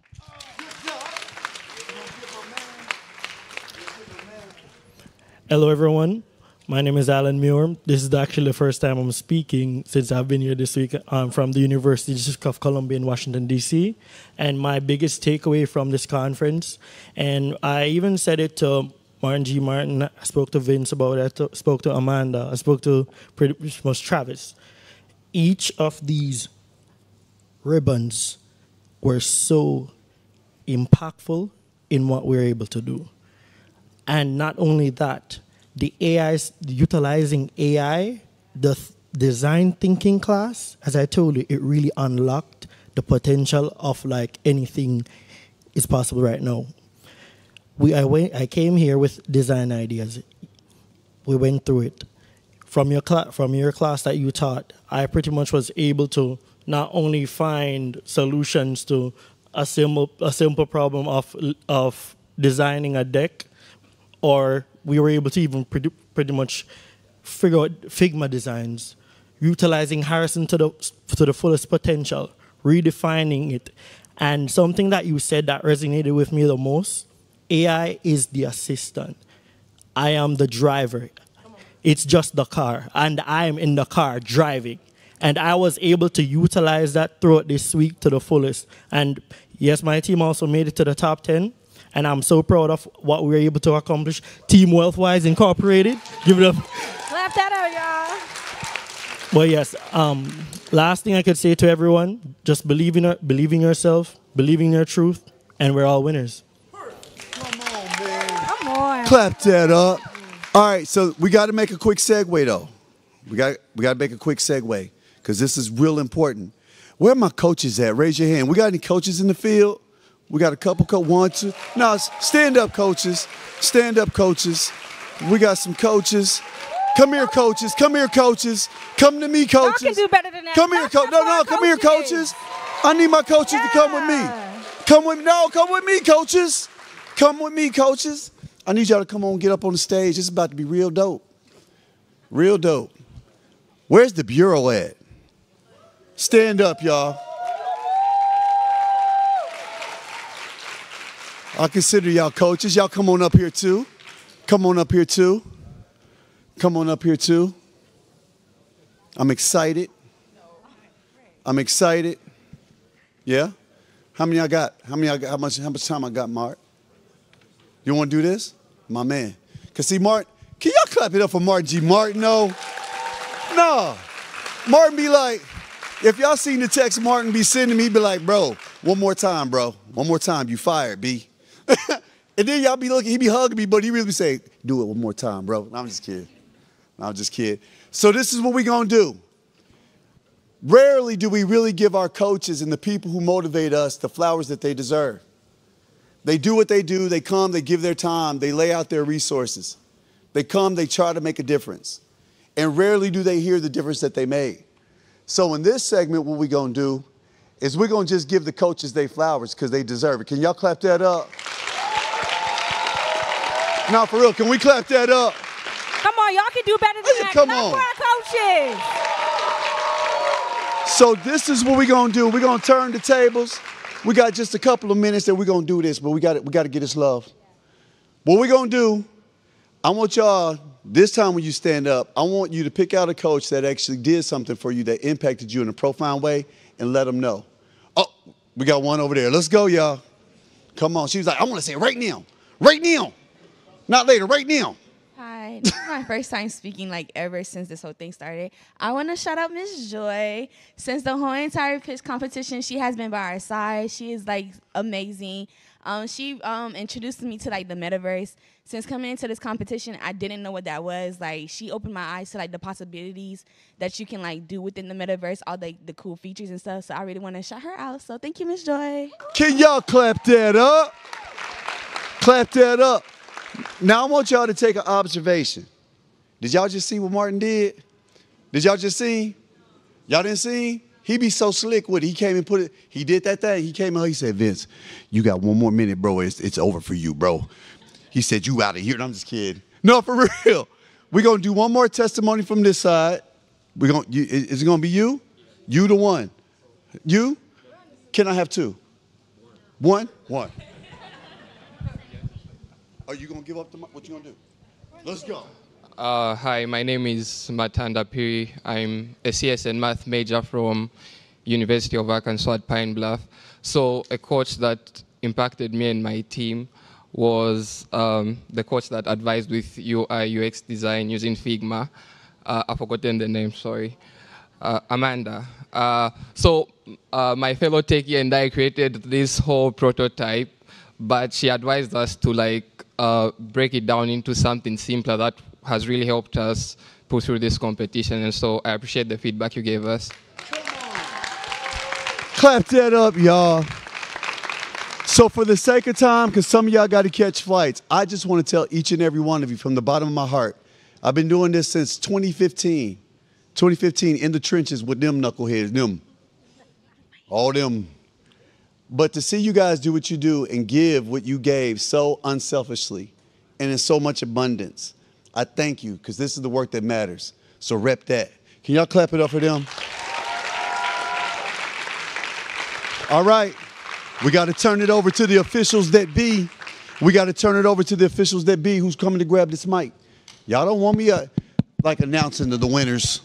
F: Hello, everyone. My name is Alan Muir. This is actually the first time I'm speaking since I've been here this week. I'm from the University of Columbia in Washington, D.C. And my biggest takeaway from this conference, and I even said it to Martin G. Martin, I spoke to Vince about it, I spoke to Amanda, I spoke to pretty much Travis. Each of these ribbons were so impactful in what we were able to do. And not only that, the utilizing AI, the design thinking class, as I told you, it really unlocked the potential of like anything is possible right now. I came here with design ideas. We went through it. From your class that you taught, I pretty much was able to not only find solutions to a simple problem of designing a deck, or we were able to even pretty much figure out Figma designs, utilizing Harrison to the fullest potential, redefining it. And something that you said that resonated with me the most, AI is the assistant. I am the driver. It's just the car, and I am in the car driving. And I was able to utilize that throughout this week to the fullest. And yes, my team also made it to the top 10. And I'm so proud of what we were able to accomplish. Team Wealthwise Incorporated. Give it up.
V: Clap that out, y'all.
F: But yes, last thing I could say to everyone, just believe in yourself, believe in your truth, and we're all winners.
V: Come on.
U: Clap that up. All right, so we got to make a quick segue, though. We got to make a quick segue because this is real important. Where are my coaches at? Raise your hand. We got any coaches in the field? We got a couple, one, two. No, stand up, coaches. Stand up, coaches. We got some coaches. Come here, coaches. Come here, coaches. Come to me, coaches.
V: Y'all can do better than that.
U: Come here, coach. No, come here, coaches. I need my coaches to come with me. Come with me, coaches. Come with me, coaches. I need y'all to come on, get up on the stage. It's about to be real dope. Real dope. Where's the bureau at? Stand up, y'all. I consider y'all coaches. Y'all come on up here too. Come on up here too. Come on up here too. I'm excited. I'm excited. Yeah? How many I got? How much time I got, Mark? You want to do this? My man. Cause see, Martin, can y'all clap it up for Martin G. Martin? No. Martin be like, if y'all seen the text Martin be sending me, be like, bro, one more time, bro. One more time, you fired, B. And then y'all be looking, he be hugging me, but he really be saying, do it one more time, bro. No, I'm just kidding. I'm just kidding. So this is what we gonna do. Rarely do we really give our coaches and the people who motivate us the flowers that they deserve. They do what they do. They come, they give their time. They lay out their resources. They come, they try to make a difference. And rarely do they hear the difference that they made. So in this segment, what we're going to do is we're going to just give the coaches their flowers because they deserve it. Can y'all clap that up? No, for real, can we clap that up?
V: Come on, y'all can do better than that.
U: Come
V: on.
U: For our coaches. So this is what we're going to do. We're going to turn the tables. We got just a couple of minutes that we're going to do this, but we got to get this love. What we're going to do, I want y'all, this time when you stand up, I want you to pick out a coach that actually did something for you that impacted you in a profound way and let them know. Oh, we got one over there. Let's go, y'all. Come on. She was like, I want to say it right now. Right now. Not later, right now.
M: Hi, this is my first time speaking like ever since this whole thing started. I want to shout out Miss Joy. Since the whole entire pitch competition, she has been by our side. She is like amazing. She introduced me to like the metaverse. Since coming into this competition, I didn't know what that was. Like she opened my eyes to like the possibilities that you can like do within the metaverse, all like the cool features and stuff. So I really want to shout her out. So thank you, Miss Joy.
U: Can y'all clap that up? Clap that up. Now I want y'all to take an observation. Did y'all just see what Martin did? Did y'all just see? Y'all didn't see? He be so slick with it. He came and put it, he did that thing. He came out, he said, Vince, you got one more minute, bro. It's over for you, bro. He said, you out of here. And I'm just kidding. No, for real. We're going to do one more testimony from this side. Is it going to be you? You the one. You? Can I have two? One? One. Are you going to give up what you going to do? Let's go.
E: Hi, my name is Matanda Piri. I'm a CS and math major from University of Arkansas at Pine Bluff. So a coach that impacted me and my team was the coach that advised with UI UX design using Figma. I've forgotten the name, sorry. Amanda. My fellow techie and I created this whole prototype, but she advised us to break it down into something simpler that has really helped us push through this competition. And so I appreciate the feedback you gave us.
U: Clap that up, y'all. So for the sake of time, because some of y'all got to catch flights, I just want to tell each and every one of you from the bottom of my heart, I've been doing this since 2015. 2015, in the trenches with them knuckleheads, them. All them. But to see you guys do what you do and give what you gave so unselfishly and in so much abundance, I thank you, because this is the work that matters. So rep that. Can y'all clap it up for them? All right. We got to turn it over to the officials that be. We got to turn it over to the officials that be who's coming to grab this mic. Y'all don't want me announcing the winners.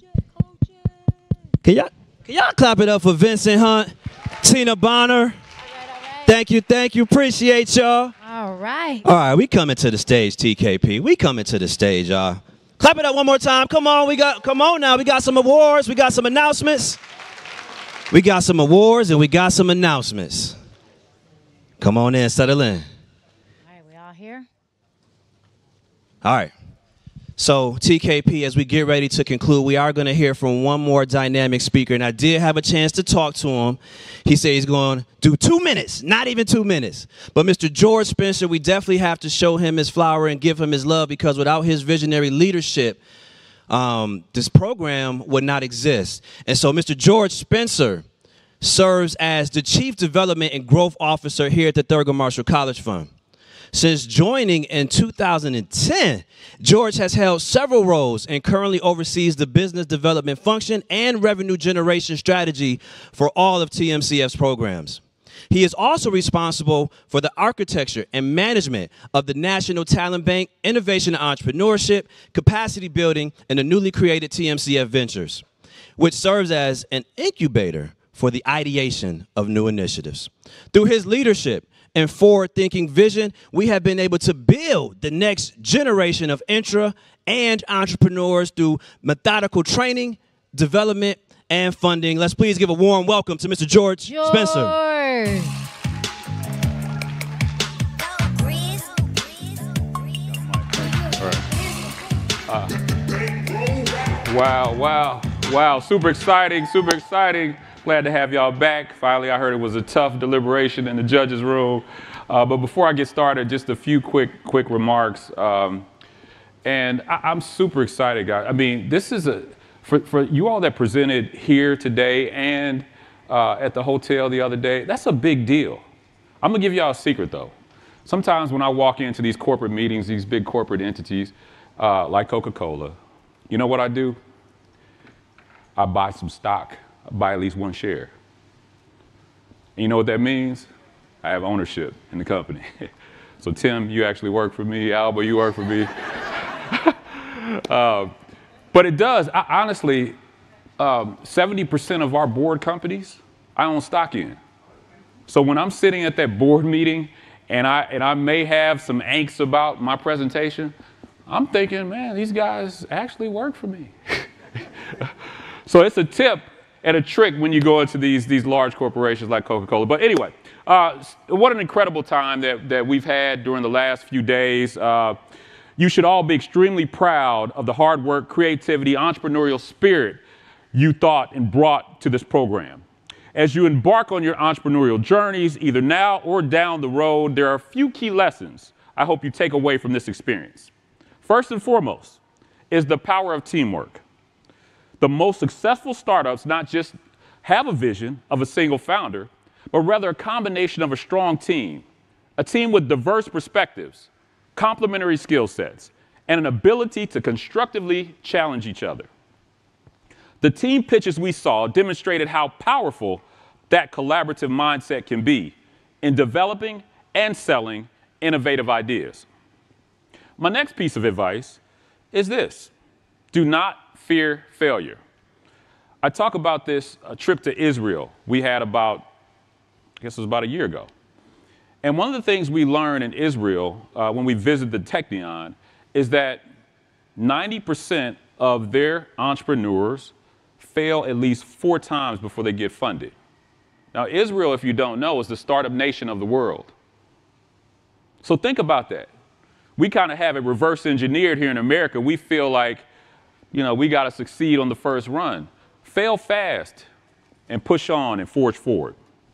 A: Can y'all clap it up for Vincent Hunt, Tina Bonner? Thank you, appreciate y'all.
R: All right.
A: All right, we coming to the stage, TKP. We coming to the stage, y'all. Clap it up one more time. Come on now. We got some awards. We got some announcements. We got some awards and we got some announcements. Come on in, settle in.
R: All right, we all here?
A: All right. So, TKP, as we get ready to conclude, we are going to hear from one more dynamic speaker. And I did have a chance to talk to him. He said he's going to do 2 minutes, not even 2 minutes. But Mr. George Spencer, we definitely have to show him his flower and give him his love, because without his visionary leadership, this program would not exist. And so Mr. George Spencer serves as the Chief Development and Growth Officer here at the Thurgood Marshall College Fund. Since joining in 2010, George has held several roles and currently oversees the business development function and revenue generation strategy for all of TMCF's programs. He is also responsible for the architecture and management of the National Talent Bank, Innovation and Entrepreneurship, Capacity Building, and the newly created TMCF Ventures, which serves as an incubator for the ideation of new initiatives. Through his leadership and forward-thinking vision, we have been able to build the next generation of intra and entrepreneurs through methodical training, development, and funding. Let's please give a warm welcome to Mr. George Spencer.
N: Wow, super exciting. Glad to have y'all back. Finally, I heard it was a tough deliberation in the judges' room. But before I get started, just a few quick remarks. And I'm super excited, guys. I mean, this is for you all that presented here today and at the hotel the other day, that's a big deal. I'm gonna give y'all a secret though. Sometimes when I walk into these corporate meetings, these big corporate entities, like Coca-Cola, you know what I do? I buy some stock. I buy at least one share. And you know what that means? I have ownership in the company. So Tim, you actually work for me. Alba, you work for me. But it does. Honestly, 70% of our board companies, I own stock in. So when I'm sitting at that board meeting and I may have some angst about my presentation, I'm thinking, man, these guys actually work for me. So it's a tip and a trick when you go into these large corporations like Coca-Cola. But anyway, what an incredible time that we've had during the last few days. You should all be extremely proud of the hard work, creativity, entrepreneurial spirit you thought and brought to this program. As you embark on your entrepreneurial journeys, either now or down the road, there are a few key lessons I hope you take away from this experience. First and foremost, is the power of teamwork. The most successful startups not just have a vision of a single founder, but rather a combination of a strong team, a team with diverse perspectives, complementary skill sets, and an ability to constructively challenge each other. The team pitches we saw demonstrated how powerful that collaborative mindset can be in developing and selling innovative ideas. My next piece of advice is this: do not fear failure. I talk about this trip to Israel we had about a year ago. And one of the things we learned in Israel when we visited the Technion is that 90% of their entrepreneurs fail at least 4 times before they get funded. Now, Israel, if you don't know, is the startup nation of the world. So think about that. We kind of have it reverse engineered here in America. We feel like, we got to succeed on the first run. Fail fast and push on and forge forward.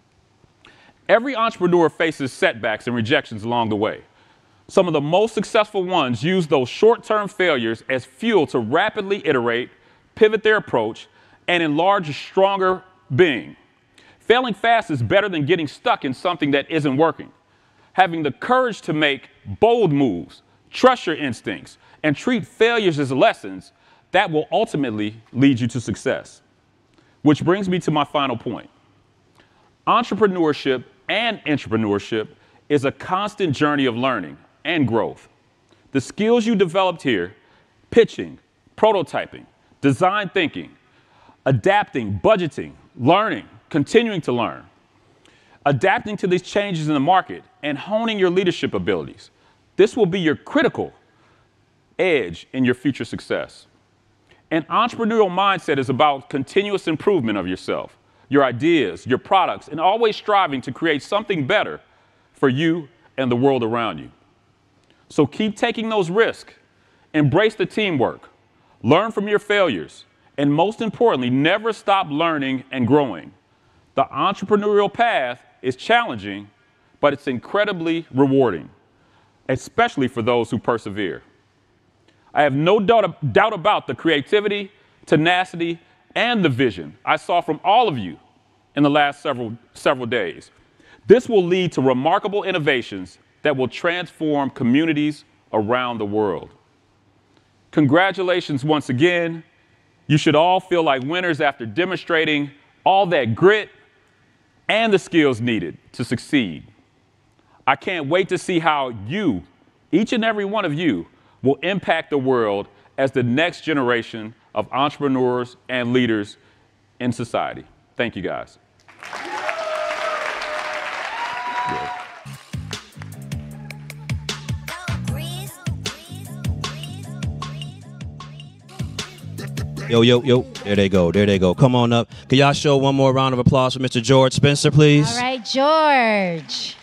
N: Every entrepreneur faces setbacks and rejections along the way. Some of the most successful ones use those short-term failures as fuel to rapidly iterate, pivot their approach, and enlarge a stronger being. Failing fast is better than getting stuck in something that isn't working. Having the courage to make bold moves, trust your instincts, and treat failures as lessons, that will ultimately lead you to success. Which brings me to my final point. Entrepreneurship and intrapreneurship is a constant journey of learning and growth. The skills you developed here, pitching, prototyping, design thinking, adapting, budgeting, learning, continuing to learn, adapting to these changes in the market, and honing your leadership abilities. This will be your critical edge in your future success. An entrepreneurial mindset is about continuous improvement of yourself, your ideas, your products, and always striving to create something better for you and the world around you. So keep taking those risks, embrace the teamwork, learn from your failures, and most importantly, never stop learning and growing. The entrepreneurial path is challenging, but it's incredibly rewarding, especially for those who persevere. I have no doubt about the creativity, tenacity, and the vision I saw from all of you in the last several days. This will lead to remarkable innovations that will transform communities around the world. Congratulations once again. You should all feel like winners after demonstrating all that grit and the skills needed to succeed. I can't wait to see how you, each and every one of you, will impact the world as the next generation of entrepreneurs and leaders in society. Thank you, guys.
A: Yo. There they go. Come on up. Can y'all show one more round of applause for Mr. George Spencer, please?
R: All right, George.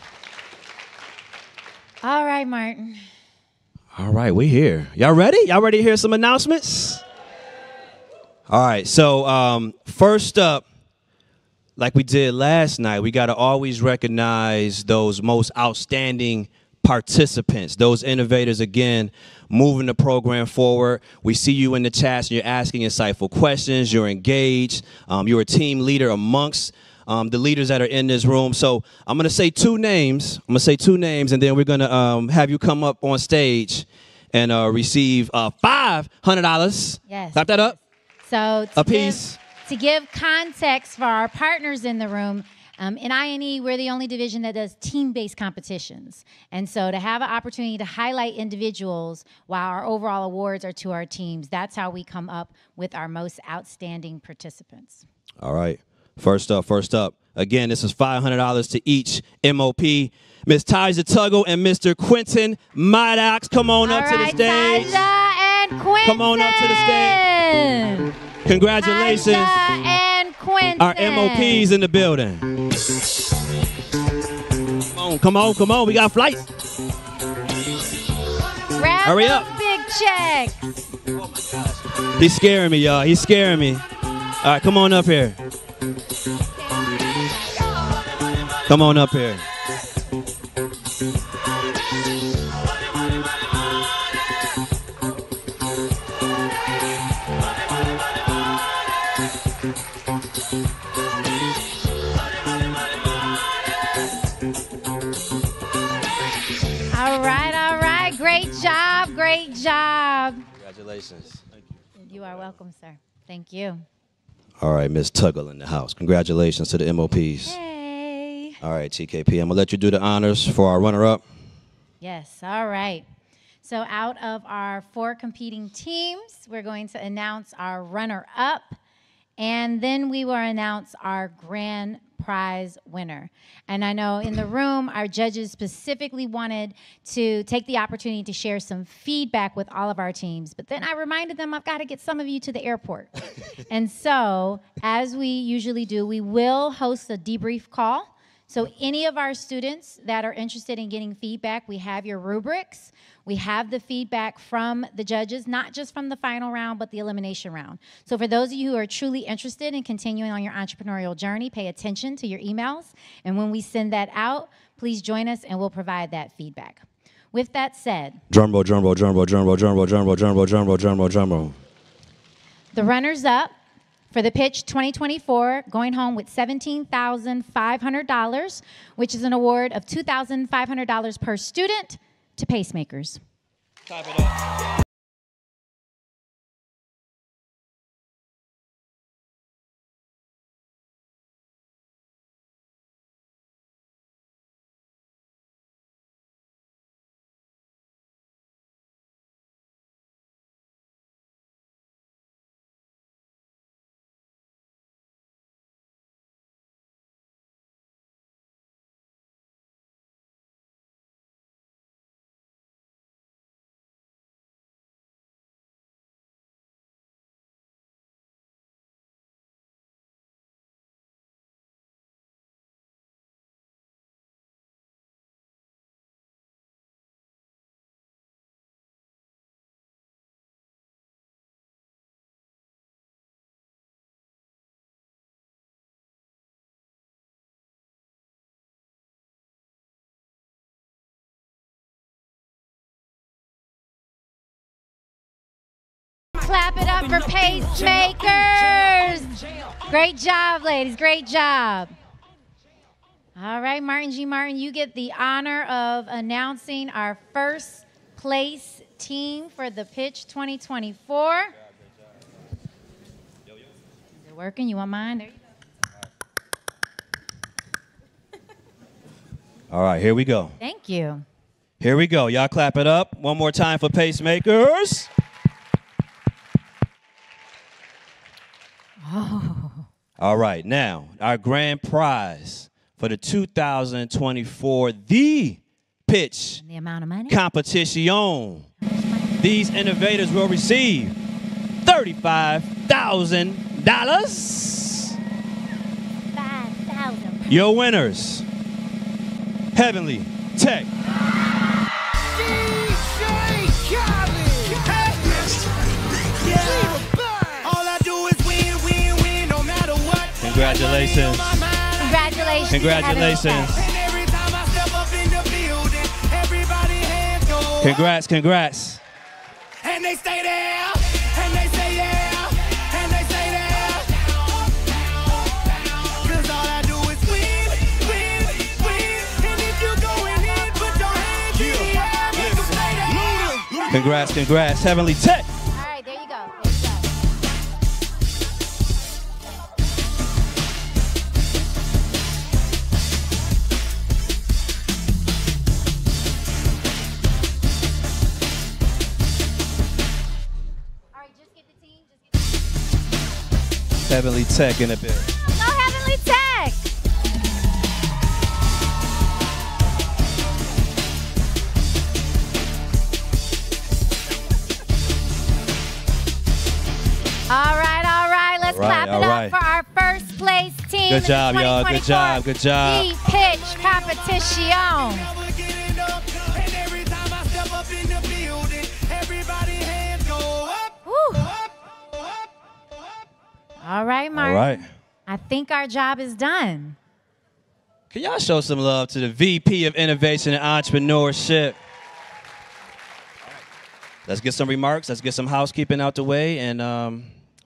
R: All right, Martin.
A: All right, we here. Y'all ready? Y'all ready to hear some announcements? All right, so first up, like we did last night, we got to always recognize those most outstanding participants, those innovators, again, moving the program forward. We see you in the chats, and you're asking insightful questions, you're engaged, you're a team leader amongst the leaders that are in this room. So I'm going to say 2 names. And then we're going to have you come up on stage and receive $500.
R: Yes.
A: Clap that up.
R: So
A: a piece.
R: To give context for our partners in the room, in INE, we're the only division that does team-based competitions. And so to have an opportunity to highlight individuals while our overall awards are to our teams, that's how we come up with our most outstanding participants.
A: All right. First up. Again, this is $500 to each MOP. Miss Tyja Tuggle and Mr. Quentin Maddox, come on up to the stage.
R: Tyja and Quentin.
A: Come on up to the stage. Congratulations.
R: Tyja and Quentin.
A: Our MOPs in the building. Come on. We got flights. Hurry up.
R: Big checks.
A: He's scaring me, y'all. He's scaring me. All right, come on up here. Come on up here.
R: great job, great job.
B: Congratulations.
R: You are welcome, sir. Thank you.
B: All right, Miss Tuggle in the house. Congratulations to the MOPs.
R: Hey.
B: All right, TKP, I'm going to let you do the honors for our runner-up.
R: Yes, all right. So out of our 4 competing teams, we're going to announce our runner-up, and then we will announce our grand prize winner. And I know in the room, our judges specifically wanted to take the opportunity to share some feedback with all of our teams. But then I reminded them I've got to get some of you to the airport. And so, as we usually do, we will host a debrief call. So any of our students that are interested in getting feedback, we have your rubrics. We have the feedback from the judges, not just from the final round, but the elimination round. So for those of you who are truly interested in continuing on your entrepreneurial journey, pay attention to your emails. And when we send that out, please join us and we'll provide that feedback. With that said,
B: Drum roll, drum roll, drum roll, drum roll, drum roll, drum roll, drum roll, drum roll, drum roll, drum roll.
R: the runners-up for the pitch 2024, going home with $17,500, which is an award of $2,500 per student to PACEmakers.
A: Clap it up.
R: Clap it up for PACEmakers. Great job, ladies. Great job. All right, Martin G. Martin, you get the honor of announcing our first place team for the pitch 2024. Is it working? You want mine? There you go.
A: All right, here we go.
R: Thank you.
A: Here we go. Y'all clap it up. One more time for PACEmakers.
R: Oh.
A: All right, now, our grand prize for the 2024 The Pitch
R: The amount of money?
A: Competition. These innovators will receive $35,000.
R: $5,000.
A: Your winners, Heavenly Tech. Congratulations.
R: Congratulations.
A: Congratulations. Congrats, congrats.
G: And they stay there, and they say yeah, and they say there. 'Cause all I do is win, win, win. And if you going in, put your hands in the air, make them stay there.
A: Congrats, congrats. Heavenly Tech.
R: All right, there you go.
A: Heavenly Tech in a bit.
R: Hello, Heavenly Tech. All right. Let's clap it up for our first place team.
A: Good job, y'all. Good job. Good job.
R: The pitch competition. All right, Mark.
A: All right.
R: I think our job is done.
A: Can y'all show some love to the VP of Innovation and Entrepreneurship? Let's get some remarks. Let's get some housekeeping out the way, and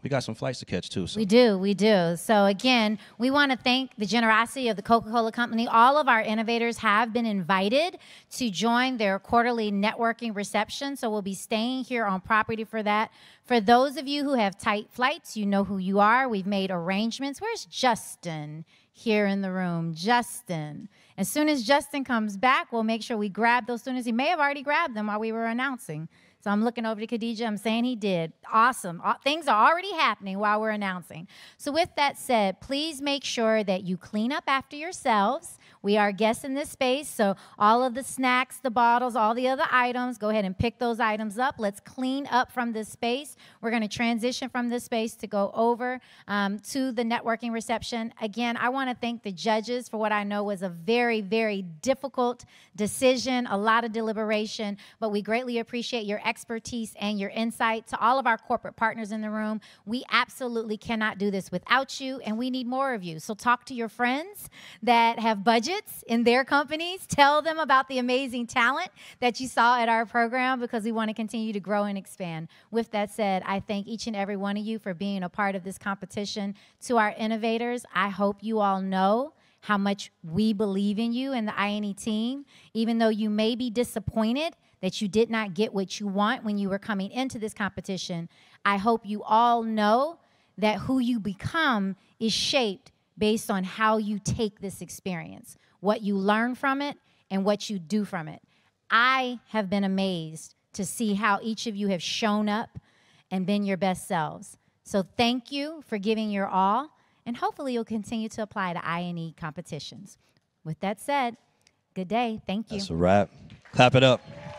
A: We got some flights to catch, too. So.
R: We do, we do. So again, we want to thank the generosity of the Coca-Cola Company. All of our innovators have been invited to join their quarterly networking reception, so we'll be staying here on property for that. For those of you who have tight flights, you know who you are. We've made arrangements. Where's Justin here in the room? Justin. As soon as Justin comes back, we'll make sure we grab those students. He may have already grabbed them while we were announcing. So I'm looking over to Khadijah. I'm saying he did. Awesome. Things are already happening while we're announcing. So with that said, please make sure that you clean up after yourselves. We are guests in this space, so all of the snacks, the bottles, all the other items, go ahead and pick those items up. Let's clean up from this space. We're going to transition from this space to go over to the networking reception. Again, I want to thank the judges for what I know was a very, very difficult decision, a lot of deliberation, but we greatly appreciate your expertise and your insight. To all of our corporate partners in the room, we absolutely cannot do this without you, and we need more of you. So talk to your friends that have budgets in their companies. Tell them about the amazing talent that you saw at our program, because we want to continue to grow and expand. With that said, I thank each and every one of you for being a part of this competition. To our innovators, I hope you all know how much we believe in you and the INE team. Even though you may be disappointed that you did not get what you want when you were coming into this competition, I hope you all know that who you become is shaped based on how you take this experience, what you learn from it, and what you do from it. I have been amazed to see how each of you have shown up and been your best selves. So thank you for giving your all, and hopefully you'll continue to apply to INE competitions. With that said, good day. Thank you.
A: That's a wrap. Clap it up.